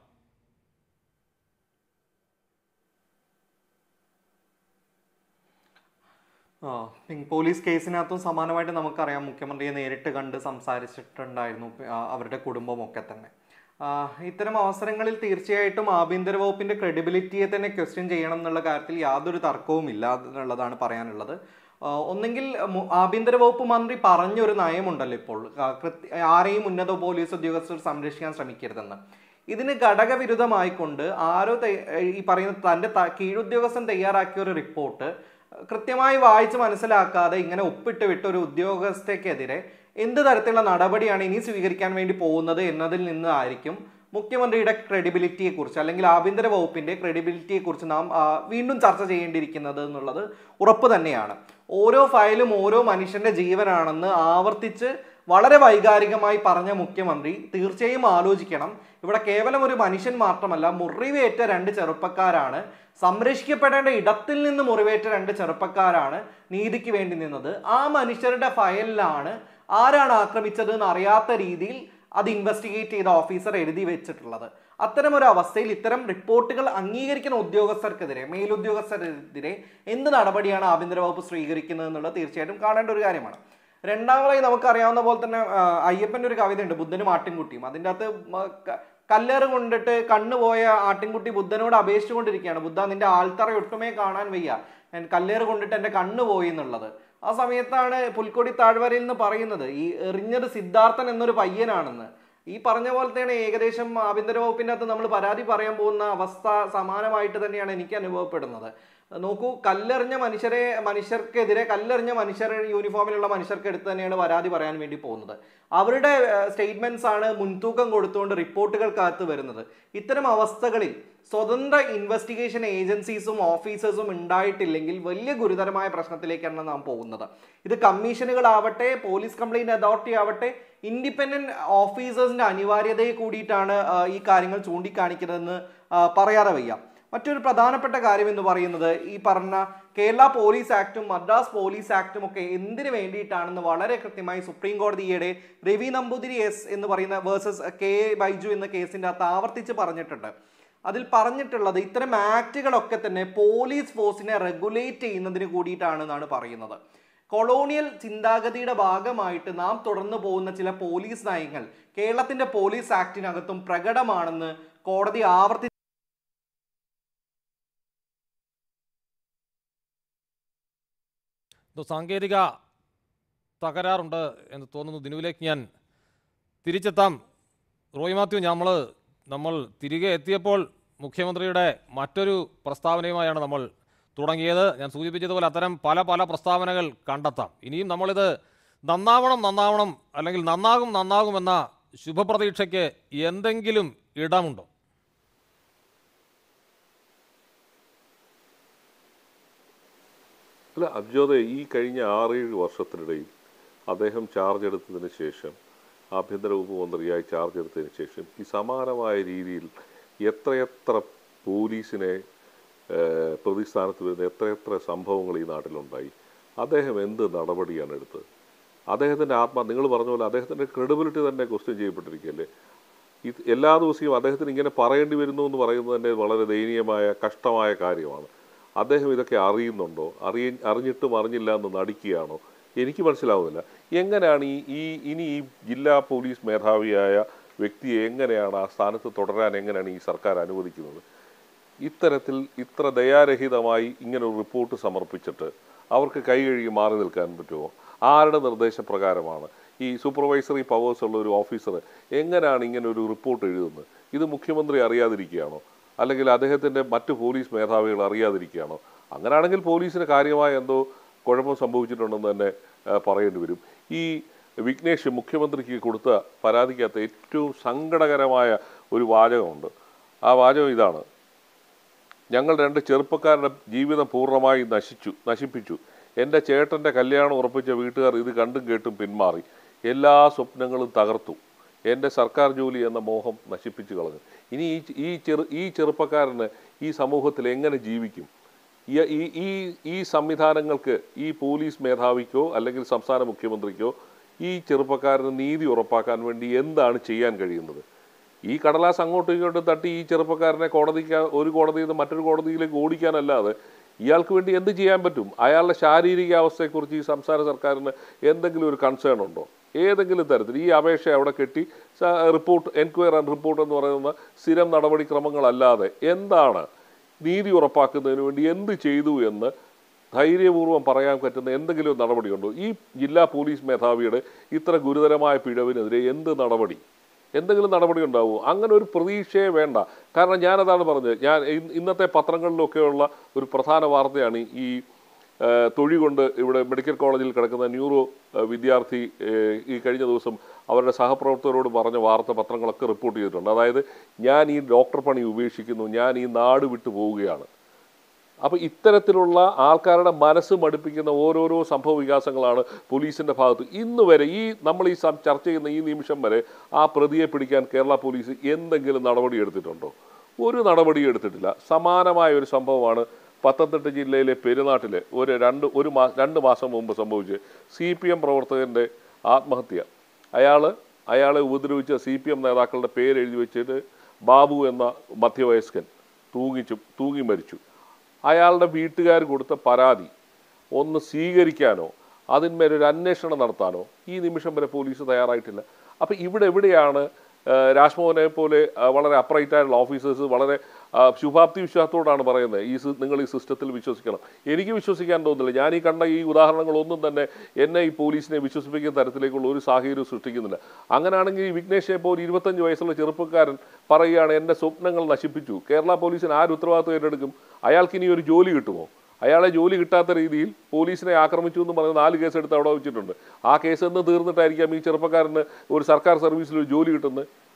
F: ആ പോലീസ് കേസിനകത്തും സമാനമായിട്ട് നമുക്കറിയാം, മുഖ്യമന്ത്രിയെ നേരിട്ട് കണ്ട് സംസാരിച്ചിട്ടുണ്ടായിരുന്നു അവരുടെ കുടുംബമൊക്കെ തന്നെ. ഇത്തരം അവസരങ്ങളിൽ തീർച്ചയായിട്ടും ആഭ്യന്തര വകുപ്പിന്റെ ക്രെഡിബിലിറ്റിയെ തന്നെ ക്വസ്റ്റ്യൻ ചെയ്യണം എന്നുള്ള കാര്യത്തിൽ യാതൊരു തർക്കവും ഇല്ല എന്നുള്ളതാണ് പറയാനുള്ളത്. ഒന്നെങ്കിൽ ആഭ്യന്തര വകുപ്പ് മന്ത്രി പറഞ്ഞൊരു നയമുണ്ടല്ലോ ഇപ്പോൾ, ആരെയും ഉന്നത പോലീസ് ഉദ്യോഗസ്ഥർ സംരക്ഷിക്കാൻ ശ്രമിക്കരുതെന്ന്. ഇതിന് ഘടകവിരുദ്ധമായിക്കൊണ്ട് ആരോ ഈ പറയുന്ന തൻ്റെ കീഴുദ്യോഗസ്ഥൻ തയ്യാറാക്കിയ ഒരു റിപ്പോർട്ട് കൃത്യമായി വായിച്ച് മനസ്സിലാക്കാതെ ഇങ്ങനെ ഒപ്പിട്ട് വിട്ട ഒരു ഉദ്യോഗസ്ഥയ്ക്കെതിരെ എന്ത് തരത്തിലുള്ള നടപടിയാണ് ഇനി സ്വീകരിക്കാൻ വേണ്ടി പോകുന്നത് എന്നതിൽ നിന്നായിരിക്കും മുഖ്യമന്ത്രിയുടെ ക്രെഡിബിലിറ്റിയെ കുറിച്ച് അല്ലെങ്കിൽ ആഭ്യന്തര വകുപ്പിന്റെ ക്രെഡിബിലിറ്റിയെ കുറിച്ച് നാം വീണ്ടും ചർച്ച ചെയ്യേണ്ടിയിരിക്കുന്നത് എന്നുള്ളത് ഉറപ്പ് തന്നെയാണ്. ഓരോ ഫയലും ഓരോ മനുഷ്യന്റെ ജീവനാണെന്ന് ആവർത്തിച്ച് വളരെ വൈകാരികമായി പറഞ്ഞ മുഖ്യമന്ത്രി തീർച്ചയായും ആലോചിക്കണം. ഇവിടെ കേവലം ഒരു മനുഷ്യൻ മാത്രമല്ല, മുറിവേറ്റ രണ്ട് ചെറുപ്പക്കാരാണ്, സംരക്ഷിക്കപ്പെടേണ്ട ഇടത്തിൽ നിന്ന് മുറിവേറ്റ രണ്ട് ചെറുപ്പക്കാരാണ് നീതിക്ക് വേണ്ടി നിന്നത്. ആ മനുഷ്യരുടെ ഫയലിലാണ് ആരാണ് ആക്രമിച്ചത് എന്ന് അറിയാത്ത രീതിയിൽ അത് ഇൻവെസ്റ്റിഗേറ്റ് ചെയ്ത ഓഫീസർ എഴുതി വെച്ചിട്ടുള്ളത്. അത്തരം ഒരു അവസ്ഥയിൽ ഇത്തരം റിപ്പോർട്ടുകൾ അംഗീകരിക്കുന്ന ഉദ്യോഗസ്ഥർക്കെതിരെ, മേലുദ്യോഗസ്ഥർക്കെതിരെ എന്ത് നടപടിയാണ് ആഭ്യന്തര വകുപ്പ് സ്വീകരിക്കുന്നത് എന്നുള്ളത് തീർച്ചയായിട്ടും കാണേണ്ട ഒരു കാര്യമാണ്. രണ്ടാമതായി നമുക്കറിയാവുന്ന പോലെ തന്നെ അയ്യപ്പൻ്റെ ഒരു കവിതയുണ്ട്, ബുദ്ധനും ആട്ടിൻകുട്ടിയും. അതിൻ്റെ അകത്ത് കല്ലേറ് കൊണ്ടിട്ട് കണ്ണുപോയ ആട്ടിൻകുട്ടി ബുദ്ധനോട് അപേക്ഷിച്ചുകൊണ്ടിരിക്കുകയാണ്, ബുദ്ധ നിന്റെ ആൾത്തറ ഒട്ടുമേ കാണാൻ വയ്യ, കല്ലേറ് കൊണ്ടിട്ട് എൻ്റെ കണ്ണ് പോയി എന്നുള്ളത്. ആ സമയത്താണ് പുൽക്കൊടി താഴ്വരയിൽ നിന്ന് പറയുന്നത് ഈ എറിഞ്ഞത് സിദ്ധാർത്ഥൻ എന്നൊരു പയ്യനാണെന്ന്. ഈ പറഞ്ഞ പോലെ തന്നെ ഏകദേശം ആഭ്യന്തര വകുപ്പിൻ്റെ അകത്ത് നമ്മൾ പരാതി പറയാൻ പോകുന്ന അവസ്ഥ സമാനമായിട്ട് തന്നെയാണ് എനിക്ക് അനുഭവപ്പെടുന്നത്. നോക്കൂ, കല്ലെറിഞ്ഞ മനുഷ്യരെ മനുഷ്യർക്കെതിരെ കല്ലെറിഞ്ഞ മനുഷ്യർ യൂണിഫോമിലുള്ള മനുഷ്യർക്ക് എടുത്ത് തന്നെയാണ് പരാതി പറയാൻ വേണ്ടി പോകുന്നത്. അവരുടെ സ്റ്റേറ്റ്മെന്റ്സ് ആണ് മുൻതൂക്കം കൊടുത്തുകൊണ്ട് റിപ്പോർട്ടുകൾക്കകത്ത് വരുന്നത്. ഇത്തരം അവസ്ഥകളിൽ സ്വതന്ത്ര ഇൻവെസ്റ്റിഗേഷൻ ഏജൻസീസും ഓഫീസേഴ്സും ഉണ്ടായിട്ടില്ലെങ്കിൽ വലിയ ഗുരുതരമായ പ്രശ്നത്തിലേക്കാണ് നാം പോകുന്നത്. ഇത് കമ്മീഷനുകളാവട്ടെ, പോലീസ് കംപ്ലൈന്റ് അതോറിറ്റി ആവട്ടെ, ഇൻഡിപെൻഡന്റ് ഓഫീസേഴ്സിന്റെ അനിവാര്യതയെ കൂടിയിട്ടാണ് ഈ കാര്യങ്ങൾ ചൂണ്ടിക്കാണിക്കുന്നതെന്ന് പറയാതെ വയ്യ. മറ്റൊരു പ്രധാനപ്പെട്ട കാര്യം എന്ന് പറയുന്നത് ഈ പറഞ്ഞ കേരള പോലീസ് ആക്ടും മദ്രാസ് പോലീസ് ആക്ടും ഒക്കെ എന്തിനു വേണ്ടിയിട്ടാണെന്ന് വളരെ കൃത്യമായി സുപ്രീം കോടതിയുടെ രവി നമ്പൂതിരി എസ് എന്ന് പറയുന്ന വേഴ്സസ് കെ ബൈജു എന്ന കേസിൻ്റെ അകത്ത് ആവർത്തിച്ച് പറഞ്ഞിട്ടുണ്ട്. അതിൽ പറഞ്ഞിട്ടുള്ളത് ഇത്തരം ആക്ടുകളൊക്കെ തന്നെ പോലീസ് ഫോഴ്സിനെ റെഗുലേറ്റ് ചെയ്യുന്നതിന് കൂടിയിട്ടാണെന്നാണ് പറയുന്നത്. കൊളോണിയൽ ചിന്താഗതിയുടെ ഭാഗമായിട്ട് നാം തുടർന്നു പോകുന്ന ചില പോലീസ് നയങ്ങൾ കേരളത്തിന്റെ പോലീസ് ആക്ടിനകത്തും പ്രകടമാണെന്ന് കോടതി ആവർത്തി
B: സാങ്കേതിക തകരാറുണ്ട് എന്ന് തോന്നുന്നു. ദിനുവിലേക്ക് ഞാൻ തിരിച്ചെത്താം. റോയ് മാത്യു, നമ്മൾ നമ്മൾ തിരികെ എത്തിയപ്പോൾ മുഖ്യമന്ത്രിയുടെ മറ്റൊരു പ്രസ്താവനയുമായാണ് നമ്മൾ തുടങ്ങിയത്. ഞാൻ സൂചിപ്പിച്ചതുപോലെ അത്തരം പല പല പ്രസ്താവനകൾ കണ്ടെത്താം. ഇനിയും നമ്മളിത് നന്നാവണം നന്നാവണം അല്ലെങ്കിൽ നന്നാകും നന്നാകുമെന്ന ശുഭപ്രതീക്ഷയ്ക്ക് എന്തെങ്കിലും ഇടമുണ്ടോ?
E: അല്ല അബ്ജോദെ, ഈ കഴിഞ്ഞ ആറേഴ് വർഷത്തിനിടയിൽ അദ്ദേഹം ചാർജ് എടുത്തതിന് ശേഷം, ആഭ്യന്തര വകുപ്പ് മന്ത്രിയായി ചാർജ് എടുത്തതിന് ശേഷം ഈ സമാനമായ രീതിയിൽ എത്രയെത്ര പോലീസിനെ പ്രതിസ്ഥാനത്ത് വരുന്ന എത്രയെത്ര സംഭവങ്ങൾ ഈ നാട്ടിലുണ്ടായി. അദ്ദേഹം എന്ത് നടപടിയാണ് എടുത്തത്? അദ്ദേഹത്തിൻ്റെ ആത്മാ നിങ്ങൾ പറഞ്ഞ പോലെ അദ്ദേഹത്തിൻ്റെ ക്രെഡിബിലിറ്റി തന്നെ ക്വസ്റ്റ്യൻ ചെയ്യപ്പെട്ടിരിക്കുകയല്ലേ. ഇത് എല്ലാ ദിവസവും അദ്ദേഹത്തിന് ഇങ്ങനെ പറയേണ്ടി വരുന്നു എന്ന് പറയുന്നത് തന്നെ വളരെ ദയനീയമായ കഷ്ടമായ കാര്യമാണ്. അദ്ദേഹം ഇതൊക്കെ അറിയുന്നുണ്ടോ? അറിയ അറിഞ്ഞിട്ടും അറിഞ്ഞില്ല എന്ന് നടിക്കുകയാണോ? എനിക്ക് മനസ്സിലാവുന്നില്ല. എങ്ങനെയാണ് ഈ ഈ ഇനി ഈ ജില്ലാ പോലീസ് മേധാവിയായ വ്യക്തിയെ എങ്ങനെയാണ് ആ സ്ഥാനത്ത് തുടരാൻ എങ്ങനെയാണ് ഈ സർക്കാർ അനുവദിക്കുന്നത്? ഇത്തരത്തിൽ ഇത്ര ദയാരഹിതമായി ഇങ്ങനെ ഒരു റിപ്പോർട്ട് സമർപ്പിച്ചിട്ട് അവർക്ക് കൈ കഴുകി മാറി നിൽക്കാൻ പറ്റുമോ? ആരുടെ നിർദ്ദേശപ്രകാരമാണ് ഈ സൂപ്പർവൈസറി പവേഴ്സ് ഉള്ള ഒരു ഓഫീസർ എങ്ങനെയാണ് ഇങ്ങനെ ഒരു റിപ്പോർട്ട് എഴുതുന്നത്? ഇത് മുഖ്യമന്ത്രി അറിയാതിരിക്കുകയാണോ? അല്ലെങ്കിൽ അദ്ദേഹത്തിൻ്റെ മറ്റ് പോലീസ് മേധാവികൾ അറിയാതിരിക്കുകയാണോ? അങ്ങനെയാണെങ്കിൽ പോലീസിന് കാര്യമായ എന്തോ കുഴപ്പം സംഭവിച്ചിട്ടുണ്ടെന്ന് തന്നെ പറയേണ്ടി വരും. ഈ വിഘ്നേഷ് മുഖ്യമന്ത്രിക്ക് കൊടുത്ത പരാതിക്കകത്ത് ഏറ്റവും സങ്കടകരമായ ഒരു വാചകമുണ്ട്. ആ വാചകം ഇതാണ്: ഞങ്ങൾ രണ്ട് ചെറുപ്പക്കാരുടെ ജീവിതം പൂർണ്ണമായി നശിച്ചു നശിപ്പിച്ചു എൻ്റെ ചേട്ടൻ്റെ കല്യാണം ഉറപ്പിച്ച വീട്ടുകാർ ഇത് കണ്ടും കേട്ടും പിന്മാറി. എല്ലാ സ്വപ്നങ്ങളും തകർത്തു. എൻ്റെ സർക്കാർ ജോലി എന്ന മോഹം നശിപ്പിച്ചു കളഞ്ഞു. ഇനി ഈ ഈ ചെറു ഈ ചെറുപ്പക്കാരന് ഈ സമൂഹത്തിൽ എങ്ങനെ ജീവിക്കും? ഈ ഈ ഈ സംവിധാനങ്ങൾക്ക്, ഈ പോലീസ് മേധാവിക്കോ അല്ലെങ്കിൽ സംസ്ഥാന മുഖ്യമന്ത്രിക്കോ ഈ ചെറുപ്പക്കാരന് നീതി ഉറപ്പാക്കാൻ വേണ്ടി എന്താണ് ചെയ്യാൻ കഴിയുന്നത്? ഈ കടലാസ് അങ്ങോട്ടും ഇങ്ങോട്ടും തട്ടി ഈ ചെറുപ്പക്കാരനെ കോടതിക്ക് ഒരു കോടതിയിൽ നിന്ന് മറ്റൊരു കോടതിയിലേക്ക് ഓടിക്കാനല്ലാതെ ഇയാൾക്ക് വേണ്ടി എന്ത് ചെയ്യാൻ പറ്റും? അയാളുടെ ശാരീരിക അവസ്ഥയെക്കുറിച്ച് ഈ സംസ്ഥാന സർക്കാരിന് എന്തെങ്കിലും ഒരു കൺസേൺ ഉണ്ടോ? ഏതെങ്കിലും തരത്തിൽ ഈ അപേക്ഷ അവിടെ കെട്ടി റിപ്പോർട്ട്, എൻക്വയറി ആൻഡ് റിപ്പോർട്ട് എന്ന് പറയുന്ന സ്ഥിരം നടപടിക്രമങ്ങളല്ലാതെ എന്താണ് നീതി ഉറപ്പാക്കുന്നതിന് വേണ്ടി എന്ത് ചെയ്തു എന്ന് ധൈര്യപൂർവ്വം പറയാൻ പറ്റുന്ന എന്തെങ്കിലും നടപടിയുണ്ടോ? ഈ ജില്ലാ പോലീസ് മേധാവിയുടെ ഇത്ര ഗുരുതരമായ പിഴവിനെതിരെ എന്ത് നടപടി, എന്തെങ്കിലും നടപടി ഉണ്ടാവുമോ? അങ്ങനെ ഒരു പ്രതീക്ഷയെ വേണ്ട. കാരണം ഞാനതാണ് പറഞ്ഞത്. ഞാൻ ഇന്നത്തെ പത്രങ്ങളിലൊക്കെയുള്ള ഒരു പ്രധാന വാർത്തയാണ് ഈ തൊഴി കൊണ്ട് ഇവിടെ മെഡിക്കൽ കോളേജിൽ കിടക്കുന്ന ന്യൂറോ വിദ്യാർത്ഥി ഈ കഴിഞ്ഞ ദിവസം അവരുടെ സഹപ്രവർത്തകരോട് പറഞ്ഞ വാർത്ത പത്രങ്ങളൊക്കെ റിപ്പോർട്ട് ചെയ്തിട്ടുണ്ട്. അതായത്, ഞാൻ ഈ ഡോക്ടർ പണി ഉപേക്ഷിക്കുന്നു, ഞാൻ ഈ നാട് വിട്ടു പോവുകയാണ്. അപ്പോൾ ഇത്തരത്തിലുള്ള ആൾക്കാരുടെ മനസ്സ് മടുപ്പിക്കുന്ന ഓരോരോ സംഭവ വികാസങ്ങളാണ് പോലീസിൻ്റെ ഭാഗത്ത് ഇന്ന് വരെ. ഈ നമ്മൾ ഈ ചർച്ച ചെയ്യുന്ന ഈ നിമിഷം വരെ ആ പ്രതിയെ പിടിക്കാൻ കേരള പോലീസ് എന്തെങ്കിലും നടപടി എടുത്തിട്ടുണ്ടോ? ഒരു നടപടി എടുത്തിട്ടില്ല. സമാനമായ ഒരു സംഭവമാണ് പത്തനംതിട്ട ജില്ലയിലെ പെരുന്നാട്ടിലെ ഒരു രണ്ട് ഒരു മാ രണ്ട് മാസം മുമ്പ് സംഭവിച്ച് സി പി എം പ്രവർത്തകൻ്റെ ആത്മഹത്യ. അയാൾ അയാളെ ഉപദ്രവിച്ച സി പി എം നേതാക്കളുടെ പേരെഴുതി വെച്ചിട്ട് ബാബു എന്ന മധ്യവയസ്കൻ തൂങ്ങിച്ചു തൂങ്ങി മരിച്ചു. അയാളുടെ വീട്ടുകാർ കൊടുത്ത പരാതി ഒന്ന് സ്വീകരിക്കാനോ അതിന്മേലൊരു അന്വേഷണം നടത്താനോ ഈ നിമിഷം വരെ പോലീസ് തയ്യാറായിട്ടില്ല. അപ്പോൾ ഇവിടെ എവിടെയാണ് രാജ്മോഹനെ പോലെ വളരെ അപ്രൈറ്റ് ആയിട്ടുള്ള ഓഫീസേഴ്സ് വളരെ ശുഭാപ്തി വിശ്വാസത്തോടാണ് പറയുന്നത് ഈ നിങ്ങൾ ഈ സിസ്റ്റത്തിൽ വിശ്വസിക്കണം? എനിക്ക് വിശ്വസിക്കാൻ തോന്നുന്നില്ല. ഞാൻ ഈ കണ്ട ഈ ഉദാഹരണങ്ങളൊന്നും തന്നെ എന്നെ ഈ പോലീസിനെ വിശ്വസിപ്പിക്കുന്ന തരത്തിലേക്കുള്ള ഒരു സാഹചര്യം സൃഷ്ടിക്കുന്നില്ല. അങ്ങനെയാണെങ്കിൽ ഈ വിഘ്നേഷിനെ പോലെ ഇരുപത്തഞ്ച് വയസ്സുള്ള ചെറുപ്പക്കാരൻ പറയുകയാണ് എൻ്റെ സ്വപ്നങ്ങൾ നശിപ്പിച്ചു. കേരള പോലീസിന് ആര് ഉത്തരവാദിത്വം ഏറ്റെടുക്കും? അയാൾക്ക് ഇനി ഒരു ജോലി കിട്ടുമോ? അയാളെ ജോലി കിട്ടാത്ത രീതിയിൽ പോലീസിനെ ആക്രമിച്ചു എന്ന് പറഞ്ഞ് നാല് കേസ് എടുത്ത് അവിടെ വെച്ചിട്ടുണ്ട്. ആ കേസ് എന്ന് തീർന്നിട്ടായിരിക്കാം ഈ ചെറുപ്പക്കാരന് ഒരു സർക്കാർ സർവീസിൽ ഒരു ജോലി കിട്ടുന്നത്.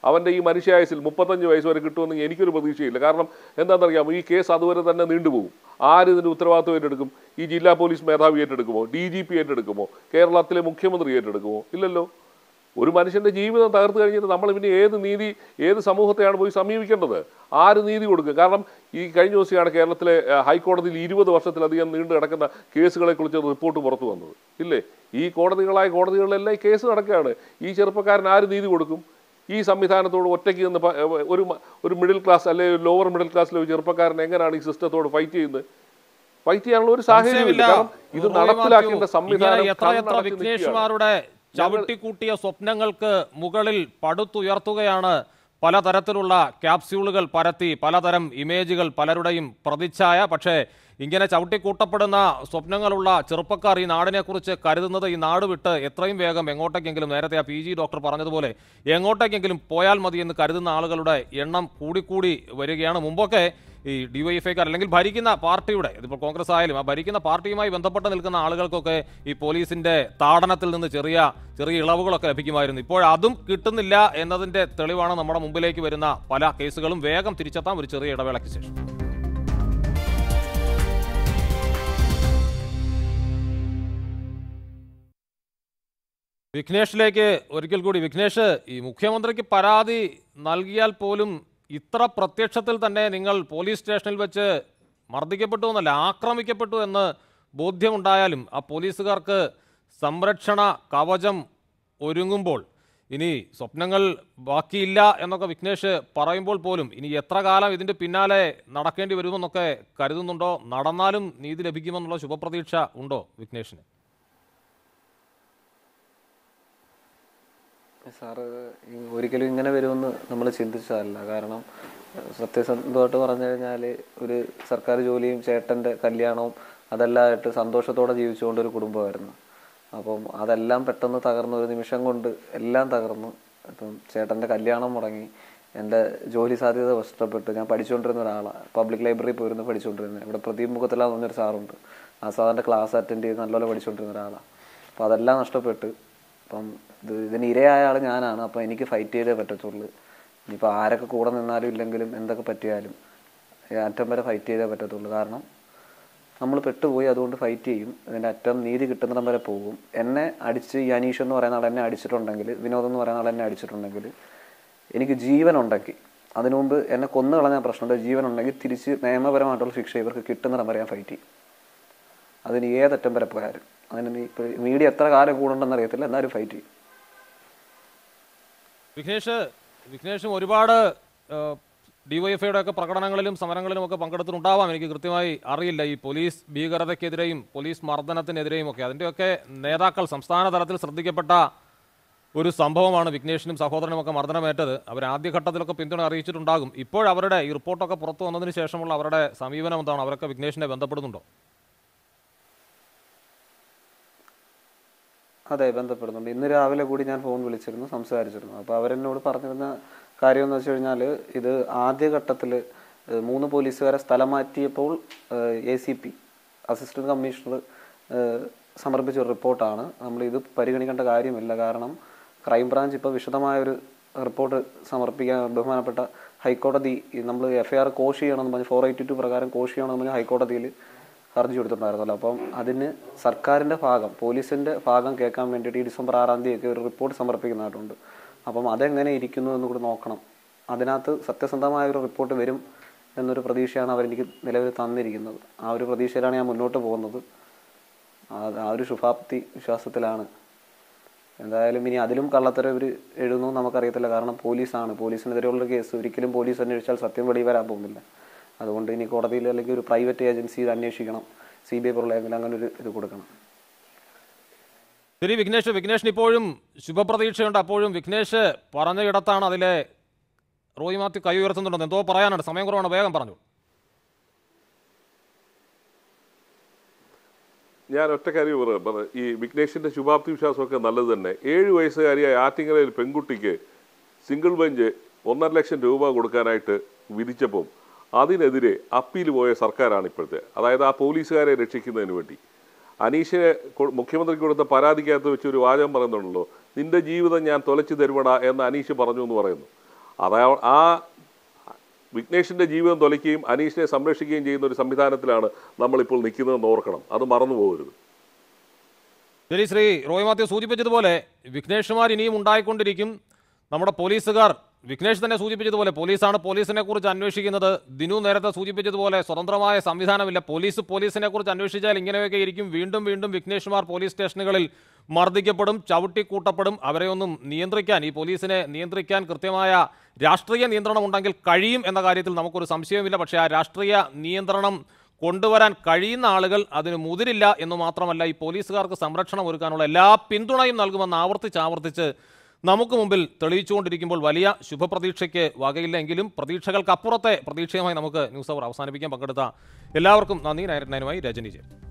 E: അവൻ്റെ ഈ മനുഷ്യായുസിൽ മുപ്പത്തഞ്ച് വയസ്സ് വരെ കിട്ടുമെന്ന് എനിക്കൊരു പ്രതീക്ഷയില്ല. കാരണം എന്താണെന്നറിയാമോ, ഈ കേസ് അതുവരെ തന്നെ നീണ്ടുപോകും. ആര് ഇതിൻ്റെ ഉത്തരവാദിത്വം ഏറ്റെടുക്കും? ഈ ജില്ലാ പോലീസ് മേധാവി ഏറ്റെടുക്കുമോ? ഡി ജി പി ഏറ്റെടുക്കുമോ? കേരളത്തിലെ മുഖ്യമന്ത്രി ഏറ്റെടുക്കുമോ? ഇല്ലല്ലോ. ഒരു മനുഷ്യൻ്റെ ജീവിതം തകർത്ത് കഴിഞ്ഞിട്ട് നമ്മൾ പിന്നെ ഏത് നീതി, ഏത് സമൂഹത്തെയാണ് പോയി സമീപിക്കേണ്ടത്? ആര് നീതി കൊടുക്കും? കാരണം ഈ കഴിഞ്ഞ ദിവസമാണ് കേരളത്തിലെ ഹൈക്കോടതിയിൽ ഇരുപത് വർഷത്തിലധികം നീണ്ടു കിടക്കുന്ന കേസുകളെക്കുറിച്ച് റിപ്പോർട്ട് പുറത്തു വന്നത്. ഇല്ലേ? ഈ കോടതികളായ കോടതികളിലെല്ലാം ഈ കേസ് നടക്കുകയാണ്. ഈ ചെറുപ്പക്കാരൻ ആര് നീതി കൊടുക്കും? ഈ സംവിധാനത്തോട് ഒറ്റയ്ക്ക് നിന്ന് ഒരു ഒരു മിഡിൽ ക്ലാസ് അല്ലെങ്കിൽ ലോവർ മിഡിൽ ക്ലാസ്സിലെ ഒരു ചെറുപ്പക്കാരൻ എങ്ങനെയാണ് ഈ സിസ്റ്റത്തോട് ഫൈറ്റ് ചെയ്യുന്നത്? ഫൈറ്റ് ചെയ്യാനുള്ള ഒരു സാഹചര്യമില്ല. ഇത് നടപ്പിലാക്കേണ്ട സംവിധാനം
B: വിഘ്നേഷ്മാരുടെ ചവിട്ടിക്കൂട്ടിയ സ്വപ്നങ്ങൾക്ക് മുകളിൽ പടുത്തുയർത്തുകയാണ് പലതരത്തിലുള്ള ക്യാപ്സ്യൂളുകൾ പരത്തി, പലതരം ഇമേജുകൾ, പലരുടെയും പ്രതിച്ഛായ. പക്ഷേ ഇങ്ങനെ ചവിട്ടിക്കൂട്ടപ്പെടുന്ന സ്വപ്നങ്ങളുള്ള ചെറുപ്പക്കാർ ഈ നാടിനെക്കുറിച്ച് കരുതുന്നത് ഈ നാട് വിട്ട് എത്രയും വേഗം എങ്ങോട്ടേക്കെങ്കിലും, നേരത്തെ ആ പി ജി ഡോക്ടർ പറഞ്ഞതുപോലെ എങ്ങോട്ടേക്കെങ്കിലും പോയാൽ മതി എന്ന് കരുതുന്ന ആളുകളുടെ എണ്ണം കൂടിക്കൂടി വരികയാണ്. മുമ്പൊക്കെ ഈ ഡിവൈഎഫ്ഐക്കാർ അല്ലെങ്കിൽ ഭരിക്കുന്ന പാർട്ടിയുടെ, ഇതിപ്പോൾ കോൺഗ്രസ് ആയാലും ആ ഭരിക്കുന്ന പാർട്ടിയുമായി ബന്ധപ്പെട്ട് നിൽക്കുന്ന ആളുകൾക്കൊക്കെ ഈ പോലീസിന്റെ താടനത്തിൽ നിന്ന് ചെറിയ ചെറിയ ഇളവുകളൊക്കെ ലഭിക്കുമായിരുന്നു. ഇപ്പോൾ അതും കിട്ടുന്നില്ല എന്നതിന്റെ തെളിവാണ് നമ്മുടെ മുമ്പിലേക്ക് വരുന്ന പല കേസുകളും. വേഗം തിരിച്ചെത്താം ഒരു ചെറിയ ഇടവേളയ്ക്ക് ശേഷം. വിഘ്നേഷിലേക്ക് ഒരിക്കൽ കൂടി. വിഘ്നേഷ്, ഈ മുഖ്യമന്ത്രിക്ക് പരാതി നൽകിയാൽ പോലും ഇത്ര പ്രത്യക്ഷത്തിൽ തന്നെ നിങ്ങൾ പോലീസ് സ്റ്റേഷനിൽ വെച്ച് മർദ്ദിക്കപ്പെട്ടു എന്നല്ല, ആക്രമിക്കപ്പെട്ടു എന്ന് ബോധ്യമുണ്ടായാലും ആ പോലീസുകാർക്ക് സംരക്ഷണ കവചം ഒരുങ്ങുമ്പോൾ ഇനി സ്വപ്നങ്ങൾ ബാക്കിയില്ല എന്നൊക്കെ വിഘ്നേഷ് പറയുമ്പോൾ പോലും ഇനി എത്ര കാലം ഇതിൻ്റെ പിന്നാലെ നടക്കേണ്ടി വരുമെന്നൊക്കെ കരുതുന്നുണ്ടോ? നടന്നാലും നീതി ലഭിക്കുമെന്നുള്ള ശുഭപ്രതീക്ഷ ഉണ്ടോ വിഘ്നേഷിന്?
C: സാറ് ഒരിക്കലും ഇങ്ങനെ വരുമെന്ന് നമ്മൾ ചിന്തിച്ചതല്ല. കാരണം സത്യസന്ധമായിട്ട് പറഞ്ഞു കഴിഞ്ഞാൽ ഒരു സർക്കാർ ജോലിയും ചേട്ടൻ്റെ കല്യാണവും അതെല്ലാമായിട്ട് സന്തോഷത്തോടെ ജീവിച്ചുകൊണ്ടൊരു കുടുംബമായിരുന്നു. അപ്പം അതെല്ലാം പെട്ടെന്ന് തകർന്നു, ഒരു നിമിഷം കൊണ്ട് എല്ലാം തകർന്നു. ഇപ്പം ചേട്ടൻ്റെ കല്യാണം മുടങ്ങി, എൻ്റെ ജോലി സാധ്യത നഷ്ടപ്പെട്ടു. ഞാൻ പഠിച്ചുകൊണ്ടിരുന്ന ഒരാളാണ്, പബ്ലിക് ലൈബ്രറി പോയിരുന്നു പഠിച്ചുകൊണ്ടിരുന്നത്. ഇവിടെ പ്രദീപ് മുഖത്തിലാന്ന് പറഞ്ഞൊരു സാറുണ്ട്, ആ സാറിൻ്റെ ക്ലാസ് അറ്റൻഡ് ചെയ്ത് നല്ലപോലെ പഠിച്ചുകൊണ്ടിരുന്ന ഒരാളാണ്. അപ്പോൾ അതെല്ലാം നഷ്ടപ്പെട്ട് അപ്പം ഇത് ഇതിന് ഇരയായ ആൾ ഞാനാണ്. അപ്പോൾ എനിക്ക് ഫൈറ്റ് ചെയ്തേ പറ്റത്തുള്ളൂ. ഇനിയിപ്പോൾ ആരൊക്കെ കൂടെ നിന്നാലും ഇല്ലെങ്കിലും എന്തൊക്കെ പറ്റിയാലും അറ്റം വരെ ഫൈറ്റ് ചെയ്തേ പറ്റത്തുള്ളൂ. കാരണം നമ്മൾ പെട്ടുപോയി, അതുകൊണ്ട് ഫൈറ്റ് ചെയ്യും. ഇതിൻ്റെ അറ്റം നീതി കിട്ടുന്നിടം വരെ പോകും. എന്നെ അടിച്ച് ഈ അനീഷ് എന്ന് പറയുന്ന ആൾ എന്നെ അടിച്ചിട്ടുണ്ടെങ്കിൽ, വിനോദ് എന്ന് പറയുന്ന ആൾ എന്നെ അടിച്ചിട്ടുണ്ടെങ്കിൽ, എനിക്ക് ജീവൻ ഉണ്ടെങ്കിൽ, അതിനു മുമ്പ് എന്നെ കൊന്നു കളഞ്ഞാൽ പ്രശ്നമുണ്ട്, ജീവൻ ഉണ്ടെങ്കിൽ തിരിച്ച് നിയമപരമായിട്ടുള്ള ശിക്ഷ ഇവർക്ക് കിട്ടുന്നിടം വരെ ഞാൻ ഫൈറ്റ് ചെയ്യും. അതിന് ഏതറ്റം വരെ പോയാലും. അതിന് ഇപ്പോൾ മീഡിയ എത്ര കാലം കൂടുണ്ടെന്ന് അറിയത്തില്ല, എന്നാലും ഫൈറ്റ് ചെയ്യും.
B: വിഘ്നേഷ് വിഘ്നേഷും ഒരുപാട് ഡിവൈഎഫ്ഐയുടെ ഒക്കെ പ്രകടനങ്ങളിലും സമരങ്ങളിലും ഒക്കെ പങ്കെടുത്തിട്ടുണ്ടാവാം, എനിക്ക് കൃത്യമായി അറിയില്ല. ഈ പോലീസ് ഭീകരതയ്ക്കെതിരെയും പോലീസ് മർദ്ദനത്തിനെതിരെയും ഒക്കെ അതിൻ്റെയൊക്കെ നേതാക്കൾ സംസ്ഥാന തലത്തിൽ ശ്രദ്ധിക്കപ്പെട്ട ഒരു സംഭവമാണ് വിഘ്നേഷിനും സഹോദരനും ഒക്കെ മർദ്ദനമേറ്റത്. അവർ ആദ്യഘട്ടത്തിലൊക്കെ പിന്തുണ അറിയിച്ചിട്ടുണ്ടാകും. ഇപ്പോഴവരുടെ ഈ റിപ്പോർട്ടൊക്കെ പുറത്തു വന്നതിന് ശേഷമുള്ള അവരുടെ സമീപനം എന്താണ്? അവരൊക്കെ വിഘ്നേഷിനെ ബന്ധപ്പെടുന്നുണ്ടോ?
C: അതെ, ബന്ധപ്പെടുന്നുണ്ട്. ഇന്ന് രാവിലെ കൂടി ഞാൻ ഫോൺ വിളിച്ചിരുന്നു, സംസാരിച്ചിരുന്നു. അപ്പോൾ അവരെന്നോട് പറഞ്ഞിരുന്ന കാര്യം എന്ന് വെച്ച് കഴിഞ്ഞാൽ, ഇത് ആദ്യഘട്ടത്തിൽ മൂന്ന് പോലീസുകാരെ സ്ഥലം മാറ്റിയപ്പോൾ A C P assistant commissioner സമർപ്പിച്ച ഒരു റിപ്പോർട്ടാണ്. നമ്മൾ ഇത് പരിഗണിക്കേണ്ട കാര്യമില്ല. കാരണം ക്രൈംബ്രാഞ്ച് ഇപ്പോൾ വിശദമായൊരു റിപ്പോർട്ട് സമർപ്പിക്കാൻ ബഹുമാനപ്പെട്ട ഹൈക്കോടതി, നമ്മൾ എഫ് ഐ ആർ കോഷ് ചെയ്യണമെന്ന് പറഞ്ഞ് ഫോർ എയ്റ്റി ടു പ്രകാരം കോഷ് ചെയ്യണമെന്ന് പറഞ്ഞ് ഹൈക്കോടതിയിൽ ഹർജി കൊടുത്തിട്ടുണ്ടായിരുന്നല്ലോ. അപ്പം അതിന് സർക്കാരിൻ്റെ ഭാഗം, പോലീസിൻ്റെ ഭാഗം കേൾക്കാൻ വേണ്ടിയിട്ട് ഈ ഡിസംബർ ആറാം തീയതിയൊക്കെ ഒരു റിപ്പോർട്ട് സമർപ്പിക്കുന്നതായിട്ടുണ്ട്. അപ്പം അതെങ്ങനെ ഇരിക്കുന്നു എന്ന് കൂടി നോക്കണം. അതിനകത്ത് സത്യസന്ധമായ ഒരു റിപ്പോർട്ട് വരും എന്നൊരു പ്രതീക്ഷയാണ് അവരെനിക്ക് നിലവിൽ തന്നിരിക്കുന്നത്. ആ ഒരു പ്രതീക്ഷയിലാണ് ഞാൻ മുന്നോട്ട് പോകുന്നത്. ആ ഒരു ശുഭാപ്തി വിശ്വാസത്തിലാണ്. എന്തായാലും ഇനി അതിലും കള്ളത്തരം ഇവർ എഴുതുന്നു നമുക്കറിയത്തില്ല. കാരണം പോലീസാണ്, പോലീസിനെതിരെയുള്ള കേസ് ഒരിക്കലും പോലീസ് അന്വേഷിച്ചാൽ സത്യം വെളി വരാൻ പോകുന്നില്ല. അതുകൊണ്ട് ഇനി കോടതിയിൽ അല്ലെങ്കിൽ ഒരു പ്രൈവറ്റ് ഏജൻസി ഇത് അന്വേഷിക്കണം, സി ബി ഐ പോലുള്ള അങ്ങനെ ഒരു ഇത് കൊടുക്കണം.
B: ശരി വിഘ്നേഷ്, വിഘ്നേഷിന് ഇപ്പോഴും ശുഭപ്രതീക്ഷയുണ്ട്. അപ്പോഴും വിഘ്നേഷ് പറഞ്ഞ ഇടത്താണ് അതിലെ റോയി മാത്യു കൈ ഉയർത്തുന്നുണ്ടെന്ന് എന്തോ പറയാനുണ്ട്. സമയം കുറവാണ്, വേഗം പറഞ്ഞു.
E: ഞാൻ ഒറ്റ കാര്യം പറയാം. ഈ വിഘ്നേഷിന്റെ ശുഭാപ്തി വിശ്വാസമൊക്കെ നല്ലത് തന്നെ. ഏഴ് വയസ്സുകാരിയായ ആറ്റിങ്ങലയിൽ പെൺകുട്ടിക്ക് സിംഗിൾ ബെഞ്ച് ഒന്നര ലക്ഷം രൂപ കൊടുക്കാനായിട്ട് വിധിച്ചപ്പം അതിനെതിരെ അപ്പീൽ പോയ സർക്കാരാണ് ഇപ്പോഴത്തെ. അതായത് ആ പോലീസുകാരെ രക്ഷിക്കുന്നതിന് വേണ്ടി അനീഷിനെ മുഖ്യമന്ത്രിക്ക് കൊടുത്ത പരാതിക്കകത്ത് വെച്ച് ഒരു വാചകം പറയുന്നുണ്ടല്ലോ, നിന്റെ ജീവിതം ഞാൻ തൊലച്ചു തരുവടാ എന്ന് അനീഷ് പറഞ്ഞു എന്ന് പറയുന്നു. അതാ ആ വിഘ്നേഷിൻ്റെ ജീവിതം തൊലയ്ക്കുകയും അനീഷിനെ സംരക്ഷിക്കുകയും ചെയ്യുന്ന ഒരു സംവിധാനത്തിലാണ് നമ്മളിപ്പോൾ നിൽക്കുന്നതെന്ന് ഓർക്കണം. അത് മറന്നു പോകരുത്.
B: ശരി, ശ്രീ റോയ് മാത്യു സൂചിപ്പിച്ചതുപോലെ വിഘ്നേഷുമാർ ഇനിയും ഉണ്ടായിക്കൊണ്ടിരിക്കും. നമ്മുടെ പോലീസുകാർ, വിഘ്നേഷ് തന്നെ സൂചിപ്പിച്ചതുപോലെ പോലീസാണ് പോലീസിനെ കുറിച്ച് അന്വേഷിക്കുന്നത്. ദിനു നേരത്തെ സൂചിപ്പിച്ചതുപോലെ സ്വതന്ത്രമായ സംവിധാനമില്ല. പോലീസ് പോലീസിനെ കുറിച്ച് അന്വേഷിച്ചാൽ ഇങ്ങനെയൊക്കെ ഇരിക്കും. വീണ്ടും വീണ്ടും വിഘ്നേഷുമാർ പോലീസ് സ്റ്റേഷനുകളിൽ മർദ്ദിക്കപ്പെടും, ചവിട്ടിക്കൂട്ടപ്പെടും. അവരെ ഒന്നും നിയന്ത്രിക്കാൻ, ഈ പോലീസിനെ നിയന്ത്രിക്കാൻ കൃത്യമായ രാഷ്ട്രീയ നിയന്ത്രണം ഉണ്ടെങ്കിൽ കഴിയും എന്ന കാര്യത്തിൽ നമുക്കൊരു സംശയവുമില്ല. പക്ഷേ ആ രാഷ്ട്രീയ നിയന്ത്രണം കൊണ്ടുവരാൻ കഴിയുന്ന ആളുകൾ അതിന് മുതിരില്ല എന്ന് മാത്രമല്ല, ഈ പോലീസുകാർക്ക് സംരക്ഷണം ഒരുക്കാനുള്ള എല്ലാ പിന്തുണയും നൽകുമെന്ന് ആവർത്തിച്ച് ആവർത്തിച്ച് നമുക്ക് മുമ്പിൽ തെളിയിച്ചുകൊണ്ടിരിക്കുമ്പോൾ വലിയ ശുഭപ്രതീക്ഷയ്ക്ക് വകയില്ലെങ്കിലും പ്രതീക്ഷകൾക്കപ്പുറത്തെ പ്രതീക്ഷയുമായി നമുക്ക് ന്യൂസ് അവർ അവസാനിപ്പിക്കാൻ പങ്കെടുത്ത എല്ലാവർക്കും നന്ദി. നയനുമായി രജനി ജെ.